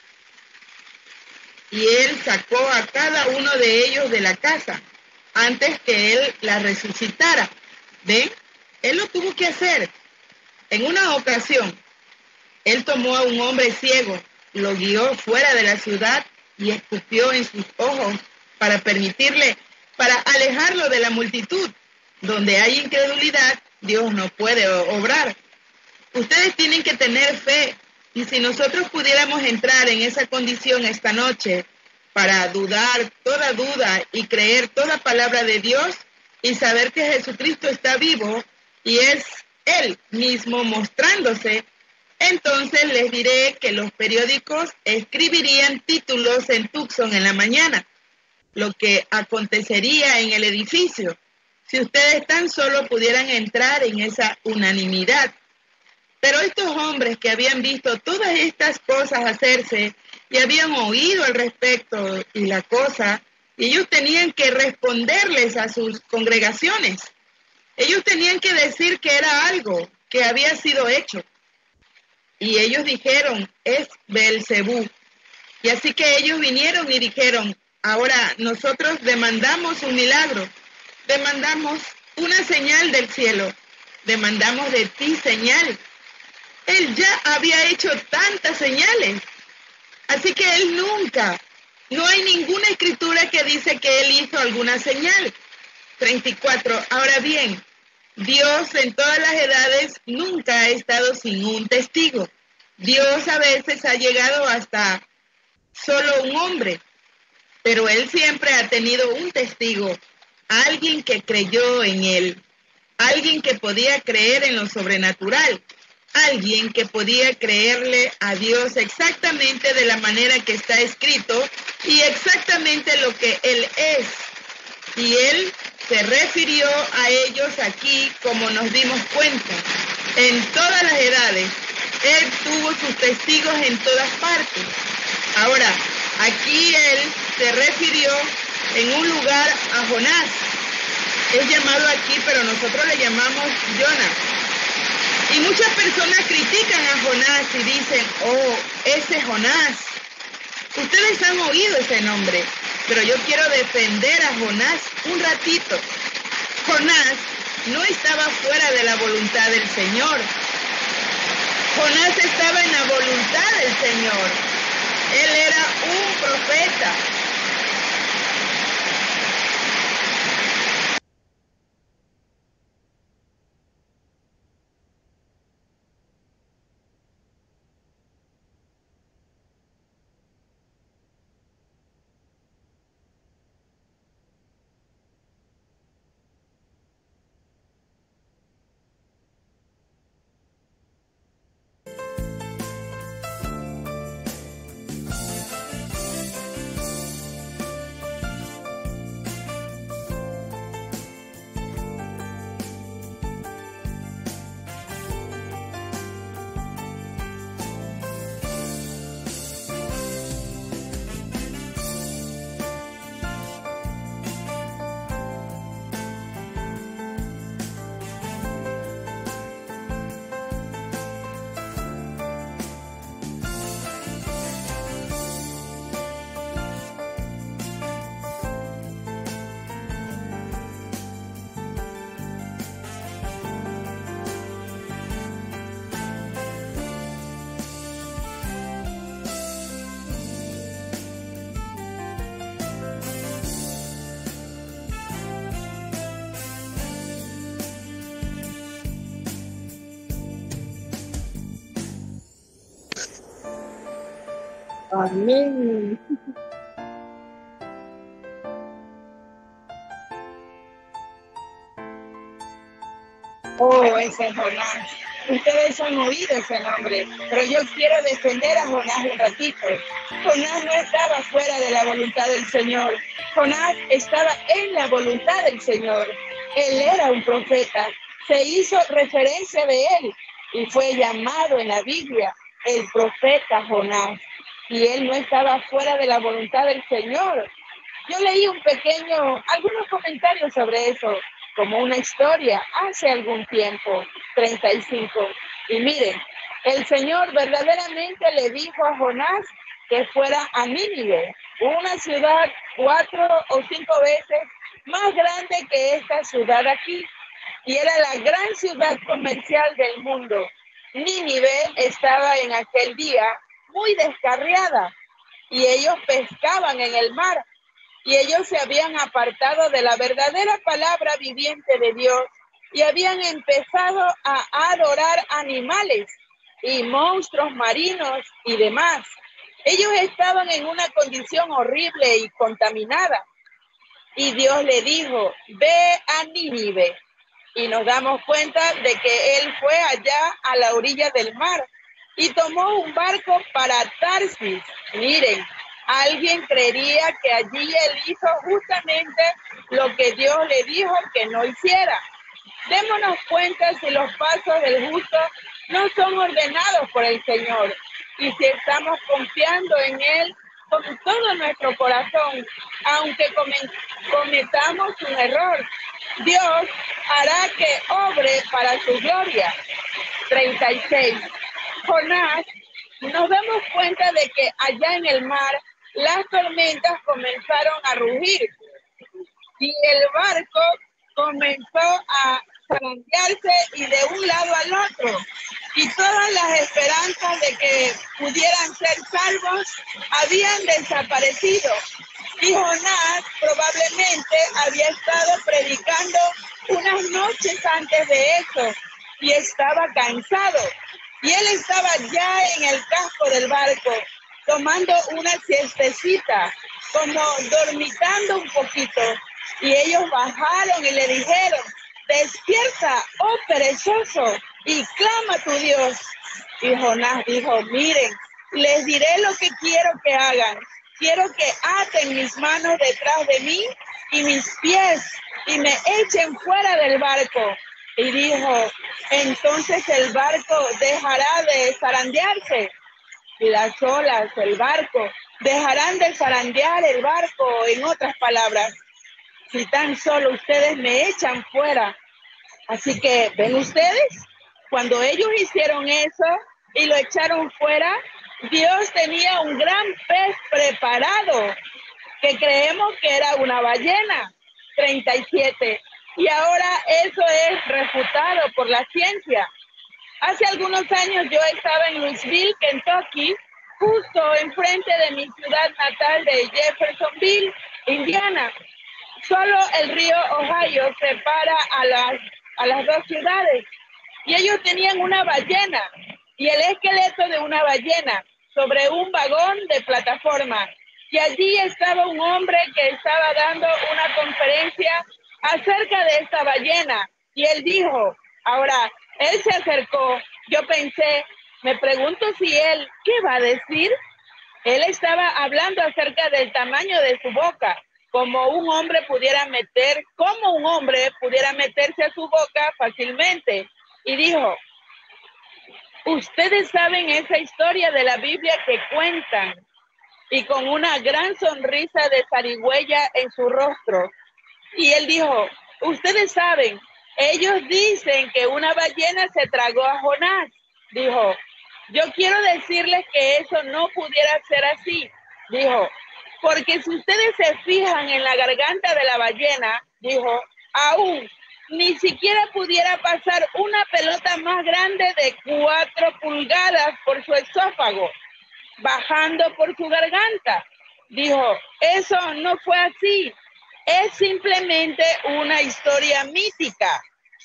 Y él sacó a cada uno de ellos de la casa antes que él la resucitara. ¿Ven? Él lo tuvo que hacer. En una ocasión, él tomó a un hombre ciego, lo guió fuera de la ciudad y escupió en sus ojos para alejarlo de la multitud. Donde hay incredulidad, Dios no puede obrar. Ustedes tienen que tener fe, y si nosotros pudiéramos entrar en esa condición esta noche para dudar toda duda y creer toda palabra de Dios y saber que Jesucristo está vivo y es Él mismo mostrándose, entonces les diré que los periódicos escribirían títulos en Tucson en la mañana. Lo que acontecería en el edificio, si ustedes tan solo pudieran entrar en esa unanimidad. Pero estos hombres que habían visto todas estas cosas hacerse y habían oído al respecto y la cosa, ellos tenían que responderles a sus congregaciones. Ellos tenían que decir que era algo que había sido hecho. Y ellos dijeron, es Beelzebú. Y así que ellos vinieron y dijeron, ahora nosotros demandamos un milagro, demandamos una señal del cielo, demandamos de ti señal. Él ya había hecho tantas señales, así que él nunca, no hay ninguna escritura que dice que él hizo alguna señal. 34. Ahora bien, Dios en todas las edades nunca ha estado sin un testigo. Dios a veces ha llegado hasta solo un hombre, pero él siempre ha tenido un testigo, alguien que creyó en él, alguien que podía creer en lo sobrenatural, alguien que podía creerle a Dios exactamente de la manera que está escrito y exactamente lo que él es. Y él se refirió a ellos aquí, como nos dimos cuenta, en todas las edades. Él tuvo sus testigos en todas partes. Ahora, aquí él se refirió en un lugar a Jonás. Es llamado aquí, pero nosotros le llamamos Jonás. Y muchas personas critican a Jonás y dicen, oh, ese Jonás. Ustedes han oído ese nombre, pero yo quiero defender a Jonás un ratito. Jonás no estaba fuera de la voluntad del Señor. Jonás estaba en la voluntad del Señor. Él era un profeta. Amén. Oh, ese Jonás. Ustedes han oído ese nombre, pero yo quiero defender a Jonás un ratito. Jonás no estaba fuera de la voluntad del Señor. Jonás estaba en la voluntad del Señor. Él era un profeta. Se hizo referencia de él y fue llamado en la Biblia el profeta Jonás. Y él no estaba fuera de la voluntad del Señor. Yo leí algunos comentarios sobre eso, como una historia hace algún tiempo, 35. Y miren, el Señor verdaderamente le dijo a Jonás que fuera a Nínive, una ciudad 4 o 5 veces más grande que esta ciudad aquí. Y era la gran ciudad comercial del mundo. Nínive estaba en aquel día muy descarriada y ellos pescaban en el mar y ellos se habían apartado de la verdadera palabra viviente de Dios y habían empezado a adorar animales y monstruos marinos y demás. Ellos estaban en una condición horrible y contaminada y Dios le dijo, ve a Nínive. Y nos damos cuenta de que él fue allá a la orilla del mar y tomó un barco para Tarsis. Miren, alguien creería que allí él hizo justamente lo que Dios le dijo que no hiciera. Démonos cuenta si los pasos del justo no son ordenados por el Señor y si estamos confiando en él con todo nuestro corazón, aunque cometamos un error, Dios hará que obre para su gloria. 36. Jonás, nos damos cuenta de que allá en el mar las tormentas comenzaron a rugir y el barco comenzó a zarandearse y de un lado al otro. Y todas las esperanzas de que pudieran ser salvos habían desaparecido. Y Jonás probablemente había estado predicando unas noches antes de eso y estaba cansado. Y él estaba ya en el casco del barco, tomando una siestecita, como dormitando un poquito. Y ellos bajaron y le dijeron, despierta, oh perezoso, y clama a tu Dios. Y Jonás dijo, miren, les diré lo que quiero que hagan. Quiero que aten mis manos detrás de mí y mis pies y me echen fuera del barco. Y dijo, entonces el barco dejará de zarandearse y las olas del barco dejarán de zarandear el barco. En otras palabras, si tan solo ustedes me echan fuera. Así que, ¿ven ustedes? Cuando ellos hicieron eso y lo echaron fuera, Dios tenía un gran pez preparado, que creemos que era una ballena, 37. Y ahora eso es refutado por la ciencia. Hace algunos años yo estaba en Louisville, Kentucky, justo enfrente de mi ciudad natal de Jeffersonville, Indiana. Solo el río Ohio separa a las dos ciudades. Y ellos tenían una ballena y el esqueleto de una ballena sobre un vagón de plataforma. Y allí estaba un hombre que estaba dando una conferencia acerca de esta ballena. Y él dijo, ahora, él se acercó, yo pensé, me pregunto si él, ¿qué va a decir? Él estaba hablando acerca del tamaño de su boca, cómo un hombre pudiera meterse a su boca fácilmente. Y dijo, ustedes saben esa historia de la Biblia que cuentan, y con una gran sonrisa de zarigüeya en su rostro. Y él dijo, ustedes saben, ellos dicen que una ballena se tragó a Jonás. Dijo, yo quiero decirles que eso no pudiera ser así. Dijo, porque si ustedes se fijan en la garganta de la ballena, dijo, aún ni siquiera pudiera pasar una pelota más grande de 4 pulgadas por su esófago, bajando por su garganta. Dijo, eso no fue así. Es simplemente una historia mítica.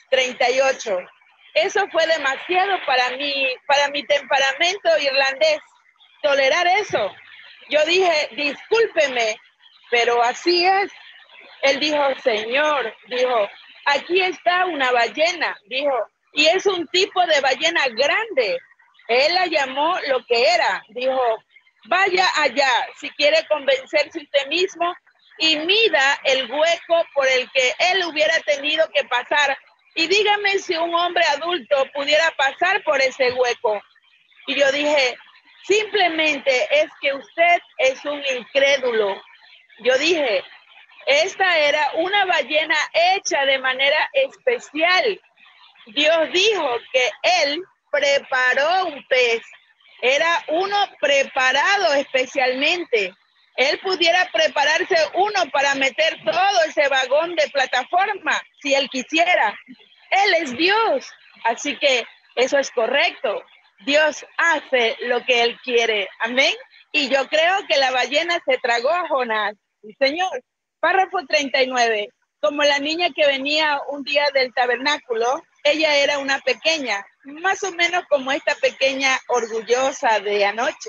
38. Eso fue demasiado para mi temperamento irlandés, tolerar eso. Yo dije, discúlpeme, pero así es. Él dijo, señor, dijo, aquí está una ballena, dijo, y es un tipo de ballena grande. Él la llamó lo que era, dijo, vaya allá si quiere convencerse usted mismo y mida el hueco por el que él hubiera tenido que pasar y dígame si un hombre adulto pudiera pasar por ese hueco. Y yo dije, simplemente es que usted es un incrédulo. Yo dije, esta era una ballena hecha de manera especial. Dios dijo que él preparó un pez. Era uno preparado especialmente. Él pudiera prepararse uno para meter todo ese vagón de plataforma, si él quisiera. Él es Dios, así que eso es correcto. Dios hace lo que él quiere, amén. Y yo creo que la ballena se tragó a Jonás, sí, señor. Párrafo 39. Como la niña que venía un día del tabernáculo, ella era una pequeña, más o menos como esta pequeña orgullosa de anoche,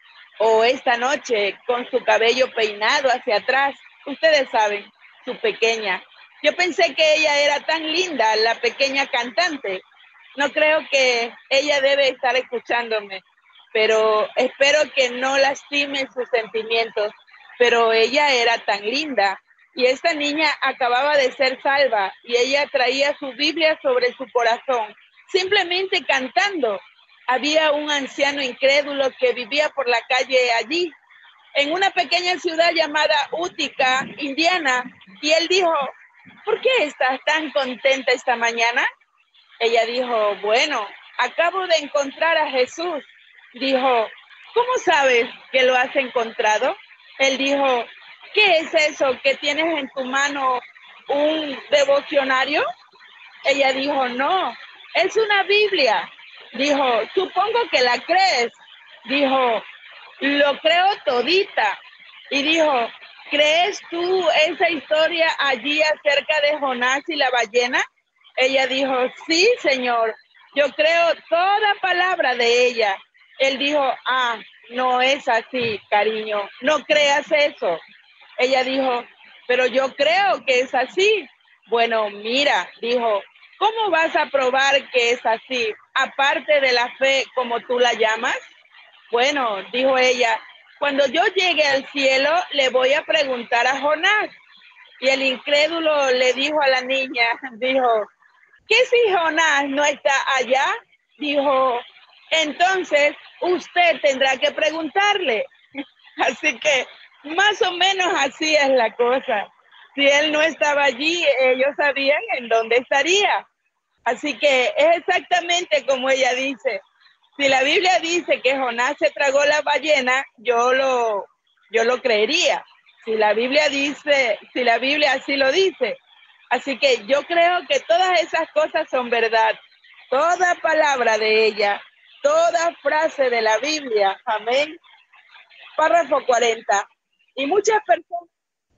o esta noche con su cabello peinado hacia atrás. Ustedes saben, su pequeña. Yo pensé que ella era tan linda, la pequeña cantante. No creo que ella debe estar escuchándome, pero espero que no lastime sus sentimientos. Pero ella era tan linda. Y esta niña acababa de ser salva y ella traía su Biblia sobre su corazón, simplemente cantando. Había un anciano incrédulo que vivía por la calle allí, en una pequeña ciudad llamada Utica, Indiana, y él dijo, ¿por qué estás tan contenta esta mañana? Ella dijo, bueno, acabo de encontrar a Jesús. Dijo, ¿cómo sabes que lo has encontrado? Él dijo, ¿qué es eso que tienes en tu mano, un devocionario? Ella dijo, no, es una Biblia. Dijo, supongo que la crees. Dijo, lo creo todita. Y dijo, ¿crees tú esa historia allí acerca de Jonás y la ballena? Ella dijo, sí, señor, yo creo toda palabra de ella. Él dijo, no es así, cariño, no creas eso. Ella dijo, pero yo creo que es así. Bueno, mira, dijo, ¿cómo vas a probar que es así, aparte de la fe como tú la llamas? Bueno, dijo ella, cuando yo llegue al cielo, le voy a preguntar a Jonás. Y el incrédulo le dijo a la niña, dijo, ¿qué si Jonás no está allá? Dijo, entonces usted tendrá que preguntarle. Así que más o menos así es la cosa. Si él no estaba allí, ellos sabían en dónde estaría. Así que es exactamente como ella dice. Si la Biblia dice que Jonás se tragó la ballena, yo lo creería. Si la Biblia así lo dice. Así que yo creo que todas esas cosas son verdad. Toda palabra de ella, toda frase de la Biblia. Amén. Párrafo 40. Y muchas personas,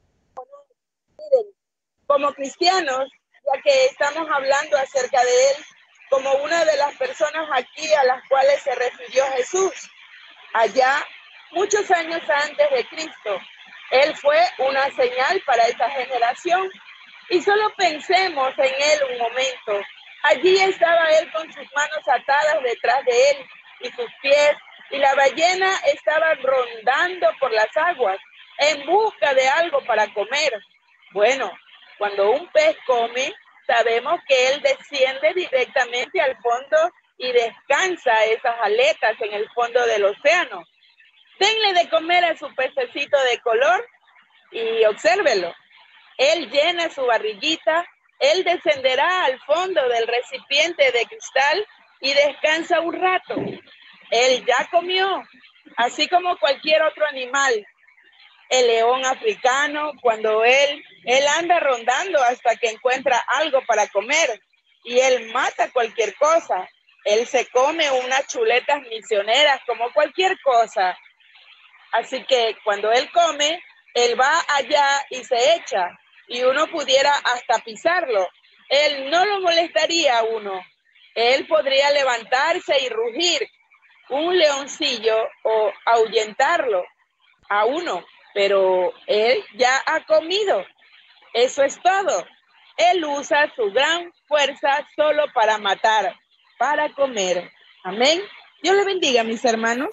como cristianos, ya que estamos hablando acerca de él, como una de las personas aquí a las cuales se refirió Jesús, allá muchos años antes de Cristo. Él fue una señal para esa generación. Y solo pensemos en él un momento. Allí estaba él con sus manos atadas detrás de él y sus pies, y la ballena estaba rondando por las aguas en busca de algo para comer. Bueno, cuando un pez come, sabemos que él desciende directamente al fondo y descansa esas aletas en el fondo del océano. Denle de comer a su pececito de color y obsérvelo. Él llena su barriguita, él descenderá al fondo del recipiente de cristal y descansa un rato. Él ya comió, así como cualquier otro animal. El león africano, cuando él anda rondando hasta que encuentra algo para comer, y él mata cualquier cosa. Él se come unas chuletas misioneras como cualquier cosa. Así que cuando él come, él va allá y se echa, y uno pudiera hasta pisarlo. Él no lo molestaría a uno. Él podría levantarse y rugir un leoncillo o ahuyentarlo a uno, pero él ya ha comido. Eso es todo. Él usa su gran fuerza solo para matar, para comer. Amén. Dios le bendiga, mis hermanos.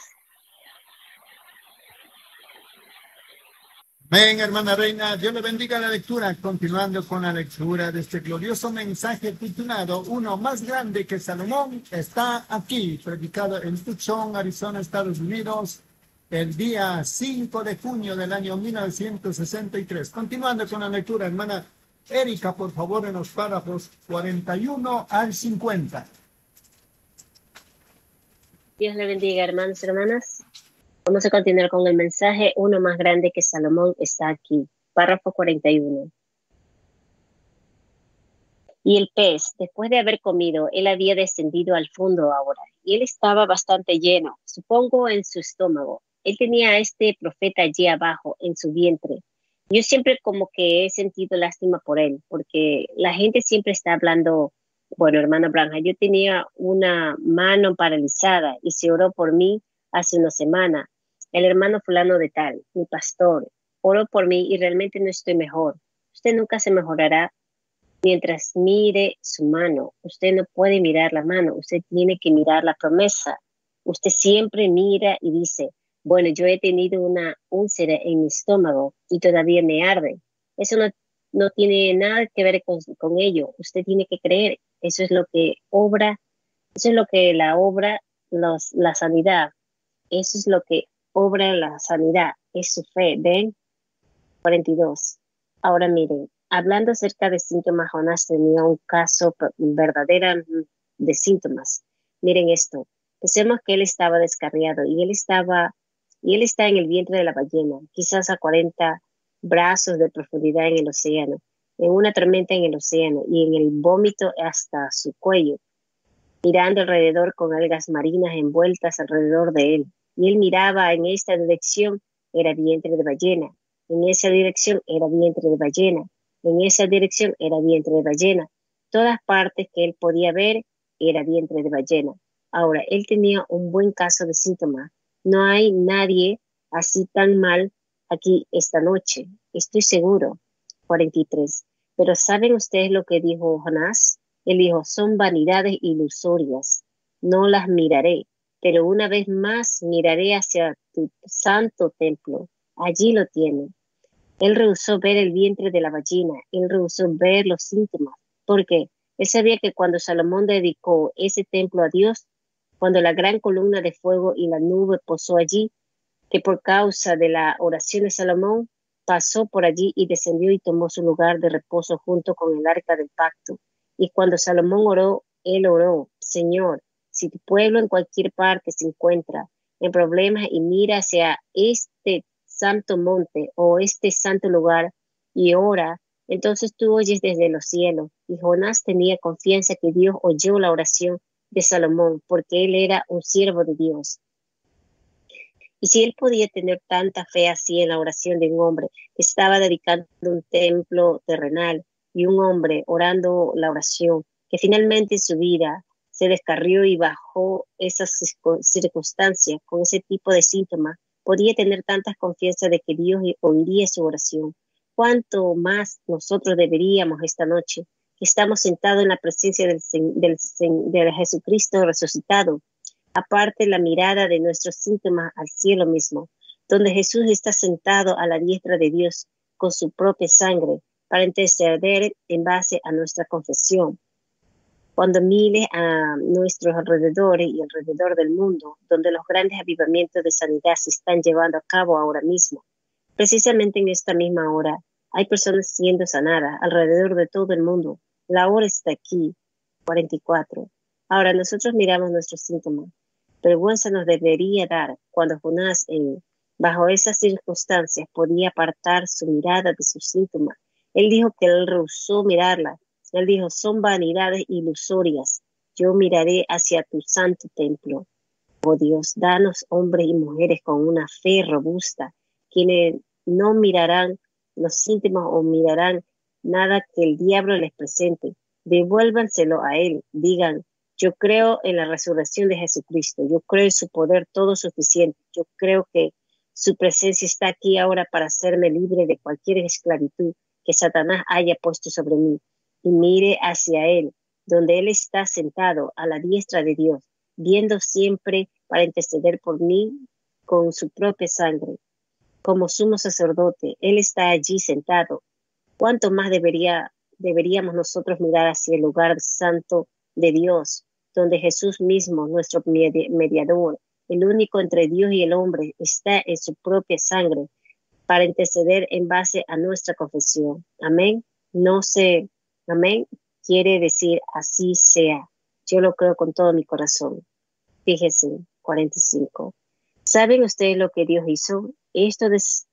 Amén, hermana Reina. Dios le bendiga la lectura. Continuando con la lectura de este glorioso mensaje titulado Uno más grande que Salomón está aquí, predicado en Tucson, Arizona, Estados Unidos, el día 5 de junio del año 1963. Continuando con la lectura, hermana Erika, por favor, en los párrafos 41 al 50. Dios le bendiga, hermanos y hermanas. Vamos a continuar con el mensaje. Uno más grande que Salomón está aquí. Párrafo 41. Y el pez, después de haber comido, él había descendido al fondo ahora, y él estaba bastante lleno, supongo en su estómago. Él tenía a este profeta allí abajo, en su vientre. Yo siempre como que he sentido lástima por él, porque la gente siempre está hablando, bueno, hermano Branja, yo tenía una mano paralizada y se oró por mí hace una semana. El hermano fulano de tal, mi pastor, oró por mí y realmente no estoy mejor. Usted nunca se mejorará mientras mire su mano. Usted no puede mirar la mano, usted tiene que mirar la promesa. Usted siempre mira y dice, bueno, yo he tenido una úlcera en mi estómago y todavía me arde. Eso no tiene nada que ver con ello. Usted tiene que creer. Eso es lo que obra, eso es lo que la obra, la sanidad. Eso es lo que obra la sanidad, es su fe. ¿Ven? 42. Ahora miren, hablando acerca de síntomas, Jonás tenía un caso verdadero de síntomas. Miren esto. Pensemos que él estaba descarriado y él está en el vientre de la ballena, quizás a 40 brazos de profundidad en el océano, en una tormenta en el océano y en el vómito hasta su cuello, mirando alrededor con algas marinas envueltas alrededor de él. Y él miraba en esta dirección, era vientre de ballena. En esa dirección era vientre de ballena. En esa dirección era vientre de ballena. Todas partes que él podía ver era vientre de ballena. Ahora, él tenía un buen caso de síntomas. No hay nadie así tan mal aquí esta noche. Estoy seguro. 43. Pero ¿saben ustedes lo que dijo Jonás? Él dijo, son vanidades ilusorias. No las miraré. Pero una vez más miraré hacia tu santo templo. Allí lo tienen. Él rehusó ver el vientre de la ballena, él rehusó ver los síntomas, porque él sabía que cuando Salomón dedicó ese templo a Dios, cuando la gran columna de fuego y la nube posó allí, que por causa de la oración de Salomón pasó por allí y descendió y tomó su lugar de reposo junto con el arca del pacto. Y cuando Salomón oró, él oró: Señor, si tu pueblo en cualquier parte se encuentra en problemas y mira hacia este santo monte o este santo lugar y ora, entonces tú oyes desde los cielos. Y Jonás tenía confianza que Dios oyó la oración de Salomón, porque él era un siervo de Dios. Y si él podía tener tanta fe así en la oración de un hombre que estaba dedicando un templo terrenal, y un hombre orando la oración, que finalmente su vida se descarrió y bajo esas circunstancias, con ese tipo de síntomas, podía tener tanta confianza de que Dios oiría su oración, ¿cuánto más nosotros deberíamos esta noche, que estamos sentados en la presencia del Jesucristo resucitado, aparte la mirada de nuestros síntomas al cielo mismo, donde Jesús está sentado a la diestra de Dios con su propia sangre para interceder en base a nuestra confesión? Cuando mire a nuestros alrededores y alrededor del mundo, donde los grandes avivamientos de sanidad se están llevando a cabo ahora mismo, precisamente en esta misma hora, hay personas siendo sanadas alrededor de todo el mundo. La hora está aquí, 44. Ahora nosotros miramos nuestros síntomas. Vergüenza nos debería dar cuando Jonás, bajo esas circunstancias, podía apartar su mirada de sus síntomas. Él dijo que él rehusó mirarla. Él dijo: son vanidades ilusorias. Yo miraré hacia tu santo templo. Oh Dios, danos hombres y mujeres con una fe robusta, quienes no mirarán los síntomas o mirarán nada que el diablo les presente. Devuélvanselo a él. Digan: yo creo en la resurrección de Jesucristo. Yo creo en su poder todo suficiente. Yo creo que su presencia está aquí ahora para hacerme libre de cualquier esclavitud que Satanás haya puesto sobre mí. Y mire hacia él, donde él está sentado a la diestra de Dios, viendo siempre para interceder por mí con su propia sangre. Como sumo sacerdote, él está allí sentado. ¿Cuánto más deberíamos nosotros mirar hacia el lugar santo de Dios, donde Jesús mismo, nuestro mediador, el único entre Dios y el hombre, está en su propia sangre para interceder en base a nuestra confesión? Amén. No sé, amén quiere decir así sea. Yo lo creo con todo mi corazón. Fíjense, 45. ¿Saben ustedes lo que Dios hizo? Esto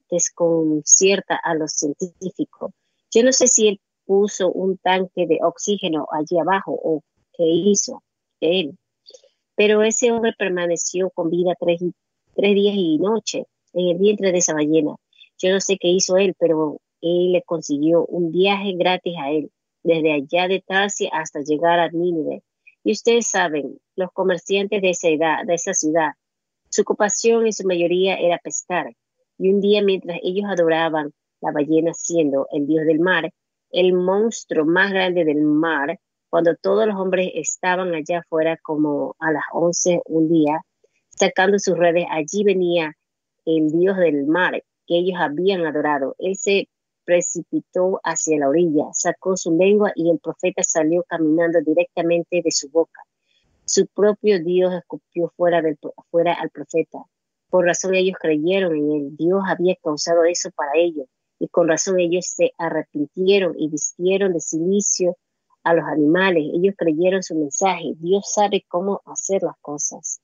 desconcierta a los científicos. Yo no sé si él puso un tanque de oxígeno allí abajo o qué hizo él, pero ese hombre permaneció con vida 3 días y noche en el vientre de esa ballena. Yo no sé qué hizo él, pero él le consiguió un viaje gratis a él, desde allá de Tarsis hasta llegar a Nínive. Y ustedes saben, los comerciantes de esa ciudad, su ocupación en su mayoría era pescar. Y un día, mientras ellos adoraban la ballena siendo el dios del mar, el monstruo más grande del mar, cuando todos los hombres estaban allá afuera como a las 11 un día, sacando sus redes, allí venía el dios del mar que ellos habían adorado. Él se precipitó hacia la orilla, sacó su lengua y el profeta salió caminando directamente de su boca. Su propio Dios escupió fuera al profeta. Por razón ellos creyeron en él. Dios había causado eso para ellos. Y con razón ellos se arrepintieron y vistieron de silicio a los animales. Ellos creyeron su mensaje. Dios sabe cómo hacer las cosas.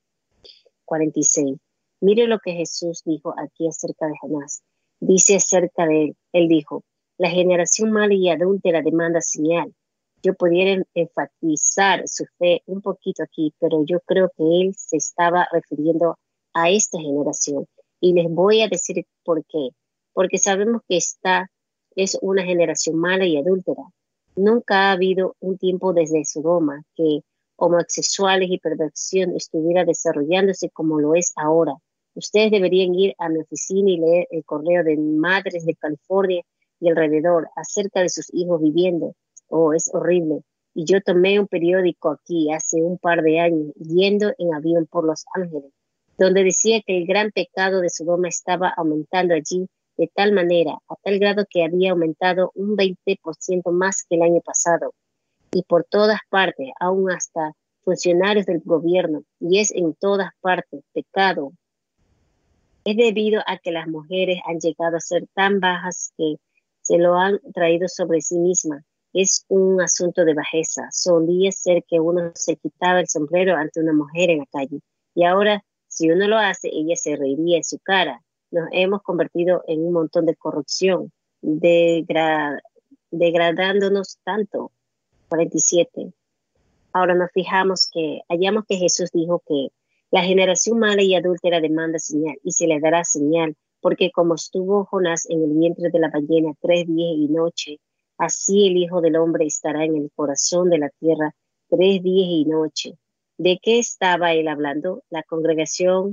46. Mire lo que Jesús dijo aquí acerca de Jonás. Dice acerca de él. Él dijo: la generación mala y adúltera demanda señal. Yo pudiera enfatizar su fe un poquito aquí, pero yo creo que él se estaba refiriendo a esta generación. Y les voy a decir por qué. Porque sabemos que esta es una generación mala y adúltera. Nunca ha habido un tiempo desde Sodoma que homosexuales y perversión estuviera desarrollándose como lo es ahora. Ustedes deberían ir a mi oficina y leer el correo de madres de California y alrededor acerca de sus hijos viviendo. Oh, es horrible. Y yo tomé un periódico aquí hace un par de años, yendo en avión por Los Ángeles, donde decía que el gran pecado de Sodoma estaba aumentando allí de tal manera, a tal grado que había aumentado un 20% más que el año pasado. Y por todas partes, aún hasta funcionarios del gobierno, y es en todas partes pecado. Es debido a que las mujeres han llegado a ser tan bajas que se lo han traído sobre sí mismas. Es un asunto de bajeza. Solía ser que uno se quitaba el sombrero ante una mujer en la calle. Y ahora, si uno lo hace, ella se reiría en su cara. Nos hemos convertido en un montón de corrupción, degradándonos tanto. 47. Ahora nos hallamos que Jesús dijo que la generación mala y adúltera demanda señal, y se le dará señal, porque como estuvo Jonás en el vientre de la ballena 3 días y noche, así el Hijo del Hombre estará en el corazón de la tierra 3 días y noche. ¿De qué estaba él hablando? La congregación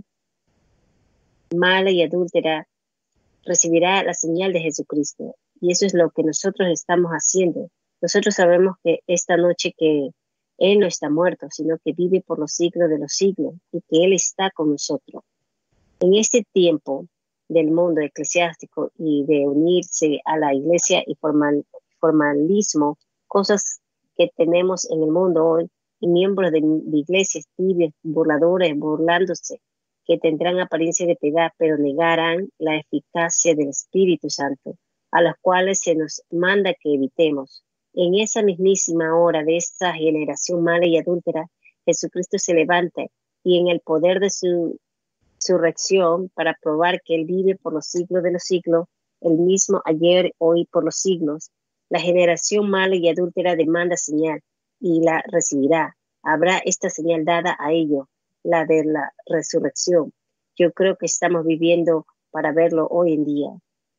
mala y adúltera recibirá la señal de Jesucristo, y eso es lo que nosotros estamos haciendo. Nosotros sabemos que esta noche que Él no está muerto, sino que vive por los siglos de los siglos y que Él está con nosotros. En este tiempo del mundo eclesiástico y de unirse a la iglesia y formalismo, cosas que tenemos en el mundo hoy, y miembros de iglesias tibias, burladores, burlándose, que tendrán apariencia de piedad, pero negarán la eficacia del Espíritu Santo, a los cuales se nos manda que evitemos. En esa mismísima hora de esta generación mala y adúltera, Jesucristo se levanta y en el poder de su resurrección para probar que Él vive por los siglos de los siglos, el mismo ayer, hoy, por los siglos. La generación mala y adúltera demanda señal y la recibirá. Habrá esta señal dada a ellos, la de la resurrección. Yo creo que estamos viviendo para verlo hoy en día.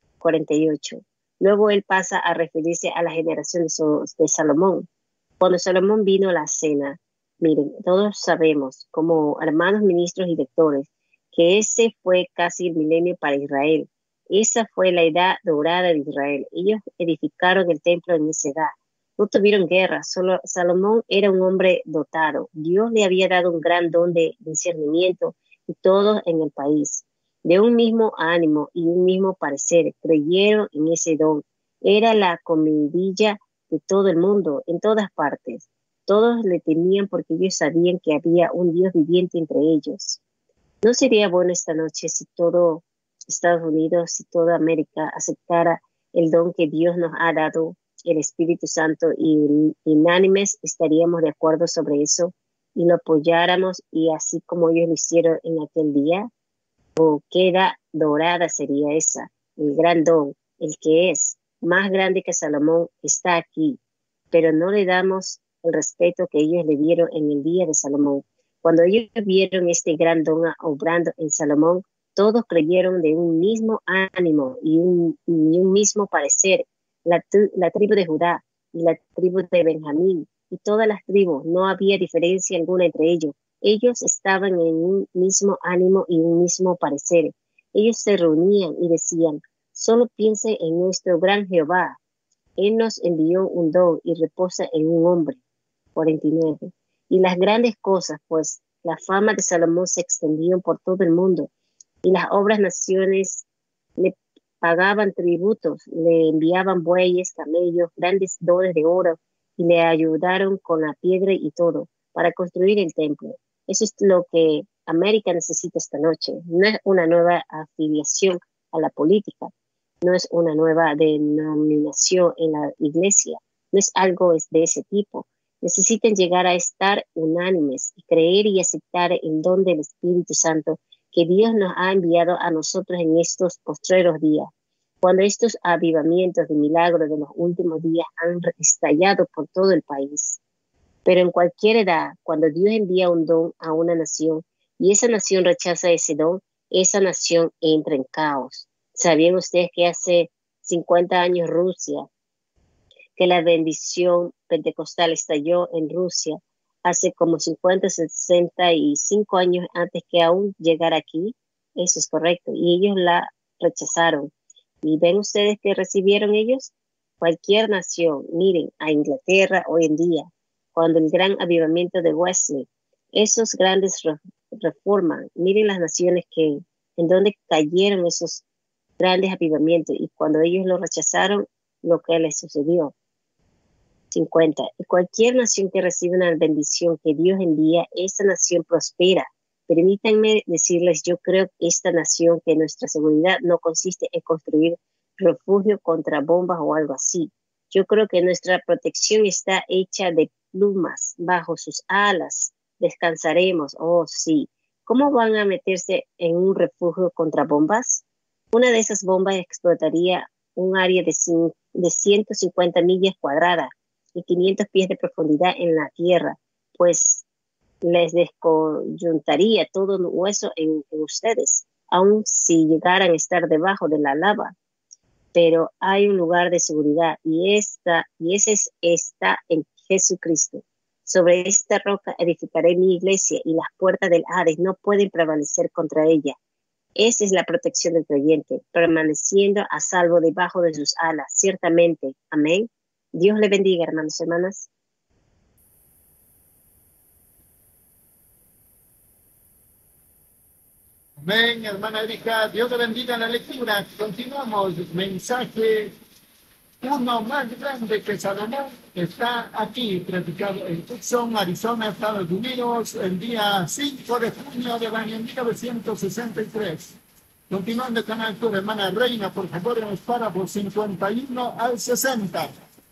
48. Luego él pasa a referirse a la generación de Salomón. Cuando Salomón vino a la cena, miren, todos sabemos, como hermanos ministros y lectores, que ese fue casi el milenio para Israel. Esa fue la edad dorada de Israel. Ellos edificaron el templo en esa edad. No tuvieron guerra, solo Salomón era un hombre dotado. Dios le había dado un gran don de discernimiento y todos en el país, de un mismo ánimo y un mismo parecer, creyeron en ese don. Era la comidilla de todo el mundo, en todas partes. Todos le temían porque ellos sabían que había un Dios viviente entre ellos. ¿No sería bueno esta noche si todo Estados Unidos, si toda América aceptara el don que Dios nos ha dado, el Espíritu Santo, y unánimes estaríamos de acuerdo sobre eso y lo apoyáramos, y así como ellos lo hicieron en aquel día? ¿O qué edad dorada sería esa? El gran don, el que es más grande que Salomón, está aquí, pero no le damos el respeto que ellos le dieron en el día de Salomón. Cuando ellos vieron este gran don obrando en Salomón, todos creyeron de un mismo ánimo y un mismo parecer. La tribu de Judá y la tribu de Benjamín y todas las tribus, no había diferencia alguna entre ellos. Ellos estaban en un mismo ánimo y un mismo parecer. Ellos se reunían y decían: solo piense en nuestro gran Jehová. Él nos envió un don y reposa en un hombre. 49. Y las grandes cosas, pues la fama de Salomón se extendió por todo el mundo, y las obras naciones le pagaban tributos, le enviaban bueyes, camellos, grandes dones de oro, y le ayudaron con la piedra y todo para construir el templo. Eso es lo que América necesita esta noche. No es una nueva afiliación a la política, no es una nueva denominación en la iglesia, no es algo de ese tipo. Necesitan llegar a estar unánimes y creer y aceptar el don del Espíritu Santo que Dios nos ha enviado a nosotros en estos postreros días, cuando estos avivamientos de milagros de los últimos días han estallado por todo el país. Pero en cualquier edad, cuando Dios envía un don a una nación y esa nación rechaza ese don, esa nación entra en caos. ¿Sabían ustedes que hace 50 años Rusia, que la bendición pentecostal estalló en Rusia hace como 50, 65 años antes que aún llegara aquí? Eso es correcto. Y ellos la rechazaron. ¿Y ven ustedes que recibieron ellos? Cualquier nación. Miren a Inglaterra hoy en día, cuando el gran avivamiento de Wesley, esos grandes reformas, miren las naciones en donde cayeron esos grandes avivamientos, y cuando ellos lo rechazaron, lo que les sucedió. 50. Y cualquier nación que recibe una bendición que Dios envía, esa nación prospera. Permítanme decirles, yo creo que esta nación, que nuestra seguridad no consiste en construir refugio contra bombas o algo así. Yo creo que nuestra protección está hecha de plumas. Bajo sus alas descansaremos. Oh, sí. ¿Cómo van a meterse en un refugio contra bombas? Una de esas bombas explotaría un área de 150 millas cuadradas y 500 pies de profundidad en la tierra, pues les descoyuntaría todo el hueso en ustedes, aun si llegaran a estar debajo de la lava. Pero hay un lugar de seguridad, y ese está en Jesucristo. Sobre esta roca edificaré mi iglesia, y las puertas del Hades no pueden prevalecer contra ella. Esa es la protección del creyente, permaneciendo a salvo debajo de sus alas, ciertamente. Amén. Dios le bendiga, hermanos y hermanas. Amén, hermana Erika. Dios te bendiga en la lectura. Continuamos. Mensaje: uno más grande que Salomón está aquí, predicado en Tucson, Arizona, Estados Unidos, el día 5 de junio del año 1963. Continuando con la lectura, hermana Reina, por favor, en los párrafos 51 al 60.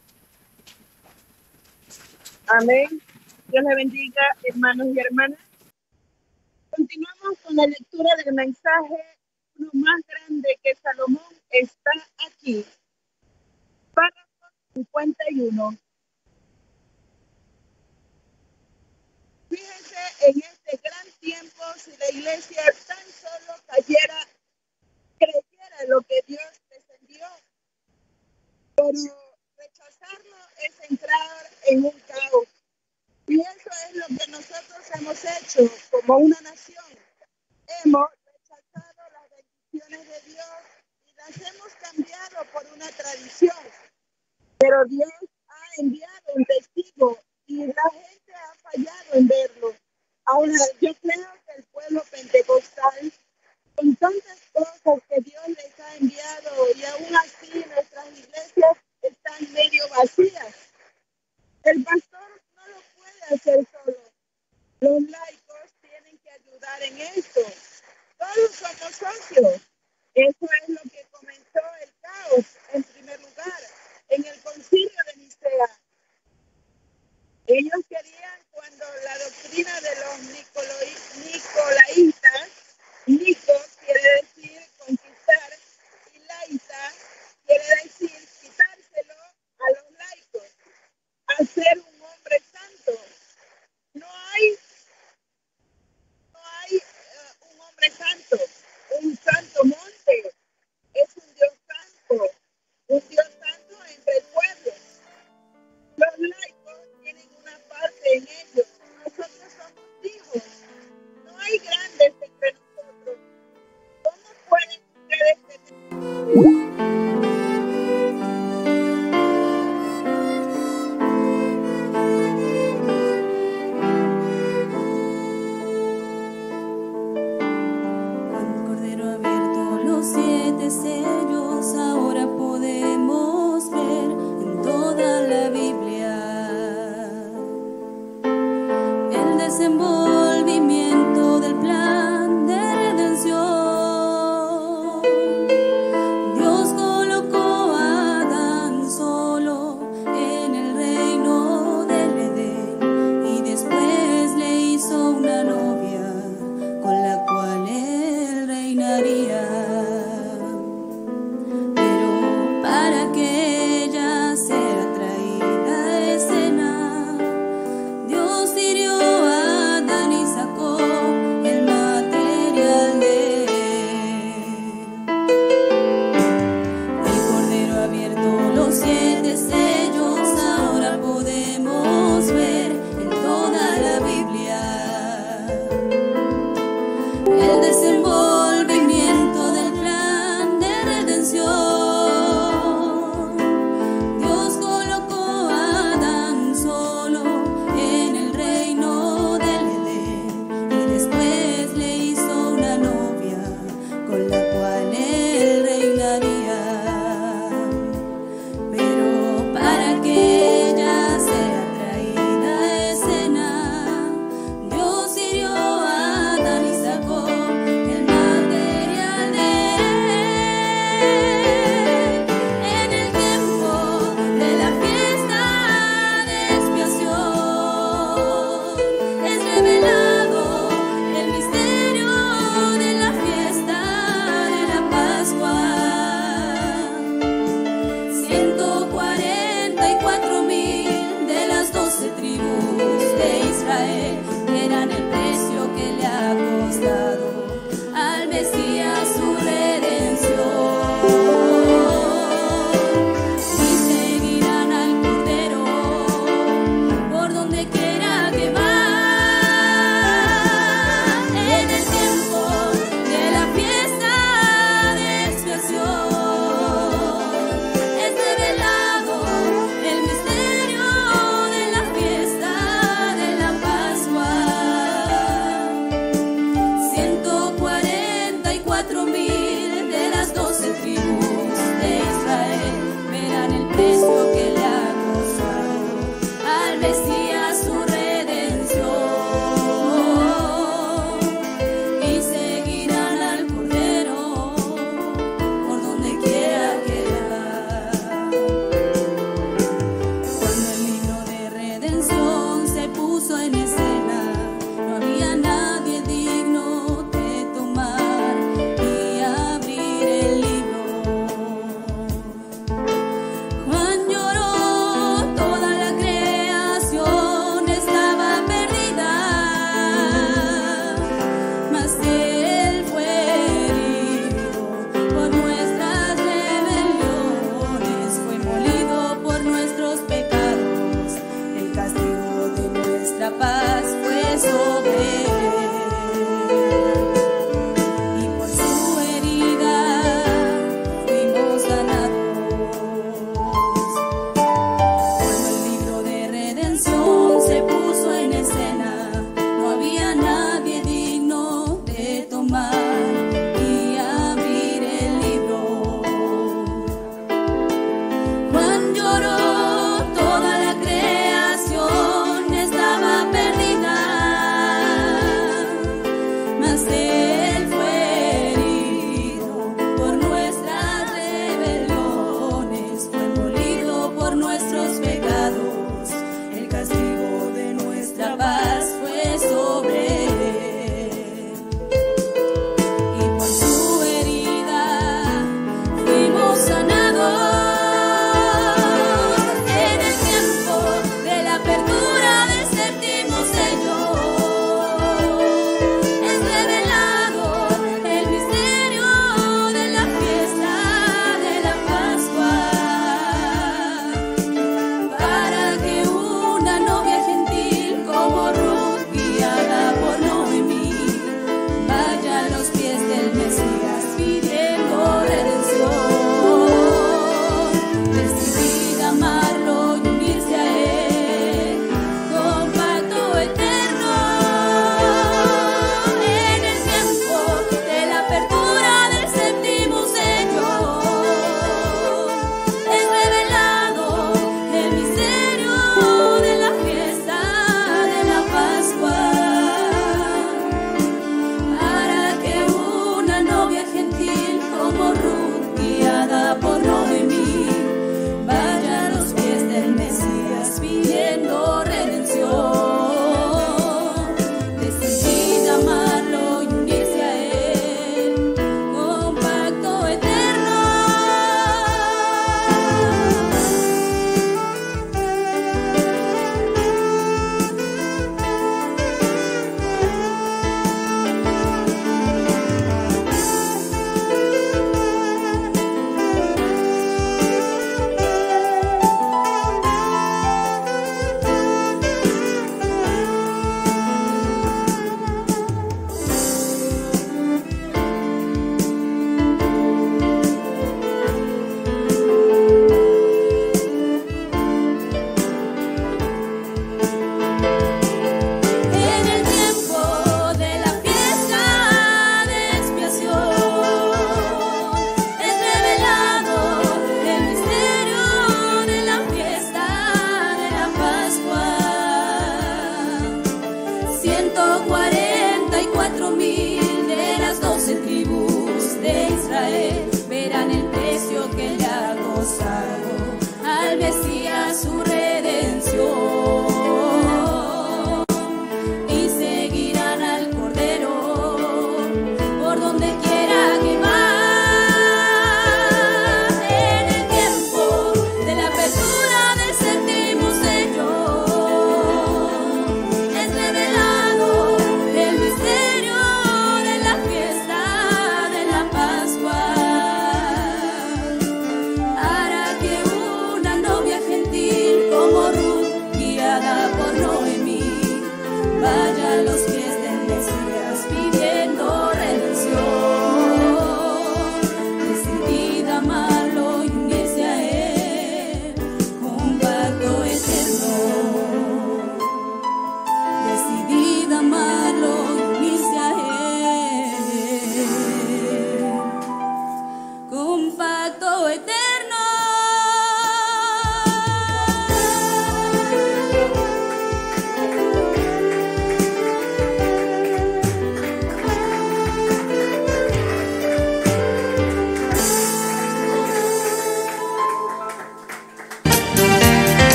Amén. Dios le bendiga, hermanos y hermanas. Continuamos con la lectura del mensaje: uno más grande que Salomón está aquí. Párrafo 51. Fíjense en este gran tiempo, si la iglesia tan solo creyera lo que Dios les envió. Pero rechazarlo es entrar en un caos. Y eso es lo que nosotros hemos hecho como una nación. Hemos rechazado las bendiciones de Dios y las hemos cambiado por una tradición. Pero Dios ha enviado un testigo y la gente ha fallado en verlo. Ahora, yo creo que el pueblo pentecostal, con tantas cosas que Dios les ha enviado, y aún así nuestras iglesias están medio vacías. El pastor no lo puede hacer solo. Los laicos tienen que ayudar en esto. Todos somos socios. Eso es lo que comenzó el caos, en primer lugar, en el concilio de Nicea. Ellos querían, cuando la doctrina de los nicolaítas, Nico quiere decir conquistar, y laita quiere decir quitárselo a los laicos, hacer un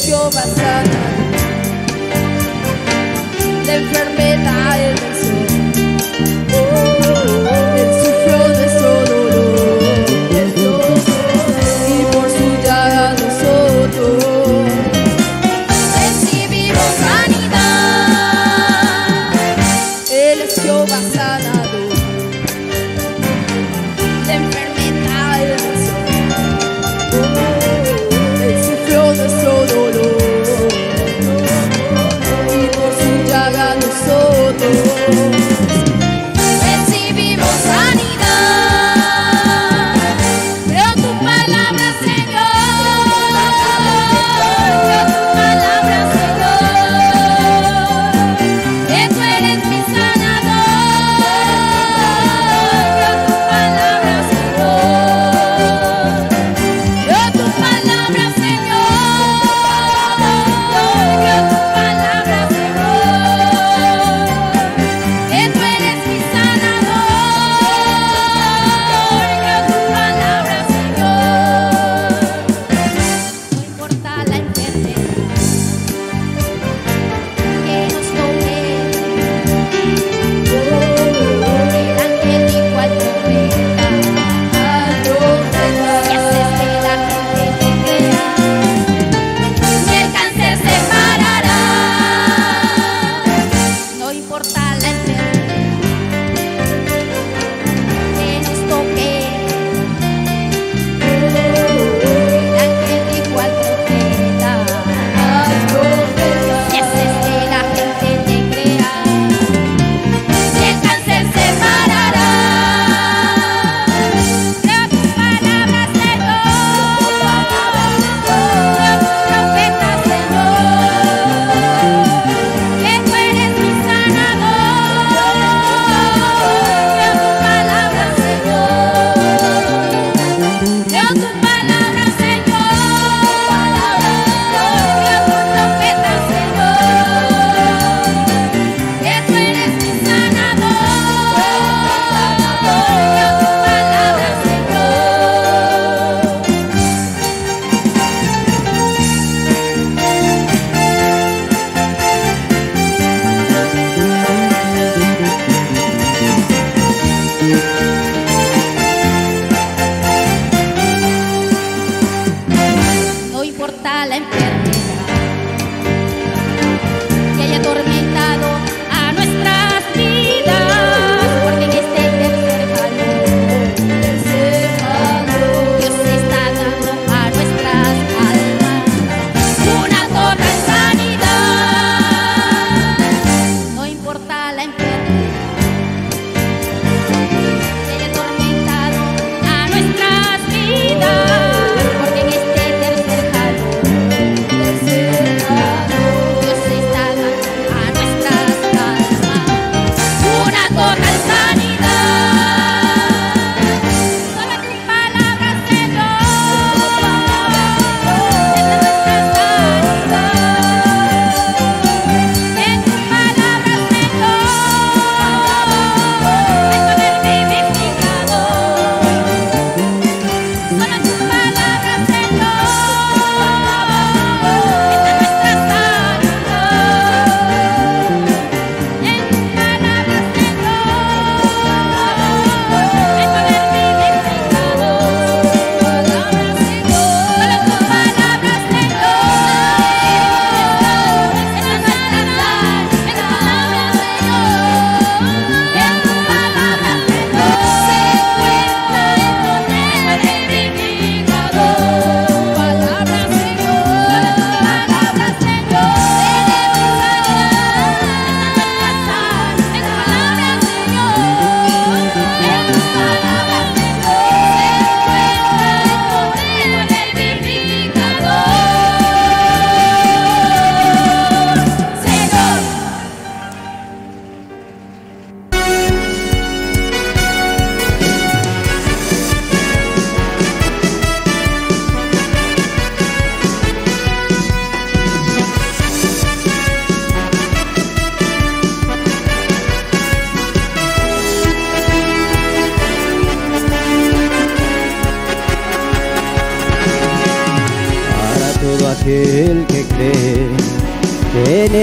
Jehová sana la enfermedad del venció. Él sufrió nuestro dolor y por su llaga nosotros recibimos sanidad. Él es Jehová sanador, la enfermedad del venció. Él sufrió nuestro dolor y por su llaga nosotros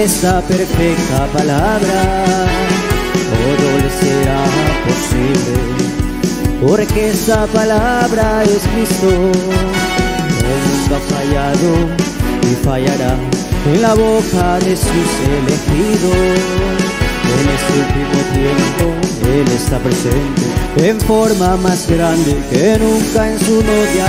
esta perfecta palabra todo le será posible, porque esta palabra es Cristo. Él nunca ha fallado y fallará en la boca de sus elegidos. En este último tiempo Él está presente en forma más grande que nunca en su novia.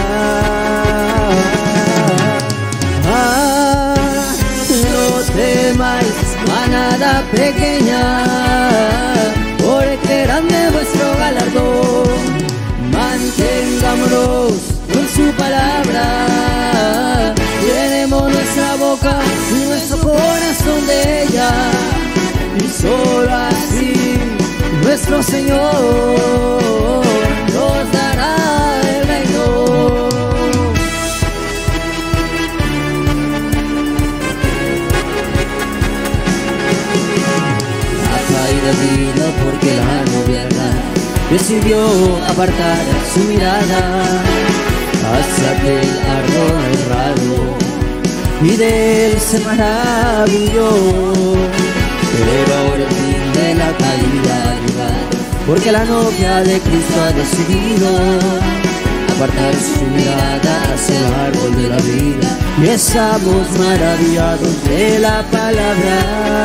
No temáis, manada pequeña, porque grande vuestro galardón. Mantengámonos con su palabra, llenemos nuestra boca y nuestro corazón de ella, y solo así nuestro Señor nos dará el reino. La caída vino porque la novia decidió apartar su mirada hacia aquel árbol errado y de él se maravilló. Pero ahora el fin de la caída ha llegado, porque la novia de Cristo ha decidido apartar su mirada hacia el árbol de la vida, y estamos maravillados de la palabra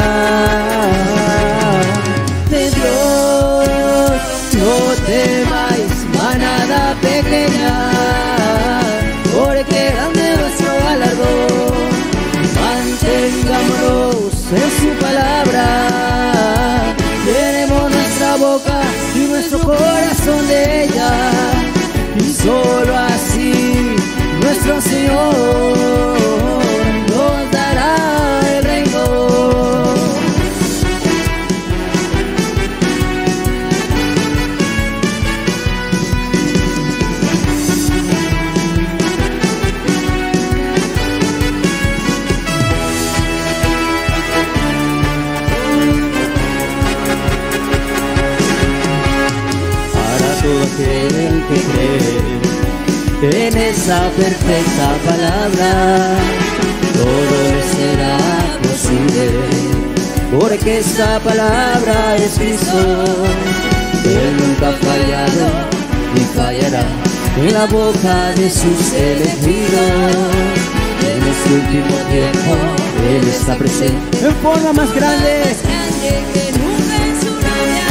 de Dios. No temáis, manada pequeña, porque grande vuestro galardón. Mantengámonos en su palabra, llenemos nuestra boca y nuestro corazón de ella, y solo así nuestro Señor nos dará el reino. Aquel que cree en esa perfecta palabra, todo le será posible, porque esta palabra es Cristo. Él nunca ha fallado ni fallará en la boca de sus elegidos. En este último tiempo Él está presente en forma más grande que nunca en su novia.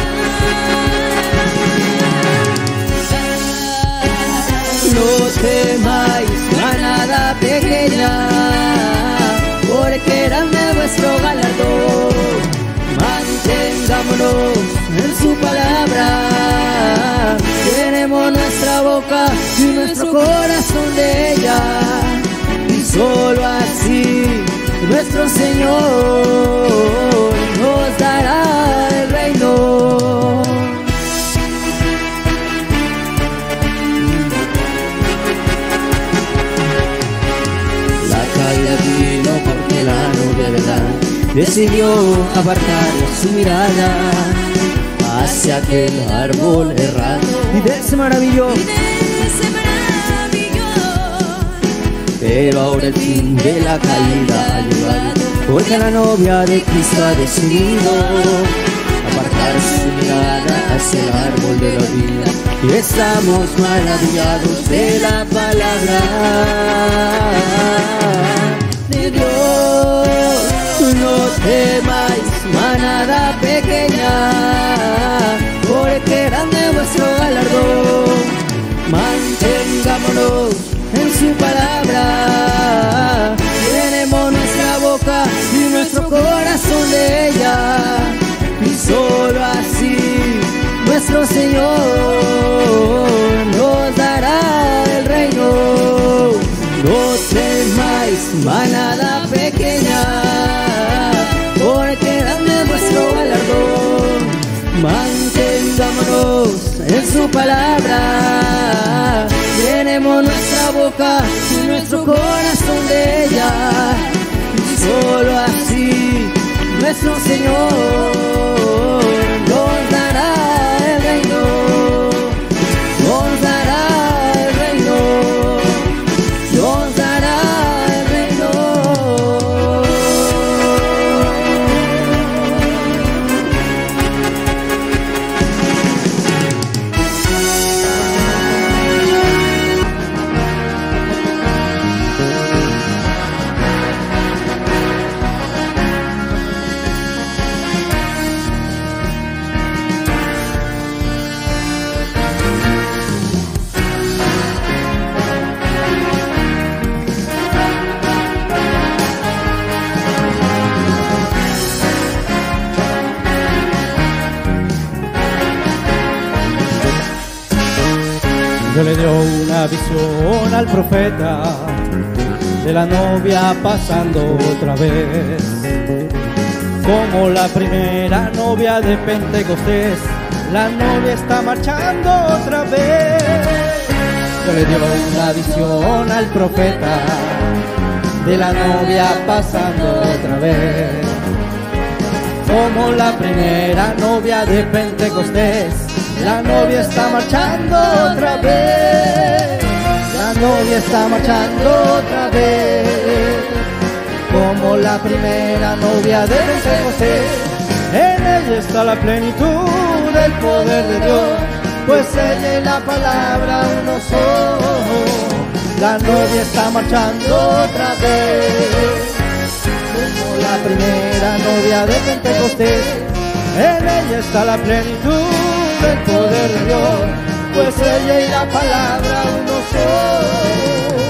No temáis, manada pequeña, porque grande vuestro galardón. Mantengámonos en su palabra, llenemos nuestra boca y nuestro corazón de ella, y solo así nuestro Señor nos dará el reino. Porque la novia verdad decidió apartar su mirada hacia aquel árbol errado, y de él se maravilló. Pero ahora el fin de la caída ha llegado, porque la novia de Cristo ha decidido apartar su mirada hacia el árbol de la vida, y estamos maravillados de la palabra de Dios. No temáis, manada pequeña, porque grande vuestro galardón. Mantengámonos en su palabra, llenemos nuestra boca y nuestro corazón de ella, y solo así nuestro Señor nos dará el reino. No temáis, manada pequeña, porque grande es vuestro galardón. Mantengámonos en su palabra, llenemos nuestra boca y nuestro corazón de ella, y solo así nuestro Señor nos dará el reino. Nos dará el reino. Nos dará el reino. Dios le dio una visión al profeta de la novia pasando otra vez, como la primera novia de Pentecostés. La novia está marchando otra vez. Dios le dio una visión al profeta de la novia pasando otra vez, como la primera novia de Pentecostés. La novia está marchando otra vez. La novia está marchando otra vez, como la primera novia de Pentecostés. En ella está la plenitud del poder de Dios, pues ella y la palabra uno son. La novia está marchando otra vez, como la primera novia de Pentecostés. En ella está la plenitud del poder de Dios, pues ella y la palabra uno son.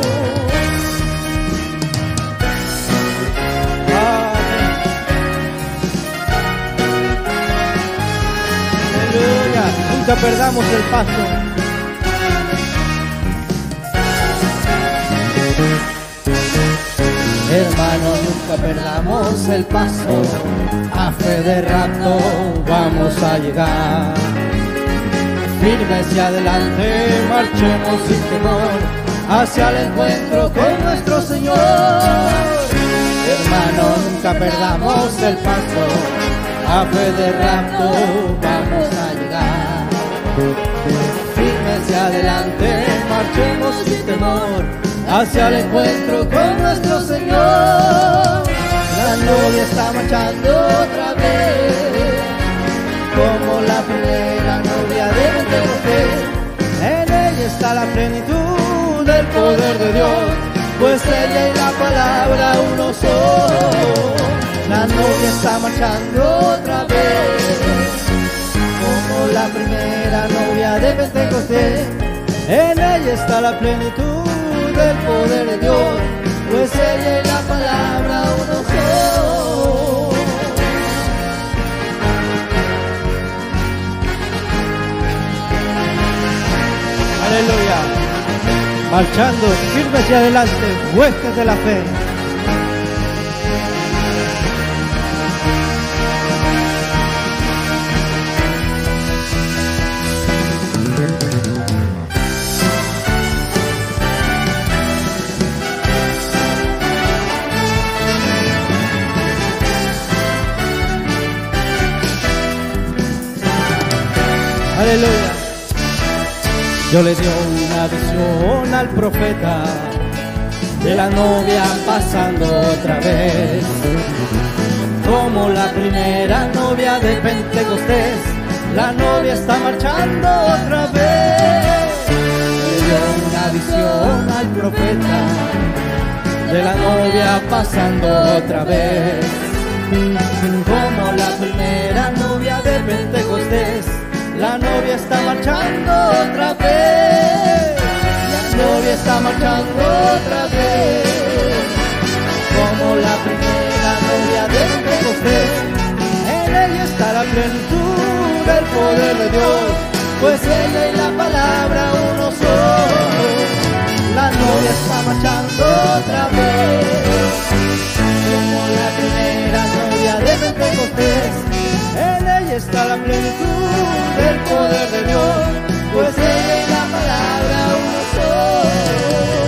Aleluya, nunca perdamos el paso. Hermanos, nunca perdamos el paso, a fe de rapto vamos a llegar. Firmes y adelante, marchemos sin temor, hacia el encuentro con nuestro Señor. Hermanos, nunca perdamos el paso, a fe de rapto vamos a llegar. Firmes y adelante, marchemos sin temor, hacia el encuentro con nuestro Señor. La novia está marchando otra vez, como la primera novia de Pentecostés. En ella está la plenitud del poder de Dios, pues ella y la palabra uno son. La novia está marchando otra vez, como la primera novia de Pentecostés. En ella está la plenitud del poder de Dios, pues ella y la palabra uno son. Aleluya, marchando firmes hacia adelante, huestes de la fe. Aleluya. Dios le dio una visión al profeta de la novia pasando otra vez, como la primera novia de Pentecostés. La novia está marchando otra vez. Le dio una visión al profeta de la novia pasando otra vez, como la primera novia de Pentecostés. La novia está marchando otra vez. La novia está marchando otra vez, como la primera novia de Pentecostés. En ella está la plenitud del poder de Dios, pues ella y la palabra uno son. La novia está marchando otra vez, como la primera novia de Pentecostés. En ella está la plenitud del poder de Dios, pues ella y la palabra uno son.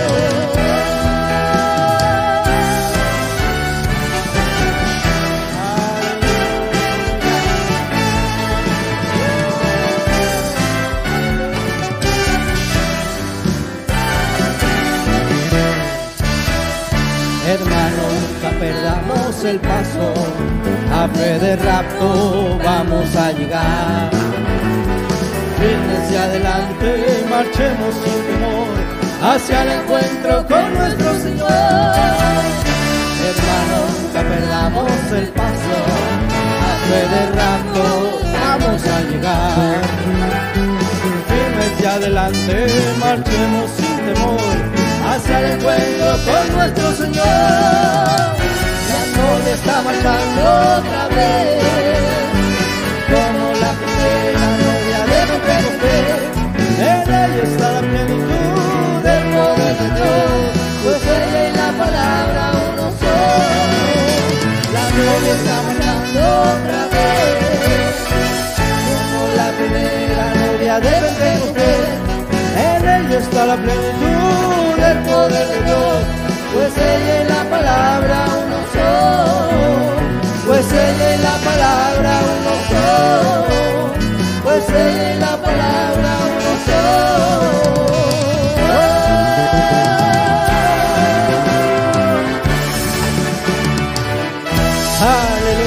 Hermano, nunca perdamos el paso, a fe de rapto vamos a llegar. Firmes y adelante, marchemos sin temor, hacia el encuentro con nuestro Señor. Hermano, nunca perdamos el paso, a fe de rapto vamos a llegar. Firmes y adelante, marchemos sin temor, hacia el encuentro con nuestro Señor. La novia está marchando otra vez, como la primera novia de Pentecostés. En ella está la plenitud novia está bailando otra vez, como la primera novia de Pentecostés. En ella está la plenitud del poder de Dios, pues ella es la palabra uno solo, pues ella es la palabra uno solo, pues ella es la palabra uno solo. Aleluya.